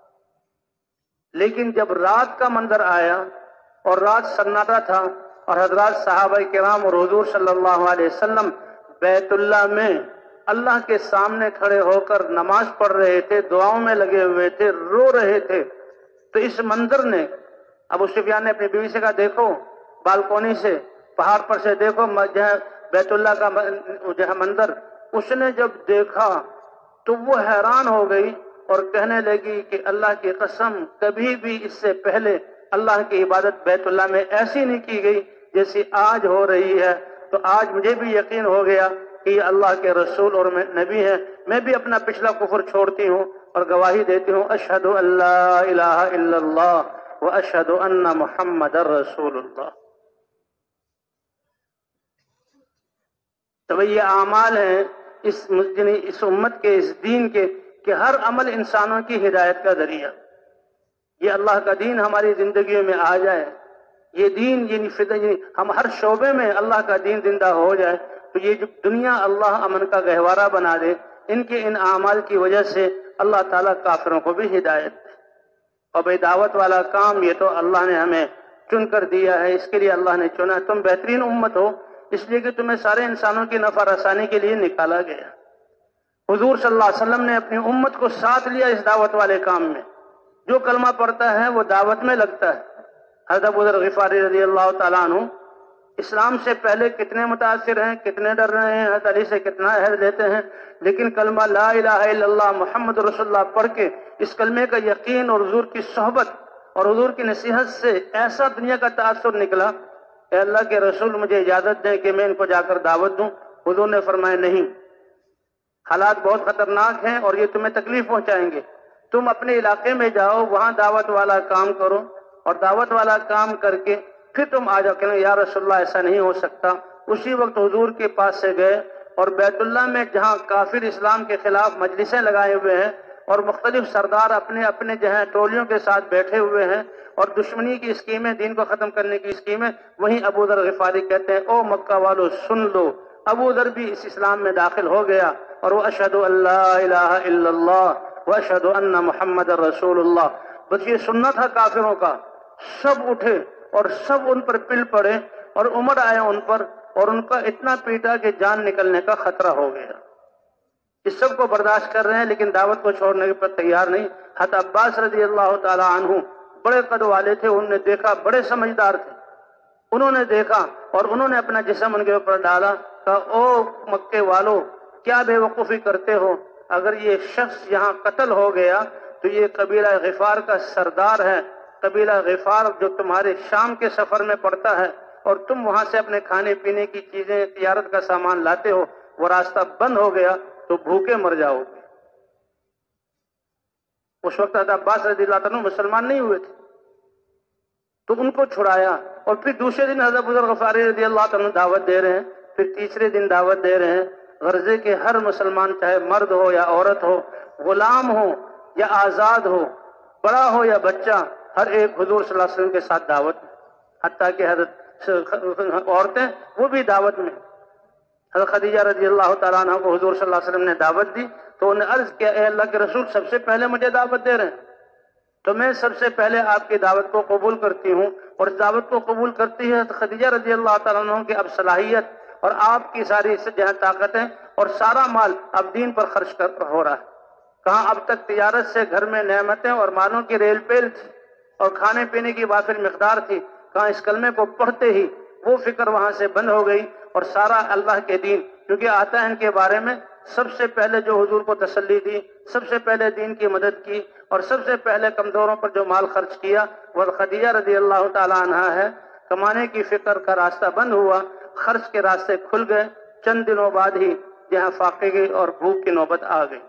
لیکن جب رات کا منظر آیا اور رات سناٹا تھا اور حضرات صحابہ کرام اور حضور صلی اللہ علیہ وسلم بیت اللہ میں اللہ کے سامنے کھڑے ہو کر نماز پڑھ رہے تھے، دعاؤں میں لگے ہوئے تھے، رو رہے تھے، تو اس منظر نے ابو سفیان نے اپنی بیوی سے کہا، دیکھو بالکونی سے، پہاڑ پر سے دیکھو بیت اللہ کا جو منظر. اس نے جب دیکھا تو وہ حیران ہو گئی اور کہنے لگی کہ اللہ کی قسم کبھی بھی اس سے پہلے اللہ کی عبادت بیت اللہ میں ایسی نہیں کی گئی جیسی آج ہو رہی ہے. تو آج مجھے بھی یقین ہو گیا کہ یہ اللہ کے رسول اور نبی ہیں، میں بھی اپنا پچھلا کفر چھوڑتی ہوں اور گواہی دیتی ہوں اشہد ان لا الہ الا اللہ و اشہد ان محمد رسول اللہ۔ تو یہ اعمال ہیں اس امت کے، اس دین کے، کہ ہر عمل انسانوں کی ہدایت کا ذریعہ۔ یہ اللہ کا دین ہماری زندگیوں میں آ جائے، یہ دین یعنی ہم ہر شعبے میں اللہ کا دین زندہ ہو جائے، تو یہ جو دنیا اللہ امن کا گہوارہ بنا دے، ان کے ان اعمال کی وجہ سے اللہ تعالیٰ کافروں کو بھی ہدایت دے۔ اور بھئی دعوت والا کام یہ تو اللہ نے ہمیں چن کر دیا ہے، اس کے لیے اللہ نے چنا۔ تم بہترین امت ہو اس لیے کہ تمہیں سارے انسانوں کی نفع رسانی کے لیے نکالا گیا۔ حضور صلی اللہ علیہ وسلم نے اپنی امت کو ساتھ لیا اس دعوت والے کام میں۔ جو کلمہ پڑھتا ہے وہ دعوت میں لگتا ہے۔ حضرت ابو ذر غفاری رضی اللہ تعالیٰ عنہ اسلام سے پہلے کتنے متاثر ہیں، کتنے ڈر رہے ہیں، حضرت علی سے کتنا عہد لیتے ہیں، لیکن کلمہ لا الہ الا اللہ محمد رسول اللہ پڑھ کے اس کلمے کا یقین اور حضور کی صحبت اور حضور کی نصیحت سے ایسا دنیا کا تاثر نکلا کہ اللہ کے رسول مجھے اجازت دیں کہ میں ان کو جا کر دعوت دوں۔ حضور نے فرمایا نہیں، حالات بہت خطرناک ہیں اور یہ تمہیں تکلیف پہنچائیں گے، تم اپنے علاقے میں جاؤ، وہاں دعوت والا کام کرو، اور دعوت والا کام کر کے پھر تم آ جاؤ۔ کہ یا رسول اللہ ایسا نہیں ہو سکتا۔ اسی وقت حضور کے پاس سے گئے اور بیت اللہ میں جہاں کافر اسلام کے خلاف مجلسیں لگائے ہوئے ہیں اور مختلف سردار اپنے اپنے جہاں ٹولیوں کے ساتھ بیٹھے ہوئے ہیں اور دشمنی کی اسکیمیں، دین کو ختم کرنے کی اسکیمیں، وہیں ابو ذر غفاری کہتے ہیں او مکہ والو سن لو، ابو ذر بھی اس اسلام میں داخل ہو گیا اور وہ اشہد ان لا الہ الا اللہ و اشہد ان محمد رسول اللہ۔ بس یہ سننا تھا کافروں کا۔ سب اٹھے اور سب ان پر پل پڑے اور عمر آئے ان پر اور ان کا اتنا پیٹا کہ جان نکلنے کا خطرہ ہو گیا۔ اس سب کو برداشت کر رہے ہیں لیکن دعوت کو چھوڑنے پر تیار نہیں۔ حضرت عباس رضی اللہ تعالی عنہ بڑے قد والے تھے، انہوں نے دیکھا، بڑے سمجھدار تھے، انہوں نے دیکھا اور انہوں نے اپنا جسم ان کے اوپر ڈالا، کہا او مکے والو کیا بے وقوفی کرتے ہو، اگر یہ شخص یہاں قتل ہو گیا تو یہ قبیلہ غفار کا سردار ہے، قبیلہ غفار جو تمہارے شام کے سفر میں پڑتا ہے اور تم وہاں سے اپنے کھانے پینے کی چیزیں، تجارت کا سامان لاتے ہو، وہ راستہ بند ہو گیا تو بھوکے مر جاؤ گے۔ اس وقت حضرت عباس رضی اللہ عنہ مسلمان نہیں ہوئے تھے، تو ان کو چھڑایا اور پھر دوسرے دن حضرت ابو ذر غفاری رضی اللہ عنہ دعوت دے رہے ہیں، پھر تیسرے دن دعوت دے رہے ہیں غرضے کے ہر مسلمان، چاہے مرد ہو یا عورت ہو، غلام ہو یا آزاد ہو، بڑا ہو یا بچہ، ہر ایک حضور صلی اللہ علیہ وسلم کے ساتھ دعوت میں، حتیٰ کہ حضرت عورتیں وہ بھی دعوت میں۔ حضرت خدیجہ رضی اللہ تعالیٰ عنہ کو حضور صلی اللہ علیہ وسلم نے دعوت دی تو انہوں نے عرض کیا اے اللہ کے رسول سب سے پہلے مجھے دعوت دے رہے ہیں تو میں سب سے پہلے آپ کی دعوت کو قبول کرتی ہوں، اور اس دعوت کو قبول کرتی ہے خدیجہ رضی اللہ تعالیٰ عنہ کی اب صلاحیت اور آپ کی ساری جہاں طاقتیں اور سارا مال اب دین پر خرچ ہو رہا ہے۔ کہاں اب تک تجارت سے گھر میں نعمتیں اور مالوں کی ریل پیل تھی اور کھانے پینے کی وافر مقدار تھی، کہاں اس کلمے کو پڑھتے ہی وہ فکر وہاں سے بند ہو گئی اور سارا اللہ کے دین، کیونکہ آتا ہے ان کے بارے میں سب سے پہلے جو حضور کو تسلی دی، سب سے پہلے دین کی مدد کی اور سب سے پہلے کمزوروں پر جو مال خرچ کیا وہ خدیجہ رضی اللہ تعالی عنہا ہے۔ کمانے کی فکر کا راستہ بند ہوا، خرچ کے راستے کھل گئے، چند دنوں بعد ہی جہاں فاقے اور بھوک کی نوبت آ گئی۔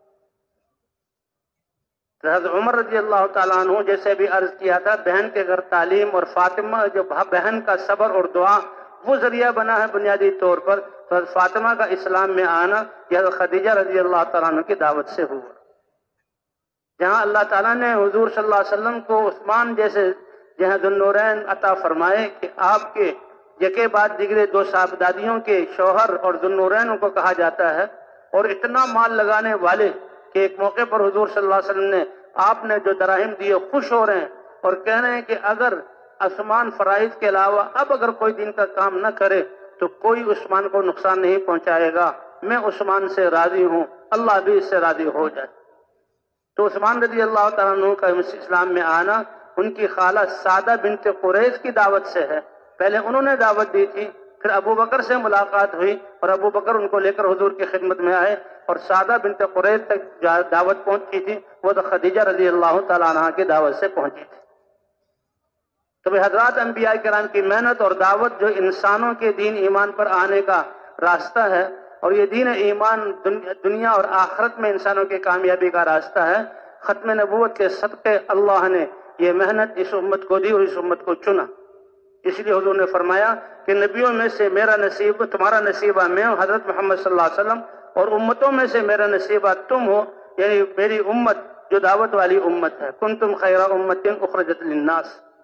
حضرت عمر رضی اللہ تعالیٰ عنہ جیسے بھی عرض کیا تھا، بہن کے گھر تعلیم اور فاطمہ جو بہن کا صبر اور دعا وہ ذریعہ بنا ہے بنیادی طور پر، تو حضرت فاطمہ کا اسلام میں آنا یہ حضرت خدیجہ رضی اللہ تعالیٰ عنہ کی دعوت سے ہوا۔ جہاں اللہ تعالیٰ نے حضور صلی اللہ علیہ وسلم کو عثمان جیسے جہاں ذو النورین عطا فرمائے کہ آپ کے یکے بعد دیگرے دو صاحبزادیوں کے شوہر اور ذو النورین کو کہا جاتا ہے، اور اتنا مال لگانے والے کہ ایک موقع پر حضور صلی اللہ علیہ وسلم نے آپ نے جو دراہم دیے خوش ہو رہے ہیں اور کہہ رہے ہیں کہ اگر عثمان فرائض کے علاوہ اب اگر کوئی دین کا کام نہ کرے تو کوئی عثمان کو نقصان نہیں پہنچائے گا، میں عثمان سے راضی ہوں، اللہ بھی اس سے راضی ہو جائے۔ تو عثمان رضی اللہ تعالیٰ عنہ کا اسلام میں آنا ان کی خالہ سعدہ بنت قریظ کی دعوت سے ہے۔ پہلے انہوں نے دعوت دی تھی، پھر ابو بکر سے ملاقات ہوئی اور ابو بکر ان کو لے کر حضور کی خدمت میں آئے اور سعدہ بنت قریظ تک دعوت پہنچی تھی، وہ تو خدیجہ رضی اللہ تعالیٰ عنہ کی دعوت سے پہنچی تھی۔ تو حضرات انبیاء کرام کی محنت اور دعوت جو انسانوں کے دین ایمان پر آنے کا راستہ ہے، اور یہ دین ایمان دنیا اور آخرت میں انسانوں کی کامیابی کا راستہ ہے۔ ختم نبوت کے صدقے اللہ نے یہ محنت اس امت کو دی اور اس امت کو چنا۔ اس لیے حضور نے فرمایا کہ نبیوں میں سے میرا نصیب تمہارا نصیبہ میں ہوں، حضرت محمد صلی اللہ علیہ وسلم، اور امتوں میں سے میرا نصیبہ تم ہو، یعنی میری امت جو دعوت والی امت ہے۔ کنتم خیر امت اخرجت للناس۔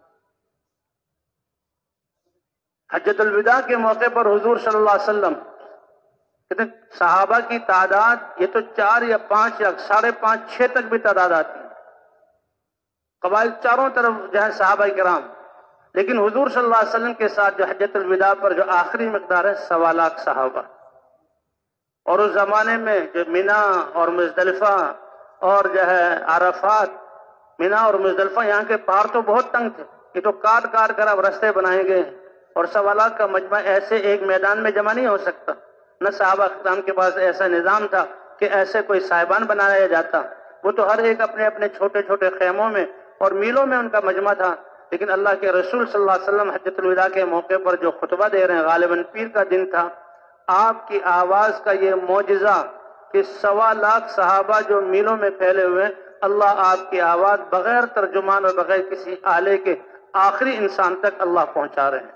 حجۃ الوداع کے موقع پر حضور صلی اللہ علیہ وسلم صحابہ کی تعداد یہ تو 4 یا 5 یا 5.5 6 تک بھی تعداد آتی ہے، قبائل چاروں طرف جو ہے صحابہ کرام، لیکن حضور صلی اللہ علیہ وسلم کے ساتھ جو حجۃ الوداع پر جو آخری مقدار ہے 1.25 لاکھ صحابہ۔ اور اس زمانے میں جو مینا اور مزدلفہ اور جو ہے عرفات، مینا اور مزدلفہ یہاں کے پہاڑ تو بہت تنگ تھے، یہ تو کاٹ کاٹ کر اب راستے بنائے گئے، اور 1.25 لاکھ کا مجمع ایسے ایک میدان میں جمع نہیں ہو سکتا۔ نہ صحابہ کرام کے پاس ایسا نظام تھا کہ ایسے کوئی صاحبان بنایا جاتا، وہ تو ہر ایک اپنے اپنے چھوٹے چھوٹے خیموں میں اور میلوں میں ان کا مجمع تھا۔ لیکن اللہ کے رسول صلی اللہ علیہ وسلم حجۃ الوداع کے موقع پر جو خطبہ دے رہے ہیں، غالباً پیر کا دن تھا، آپ کی آواز کا یہ معجزہ کہ 1.25 لاکھ صحابہ جو میلوں میں پھیلے ہوئے، اللہ آپ کی آواز بغیر ترجمان اور بغیر کسی آلے کے آخری انسان تک اللہ پہنچا رہے ہیں۔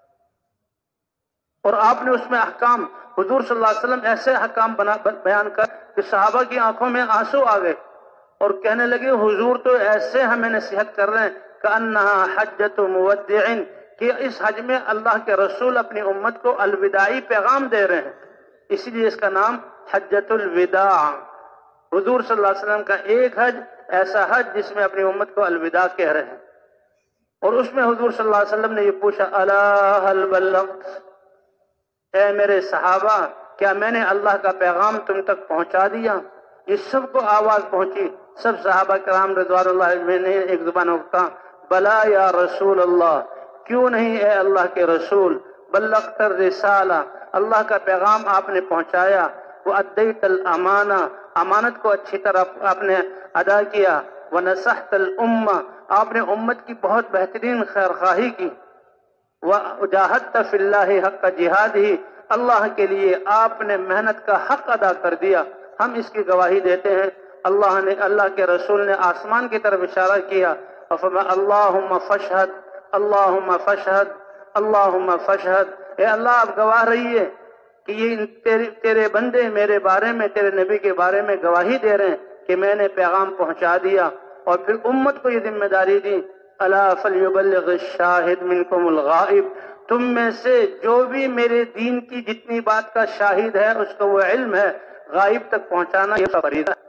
اور آپ نے اس میں احکام، حضور صلی اللہ علیہ وسلم ایسے احکام بیان کر کہ صحابہ کی آنکھوں میں آنسو آ گئے اور کہنے لگے حضور تو ایسے ہمیں نصیحت کر رہے ہیں کأنہا حجۃ مودع، کہ اس حج میں اللہ کے رسول اپنی امت کو الوداعی پیغام دے رہے ہیں، اسی لیے اس کا نام حجۃ الوداع۔ حضور صلی اللہ علیہ وسلم کا ایک حج ایسا حج جس میں اپنی امت کو الوداع کہہ رہے ہیں۔ اور اس میں حضور صلی اللہ علیہ وسلم نے یہ پوچھا الا هل بلغت، اے میرے صحابہ کیا میں نے اللہ کا پیغام تم تک پہنچا دیا؟ یہ سب کو آواز پہنچی، سب صحابہ کرام رضوان اللہ علیہم نے ایک زبان کہا بلا یا رسول اللہ، کیوں نہیں اے اللہ کے رسول، بلغت الرسالہ، اللہ کا پیغام آپ نے پہنچایا، وادیت الامانہ، امانت کو اچھی طرح آپ نے ادا کیا، ونصحت الامہ، آپ نے امت کی بہت بہترین خیر خواہی کی، وجاہدت فی اللہ حق جہادہ، اللہ کے لیے آپ نے محنت کا حق ادا کر دیا۔ ہم اس کی گواہی دیتے ہیں۔ اللہ کے رسول نے آسمان کی طرف اشارہ کیا، اللہم فاشہد اللہم فاشہد اللہم فاشہد، اے اللہ آپ گواہ رہیے کہ یہ تیرے بندے میرے بارے میں، تیرے نبی کے بارے میں گواہی دے رہے ہیں کہ میں نے پیغام پہنچا دیا۔ اور پھر امت کو یہ ذمہ داری دی، الا فلیبلغ الشاہد منکم الغائب، تم میں سے جو بھی میرے دین کی جتنی بات کا شاہد ہے اس کو وہ علم ہے، غائب تک پہنچانا یہ فریضہ ہے۔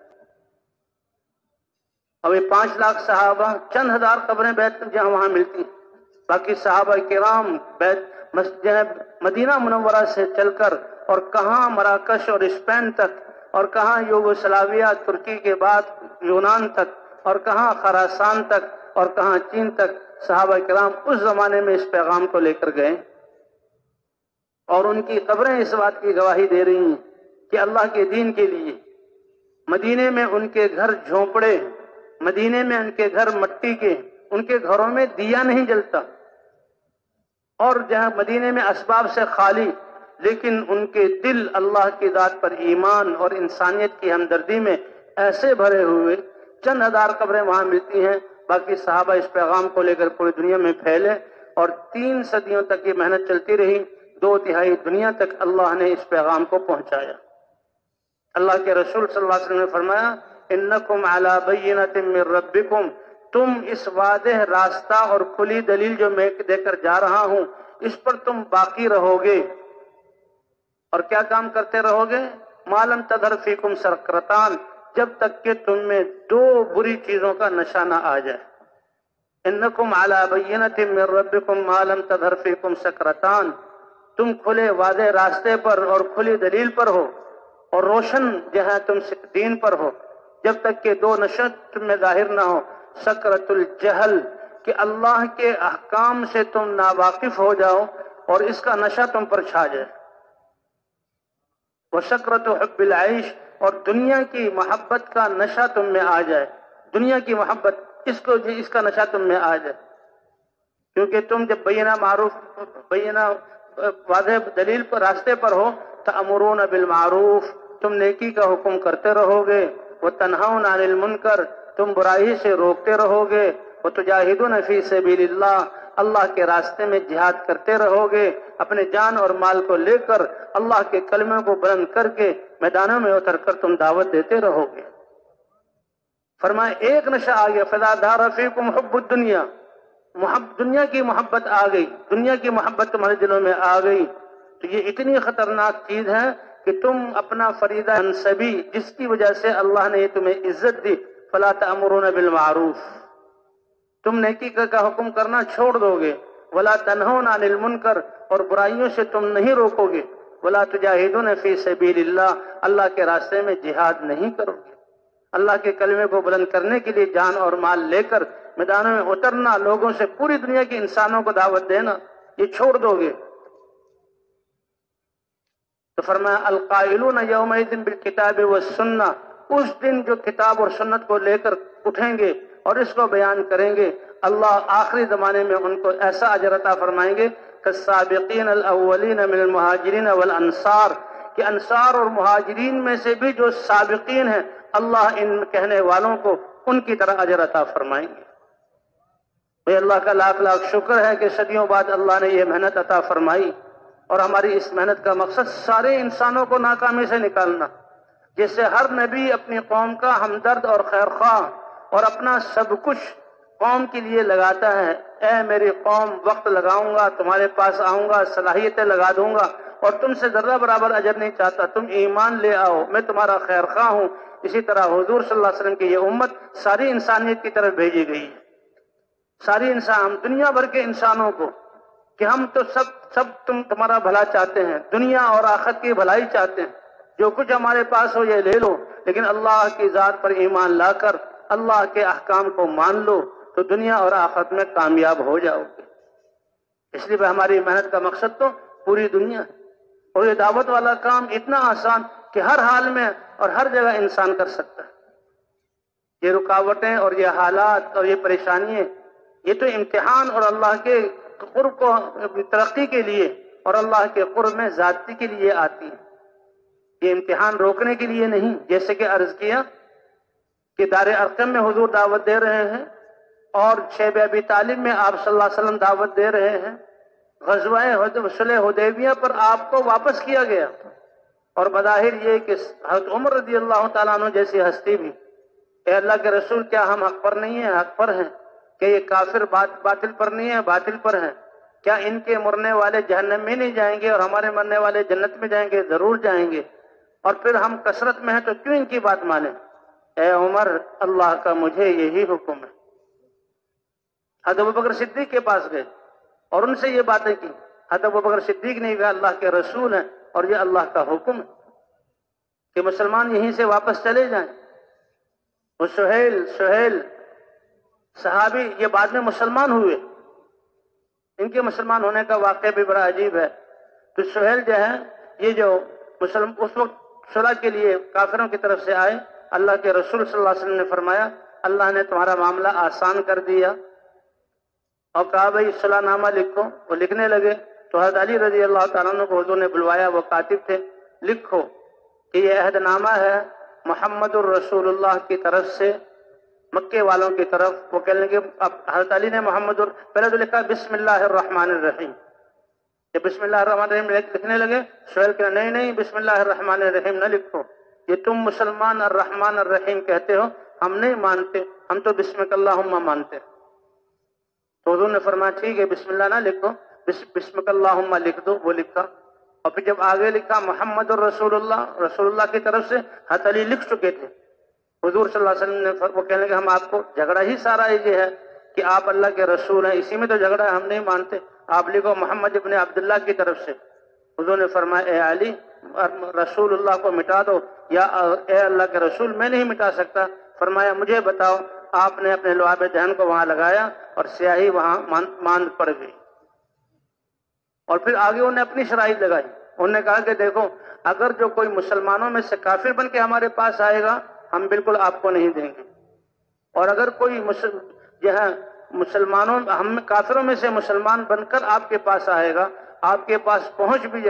اور یہ 5 لاکھ صحابہ، چند ہزار قبریں بیت جہاں وہاں ملتی ہیں، باقی صحابہ کرام مدینہ منورہ سے چل کر اور کہاں مراکش اور اسپین تک، اور کہاں یوگوسلاویہ ترکی کے بعد یونان تک، اور کہاں خراسان تک، اور کہاں چین تک، صحابہ کرام اس زمانے میں اس پیغام کو لے کر گئے، اور ان کی قبریں اس بات کی گواہی دے رہی ہیں کہ اللہ کے دین کے لیے مدینے میں ان کے گھر جھونپڑے، مدینے میں ان کے گھر مٹی کے، ان کے گھروں میں دیا نہیں جلتا، اور جہاں مدینے میں اسباب سے خالی، لیکن ان کے دل اللہ کی ذات پر ایمان اور انسانیت کی ہمدردی میں ایسے بھرے ہوئے۔ چند ہزار قبریں وہاں ملتی ہیں، باقی صحابہ اس پیغام کو لے کر پوری دنیا میں پھیلے، اور 3 صدیوں تک یہ محنت چلتی رہی، 2/3 دنیا تک اللہ نے اس پیغام کو پہنچایا۔ اللہ کے رسول صلی اللہ علیہ وسلم نے فرمایا انکم علی بینۃ من ربکم، تم اس واضح راستہ اور کھلی دلیل جو میں دے کر جا رہا ہوں اس پر تم باقی رہو گے، اور کیا کام کرتے رہو گے؟ ما لم تظہر فیکم سکرتان، جب تک کہ تم میں 2 بری چیزوں کا نشہ نہ آ جائے۔ انکم علی بینۃ من ربکم ما لم تظہر فیکم سکرتان، تم کھلے واضح راستے پر اور کھلی دلیل پر ہو، اور روشن جہاں تم دین پر ہو، جب تک کہ 2 نشہ تم میں ظاہر نہ ہو۔ سکرت الجہل، کہ اللہ کے احکام سے تم ناواقف ہو جاؤ اور اس کا نشہ تم پر چھا جائے، وسکرت حب العیش، اور دنیا کی محبت کا نشہ تم میں آ جائے، دنیا کی محبت اس کا نشہ تم میں آ جائے، کیونکہ تم جب بینہ معروف بینہ واضح دلیل پر راستے پر ہو تأمرون بالمعروف، تم نیکی کا حکم کرتے رہو گے، وتنہون عن المنکر، تم برائی سے روکتے رہو گے، وتجاہدون فی سبیل اللہ، اللہ کے راستے میں جہاد کرتے رہو گے، اپنے جان اور مال کو لے کر اللہ کے کلمے کو بلند کر کے میدانوں میں اتر کر تم دعوت دیتے رہو گے۔ فرمایا ایک نشہ آ گیا، فَإِذَا دَارَ فِيكُمْ حُبُّ الدُّنْيَا، دنیا کی محبت آ گئی، دنیا کی محبت تمہارے دلوں میں آ گئی، تو یہ اتنی خطرناک چیز ہے کہ تم اپنا فریضہ منصبی جس کی وجہ سے اللہ نے تمہیں عزت دی، فَلَا تَأْمُرُونَ بِالْمَعْرُوفِ، تم نیکی کا حکم کرنا چھوڑ دو گے، وَلَا تَنْهُونَ عَنِ الْمُنْكَرِ، اور برائیوں سے تم نہیں روکو گے، وَلَا تُجَاهِدُونَ فِي سَبِيلِ اللَّهِ، اللہ کے راستے میں جہاد نہیں کرو گے، اللہ کے کلمے کو بلند کرنے کے لیے جان اور مال لے کر میدانوں میں اترنا، لوگوں سے پوری دنیا کے انسانوں کو دعوت دینا، یہ چھوڑ دو گے۔ تو فرمایا القائلون یومئذ بالکتاب والسنہ، اس دن جو کتاب اور سنت کو لے کر اٹھیں گے اور اس کو بیان کریں گے، اللہ آخری زمانے میں ان کو ایسا اجر عطا فرمائیں گے کالسابقین الاولین من المہاجرین والانصار، کہ انصار اور مہاجرین میں سے بھی جو سابقین ہیں اللہ ان کہنے والوں کو ان کی طرح اجر عطا فرمائیں گے۔ بھئی اللہ کا لاکھ لاکھ شکر ہے کہ صدیوں بعد اللہ نے یہ محنت عطا فرمائی، اور ہماری اس محنت کا مقصد سارے انسانوں کو ناکامی سے نکالنا، جس سے ہر نبی اپنی قوم کا ہمدرد اور خیرخواہ اور اپنا سب کچھ قوم کے لیے لگاتا ہے۔ اے میری قوم، وقت لگاؤں گا، تمہارے پاس آؤں گا، صلاحیتیں لگا دوں گا، اور تم سے ذرہ برابر اجر نہیں چاہتا، تم ایمان لے آؤ، میں تمہارا خیرخواہ ہوں۔ اسی طرح حضور صلی اللہ علیہ وسلم کی یہ امت ساری انسانیت کی طرف بھیجی گئی ہے، ساری انسان، دنیا بھر کے انسانوں کو، کہ ہم تو سب تمہارا بھلا چاہتے ہیں، دنیا اور آخرت کی بھلائی چاہتے ہیں، جو کچھ ہمارے پاس ہو یہ لے لو، لیکن اللہ کی ذات پر ایمان لا کر اللہ کے احکام کو مان لو تو دنیا اور آخرت میں کامیاب ہو جاؤ گے۔ اس لیے ہماری محنت کا مقصد تو پوری دنیا ہے، اور یہ دعوت والا کام اتنا آسان کہ ہر حال میں اور ہر جگہ انسان کر سکتا ہے۔ یہ رکاوٹیں اور یہ حالات اور یہ پریشانیاں، یہ تو امتحان اور اللہ کے قرب کو ترقی کے لیے اور اللہ کے قرب میں ذاتی کے لیے آتی ہے، یہ امتحان روکنے کے لیے نہیں۔ جیسے کہ عرض کیا کہ دار ارقم میں حضور دعوت دے رہے ہیں، اور شیب ابی طالب میں آپ صلی اللہ علیہ وسلم دعوت دے رہے ہیں، غزوہ صلح حدیبیہ پر آپ کو واپس کیا گیا، اور بظاہر یہ کہ حضرت عمر رضی اللہ تعالیٰ عنہ جیسی ہستی بھی، اے اللہ کے رسول، کیا ہم حق پر نہیں ہیں؟ حق پر ہیں۔ کہ یہ کافر باطل پر نہیں ہے؟ باطل پر ہیں۔ کیا ان کے مرنے والے جہنم میں نہیں جائیں گے اور ہمارے مرنے والے جنت میں جائیں گے؟ ضرور جائیں گے۔ اور پھر ہم کثرت میں ہیں تو کیوں ان کی بات مانیں؟ اے عمر، اللہ کا مجھے یہی حکم ہے۔ حضرت ابوبکر صدیق کے پاس گئے اور ان سے یہ باتیں کی۔ حضرت ابوبکر صدیق نے کہا اللہ کے رسول ہیں اور یہ اللہ کا حکم ہے کہ مسلمان یہیں سے واپس چلے جائیں۔ وہ سہیل صحابی یہ بعد میں مسلمان ہوئے، ان کے مسلمان ہونے کا واقعہ بھی بڑا عجیب ہے۔ تو سہیل جو ہے، یہ جو اس وقت صلح کے لیے کافروں کی طرف سے آئے، اللہ کے رسول صلی اللہ علیہ وسلم نے فرمایا اللہ نے تمہارا معاملہ آسان کر دیا، اور کہا بھائی صلح نامہ لکھو۔ وہ لکھنے لگے تو حضرت علی رضی اللہ تعالیٰ عنہ کو حضور نے بلوایا، وہ کاتب تھے، لکھو کہ یہ عہد نامہ ہے محمد الرسول اللہ کی طرف سے مکے والوں کی طرف۔ وہ کہنے لگے، اب حضرت علی نے پہلے تو لکھا بسم اللہ الرحمن الرحیم، جب بسم اللہ الرحمن الرحیم لکھنے لگے، سہیل کہا نہیں بسم اللہ الرحمن الرحیم نہ لکھو، یہ تم مسلمان الرحمن الرحیم کہتے ہو، ہم نہیں مانتے، ہم تو بسمک اللہم مانتے۔ تو حضور نے فرمایا ٹھیک ہے، بسم اللہ نہ لکھو، بسمک اللہم لکھ دو۔ وہ لکھا، اور پھر جب آگے لکھا محمد الرسول اللہ، رسول اللہ کی طرف سے، حضرت علی لکھ چکے تھے۔ حضور صلی اللہ علیہ وسلم نے وہ کہنے لگے ہم آپ کو، جھگڑا ہی سارا یہ ہے کہ آپ اللہ کے رسول ہیں، اسی میں تو جھگڑا ہے، ہم نہیں مانتے، آپ لکھو محمد ابن عبداللہ کی طرف سے۔ حضور نے فرمایا اے علی، رسول اللہ کو مٹا دو، یا اے اللہ کے رسول میں نہیں مٹا سکتا۔ فرمایا مجھے بتاؤ۔ آپ نے اپنے لعاب دہن کو وہاں لگایا اور سیاہی وہاں ماند پڑ گئی، اور پھر آگے انہوں نے اپنی شرائط لگائی۔ انہوں نے کہا کہ دیکھو، اگر جو کوئی مسلمانوں میں سے کافر بن کے ہمارے پاس آئے گا ہم بالکل آپ کو نہیں دیں گے، اور اگر کوئی ہم کافروں میں سے مسلمان بن کر آپ کے پاس آئے گا، آپ کے پاس پہنچ بھی جائے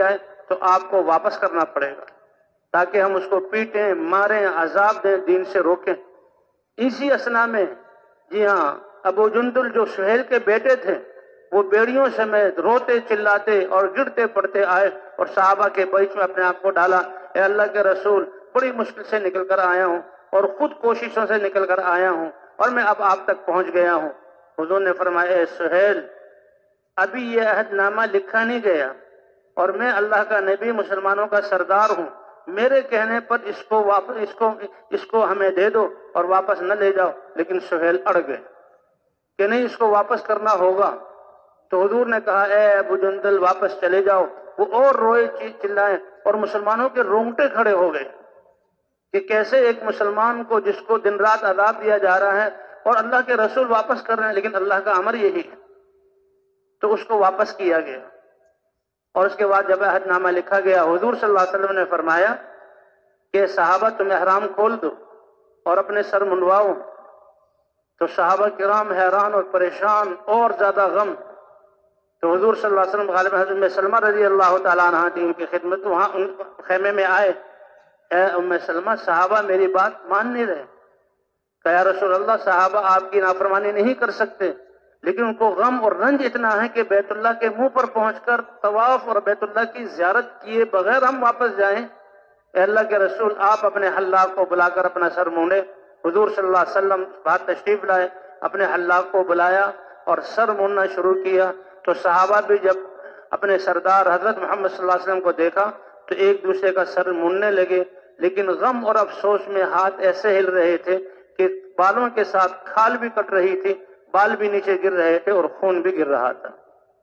تو آپ کو واپس کرنا پڑے گا، تاکہ ہم اس کو پیٹیں، ماریں، عذاب دیں، دین سے روکیں۔ اسی اثنا میں جی ہاں ابو جندل جو سہیل کے بیٹے تھے وہ بیڑیوں سمیت روتے چلاتے اور گرتے پڑتے آئے اور صحابہ کے بیچ میں اپنے آپ کو ڈالا، اے اللہ کے رسول بڑی مشکل سے نکل کر آیا ہوں اور خود کوششوں سے نکل کر آیا ہوں اور میں اب آپ تک پہنچ گیا ہوں۔ حضور نے فرمایا، اے سہیل ابھی یہ عہد نامہ لکھا نہیں گیا اور میں اللہ کا نبی مسلمانوں کا سردار ہوں، میرے کہنے پر اس کو ہمیں دے دو اور واپس نہ لے جاؤ۔ لیکن سہیل اڑ گئے کہ نہیں، اس کو واپس کرنا ہوگا۔ تو حضور نے کہا، اے ابو جندل واپس چلے جاؤ۔ وہ اور روئے چلائے اور مسلمانوں کے رونگٹے کھڑے ہو گئے کہ کیسے ایک مسلمان کو جس کو دن رات عذاب دیا جا رہا ہے اور اللہ کے رسول واپس کر رہے ہیں، لیکن اللہ کا امر یہی ہے۔ تو اس کو واپس کیا گیا اور اس کے بعد جب عہد نامہ لکھا گیا، حضور صلی اللہ علیہ وسلم نے فرمایا کہ صحابہ تم احرام کھول دو اور اپنے سر منڈواؤ۔ تو صحابہ کرام حیران اور پریشان اور زیادہ غم۔ تو حضور صلی اللہ علیہ وسلم غالب حضرت ام سلمہ رضی اللہ تعالیٰ عنہ تھی، ان کی خدمت وہاں ان خیمے میں آئے، اے ام سلمہ صحابہ میری بات مان نہیں رہے۔ کہ یا رسول اللہ صحابہ آپ کی نافرمانی نہیں کر سکتے، لیکن ان کو غم اور رنج اتنا ہے کہ بیت اللہ کے منہ پر پہنچ کر طواف اور بیت اللہ کی زیارت کیے بغیر ہم واپس جائیں۔ اے اللہ کے رسول آپ اپنے حلاق کو بلا کر اپنا سر مونڈے۔ حضور صلی اللہ علیہ وسلم بات تشریف لائے، اپنے حلاق کو بلایا اور سر موننا شروع کیا۔ تو صحابہ بھی جب اپنے سردار حضرت محمد صلی اللہ علیہ وسلم کو دیکھا تو ایک دوسرے کا سر موننے لگے، لیکن غم اور افسوس میں ہاتھ ایسے ہل رہے تھے کہ بالوں کے ساتھ کھال بھی کٹ رہی تھی، بال بھی نیچے گر رہے تھے اور خون بھی گر رہا تھا۔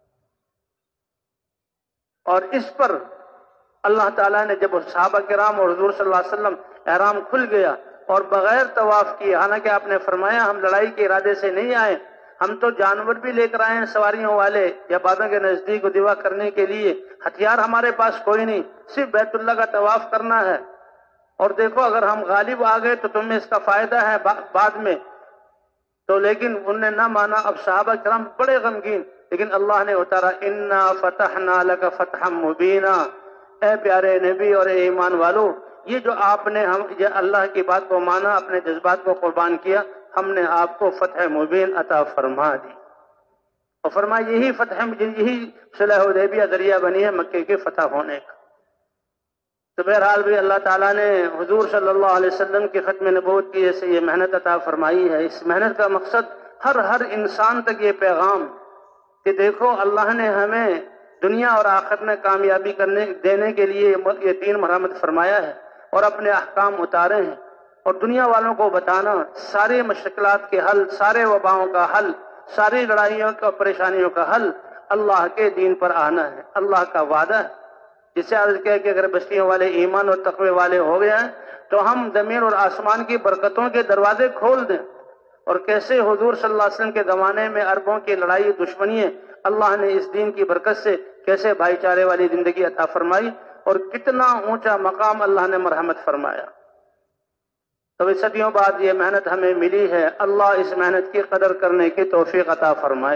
اور اس پر اللہ تعالیٰ نے جب صحابہ کرام اور حضور صلی اللہ علیہ وسلم احرام کھل گیا اور بغیر طواف کیے، حالانکہ آپ نے فرمایا ہم لڑائی کے ارادے سے نہیں آئے، ہم تو جانور بھی لے کر آئے ہیں سواریوں والے یا بادوں کے نزدیک دعا کرنے کے لیے، ہتھیار ہمارے پاس کوئی نہیں، صرف بیت اللہ کا طواف کرنا ہے، اور دیکھو اگر ہم غالب آ گئے تو تمہیں اس کا فائدہ ہے بعد میں۔ تو لیکن انہوں نے نہ مانا۔ اب صحابہ کرام بڑے غمگین، لیکن اللہ نے اتارا انا فتحنا لک فتحا مبینا، اے پیارے نبی اور اے ایمان والو، یہ جو آپ نے اللہ کی بات کو مانا، اپنے جذبات کو قربان کیا، ہم نے آپ کو فتح مبین عطا فرما دی۔ اور فرمایا یہی صلح حدیبیہ ذریعہ بنی ہے مکے کے فتح ہونے کا۔ تو بہرحال بھی اللہ تعالیٰ نے حضور صلی اللہ علیہ وسلم کی ختم نبوت کی جیسے یہ محنت عطا فرمائی ہے۔ اس محنت کا مقصد ہر انسان تک یہ پیغام کہ دیکھو اللہ نے ہمیں دنیا اور آخرت میں کامیابی دینے کے لیے یہ دین مرحمت فرمایا ہے اور اپنے احکام اتارے ہیں، اور دنیا والوں کو بتانا سارے مشکلات کے حل، سارے وباؤں کا حل، ساری لڑائیوں کا پریشانیوں کا حل اللہ کے دین پر آنا ہے۔ اللہ کا وعدہ ہے، جسے عرض کیا کہ اگر بستیوں والے ایمان اور تقوی والے ہو گئے ہیں تو ہم زمین اور آسمان کی برکتوں کے دروازے کھول دیں۔ اور کیسے حضور صلی اللہ علیہ وسلم کے زمانے میں عربوں کی لڑائی دشمنی، اللہ نے اس دین کی برکت سے کیسے بھائی چارے والی زندگی عطا فرمائی اور کتنا اونچا مقام اللہ نے مرحمت فرمایا۔ تو صدیوں بعد یہ محنت ہمیں ملی ہے، اللہ اس محنت کی قدر کرنے کی توفیق عطا فرمائے۔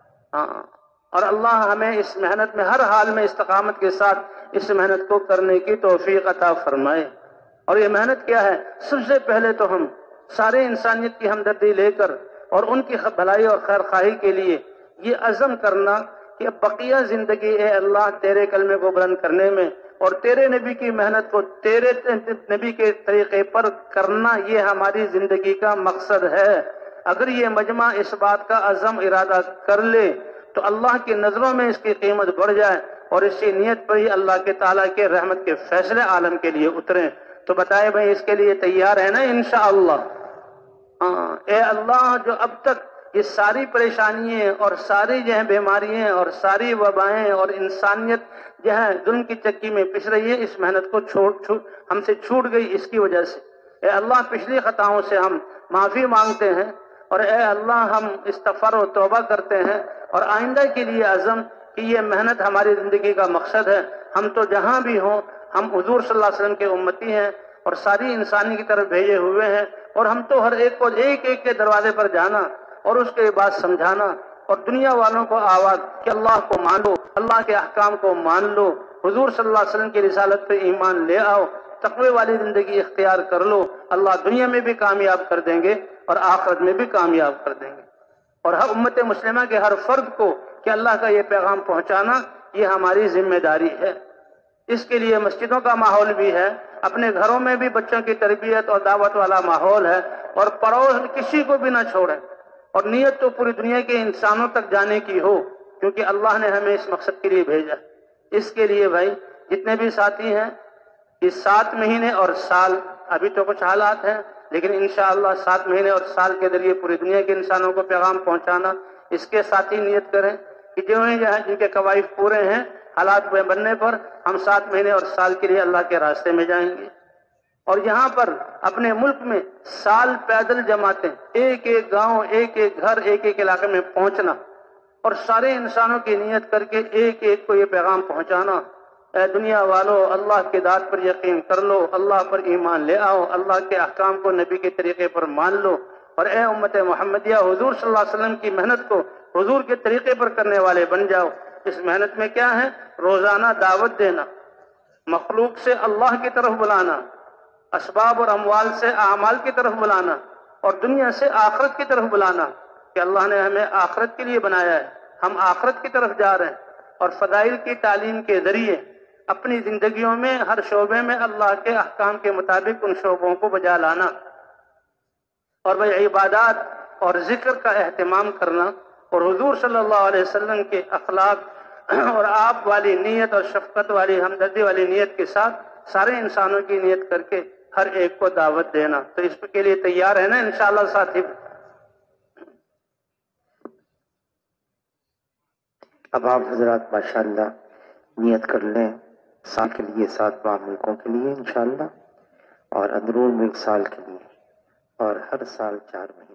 اور اللہ ہمیں اس محنت میں ہر حال میں استقامت کے ساتھ اس محنت کو کرنے کی توفیق عطا فرمائے۔ اور یہ محنت کیا ہے؟ سب سے پہلے تو ہم سارے انسانیت کی ہمدردی لے کر اور ان کی بھلائی اور خیر خواہی کے لیے یہ عزم کرنا کہ بقیہ زندگی اے اللہ تیرے کلمے کو بلند کرنے میں اور تیرے نبی کی محنت کو تیرے نبی کے طریقے پر کرنا، یہ ہماری زندگی کا مقصد ہے۔ اگر یہ مجمع اس بات کا عزم ارادہ کر لے تو اللہ کی نظروں میں اس کی قیمت بڑھ جائے اور اسی نیت پر ہی اللہ کے تعالیٰ کے رحمت کے فیصلے عالم کے لیے اتریں۔ تو بتائے بھائی اس کے لیے تیار ہے نا انشاءاللہ؟ اے اللہ جو اب تک یہ ساری پریشانیاں اور ساری جو ہیں بیماریاں اور ساری وبائیں اور انسانیت جو ہے ظلم کی چکی میں پس رہی ہے، اس محنت کو ہم سے چھوٹ گئی اس کی وجہ سے۔ اے اللہ پچھلی خطاؤں سے ہم معافی مانگتے ہیں، اور اے اللہ ہم استغفار و توبہ کرتے ہیں اور آئندہ کے لیے عزم کہ یہ محنت ہماری زندگی کا مقصد ہے۔ ہم تو جہاں بھی ہوں ہم حضور صلی اللہ علیہ وسلم کے امتی ہیں اور ساری انسانی کی طرف بھیجے ہوئے ہیں، اور ہم تو ہر ایک کو ایک ایک کے دروازے پر جانا اور اس کے بعد سمجھانا اور دنیا والوں کو آواز کہ اللہ کو مان لو، اللہ کے احکام کو مان لو، حضور صلی اللہ علیہ وسلم کی رسالت پہ ایمان لے آؤ، تقوی والی زندگی اختیار کر لو، اللہ دنیا میں بھی کامیاب کر دیں گے اور آخرت میں بھی کامیاب کر دیں گے۔ اور ہر امت مسلمہ کے ہر فرد کو کہ اللہ کا یہ پیغام پہنچانا یہ ہماری ذمہ داری ہے۔ اس کے لیے مسجدوں کا ماحول بھی ہے، اپنے گھروں میں بھی بچوں کی تربیت اور دعوت والا ماحول ہے، اور پڑوس کسی کو بھی نہ چھوڑیں، اور نیت تو پوری دنیا کے انسانوں تک جانے کی ہو، کیونکہ اللہ نے ہمیں اس مقصد کے لیے بھیجا۔ اس کے لیے بھائی جتنے بھی ساتھی ہیں، اس 7 مہینے اور سال، ابھی تو کچھ حالات ہیں لیکن انشاءاللہ 7 مہینے اور سال کے ذریعے پوری دنیا کے انسانوں کو پیغام پہنچانا، اس کے ساتھی نیت کریں کہ جو ہیں جہاں جن کے قوائف پورے ہیں، حالات بننے پر ہم 7 مہینے اور سال کے لیے اللہ کے راستے میں جائیں گے۔ اور یہاں پر اپنے ملک میں سال پیدل جماعتیں، ایک ایک گاؤں، ایک ایک گھر، ایک ایک علاقے میں پہنچنا اور سارے انسانوں کی نیت کر کے ایک ایک کو یہ پیغام پہنچانا، اے دنیا والو اللہ کی ذات پر یقین کر لو، اللہ پر ایمان لے آؤ، اللہ کے احکام کو نبی کے طریقے پر مان لو، اور اے امت محمدیہ حضور صلی اللہ علیہ وسلم کی محنت کو حضور کے طریقے پر کرنے والے بن جاؤ۔ اس محنت میں کیا ہے؟ روزانہ دعوت دینا، مخلوق سے اللہ کی طرف بلانا، اسباب اور اموال سے اعمال کی طرف بلانا، اور دنیا سے آخرت کی طرف بلانا کہ اللہ نے ہمیں آخرت کے لیے بنایا ہے، ہم آخرت کی طرف جا رہے ہیں، اور فضائل کی تعلیم کے ذریعے اپنی زندگیوں میں ہر شعبے میں اللہ کے احکام کے مطابق ان شعبوں کو بجا لانا، اور بھائی عبادات اور ذکر کا اہتمام کرنا، اور حضور صلی اللہ علیہ وسلم کے اخلاق اور آپ والی نیت اور شفقت والی ہمدردی والی نیت کے ساتھ سارے انسانوں کی نیت کر کے ہر ایک کو دعوت دینا۔ تو اس کے لیے تیار ہے نا انشاءاللہ ساتھی؟ اب آپ حضرات ماشاءاللہ نیت کر لیں سال کے لیے، 7 ماہ ملکوں کے لیے انشاءاللہ، اور اندرون ملک سال کے لیے، اور ہر سال 4 مہینے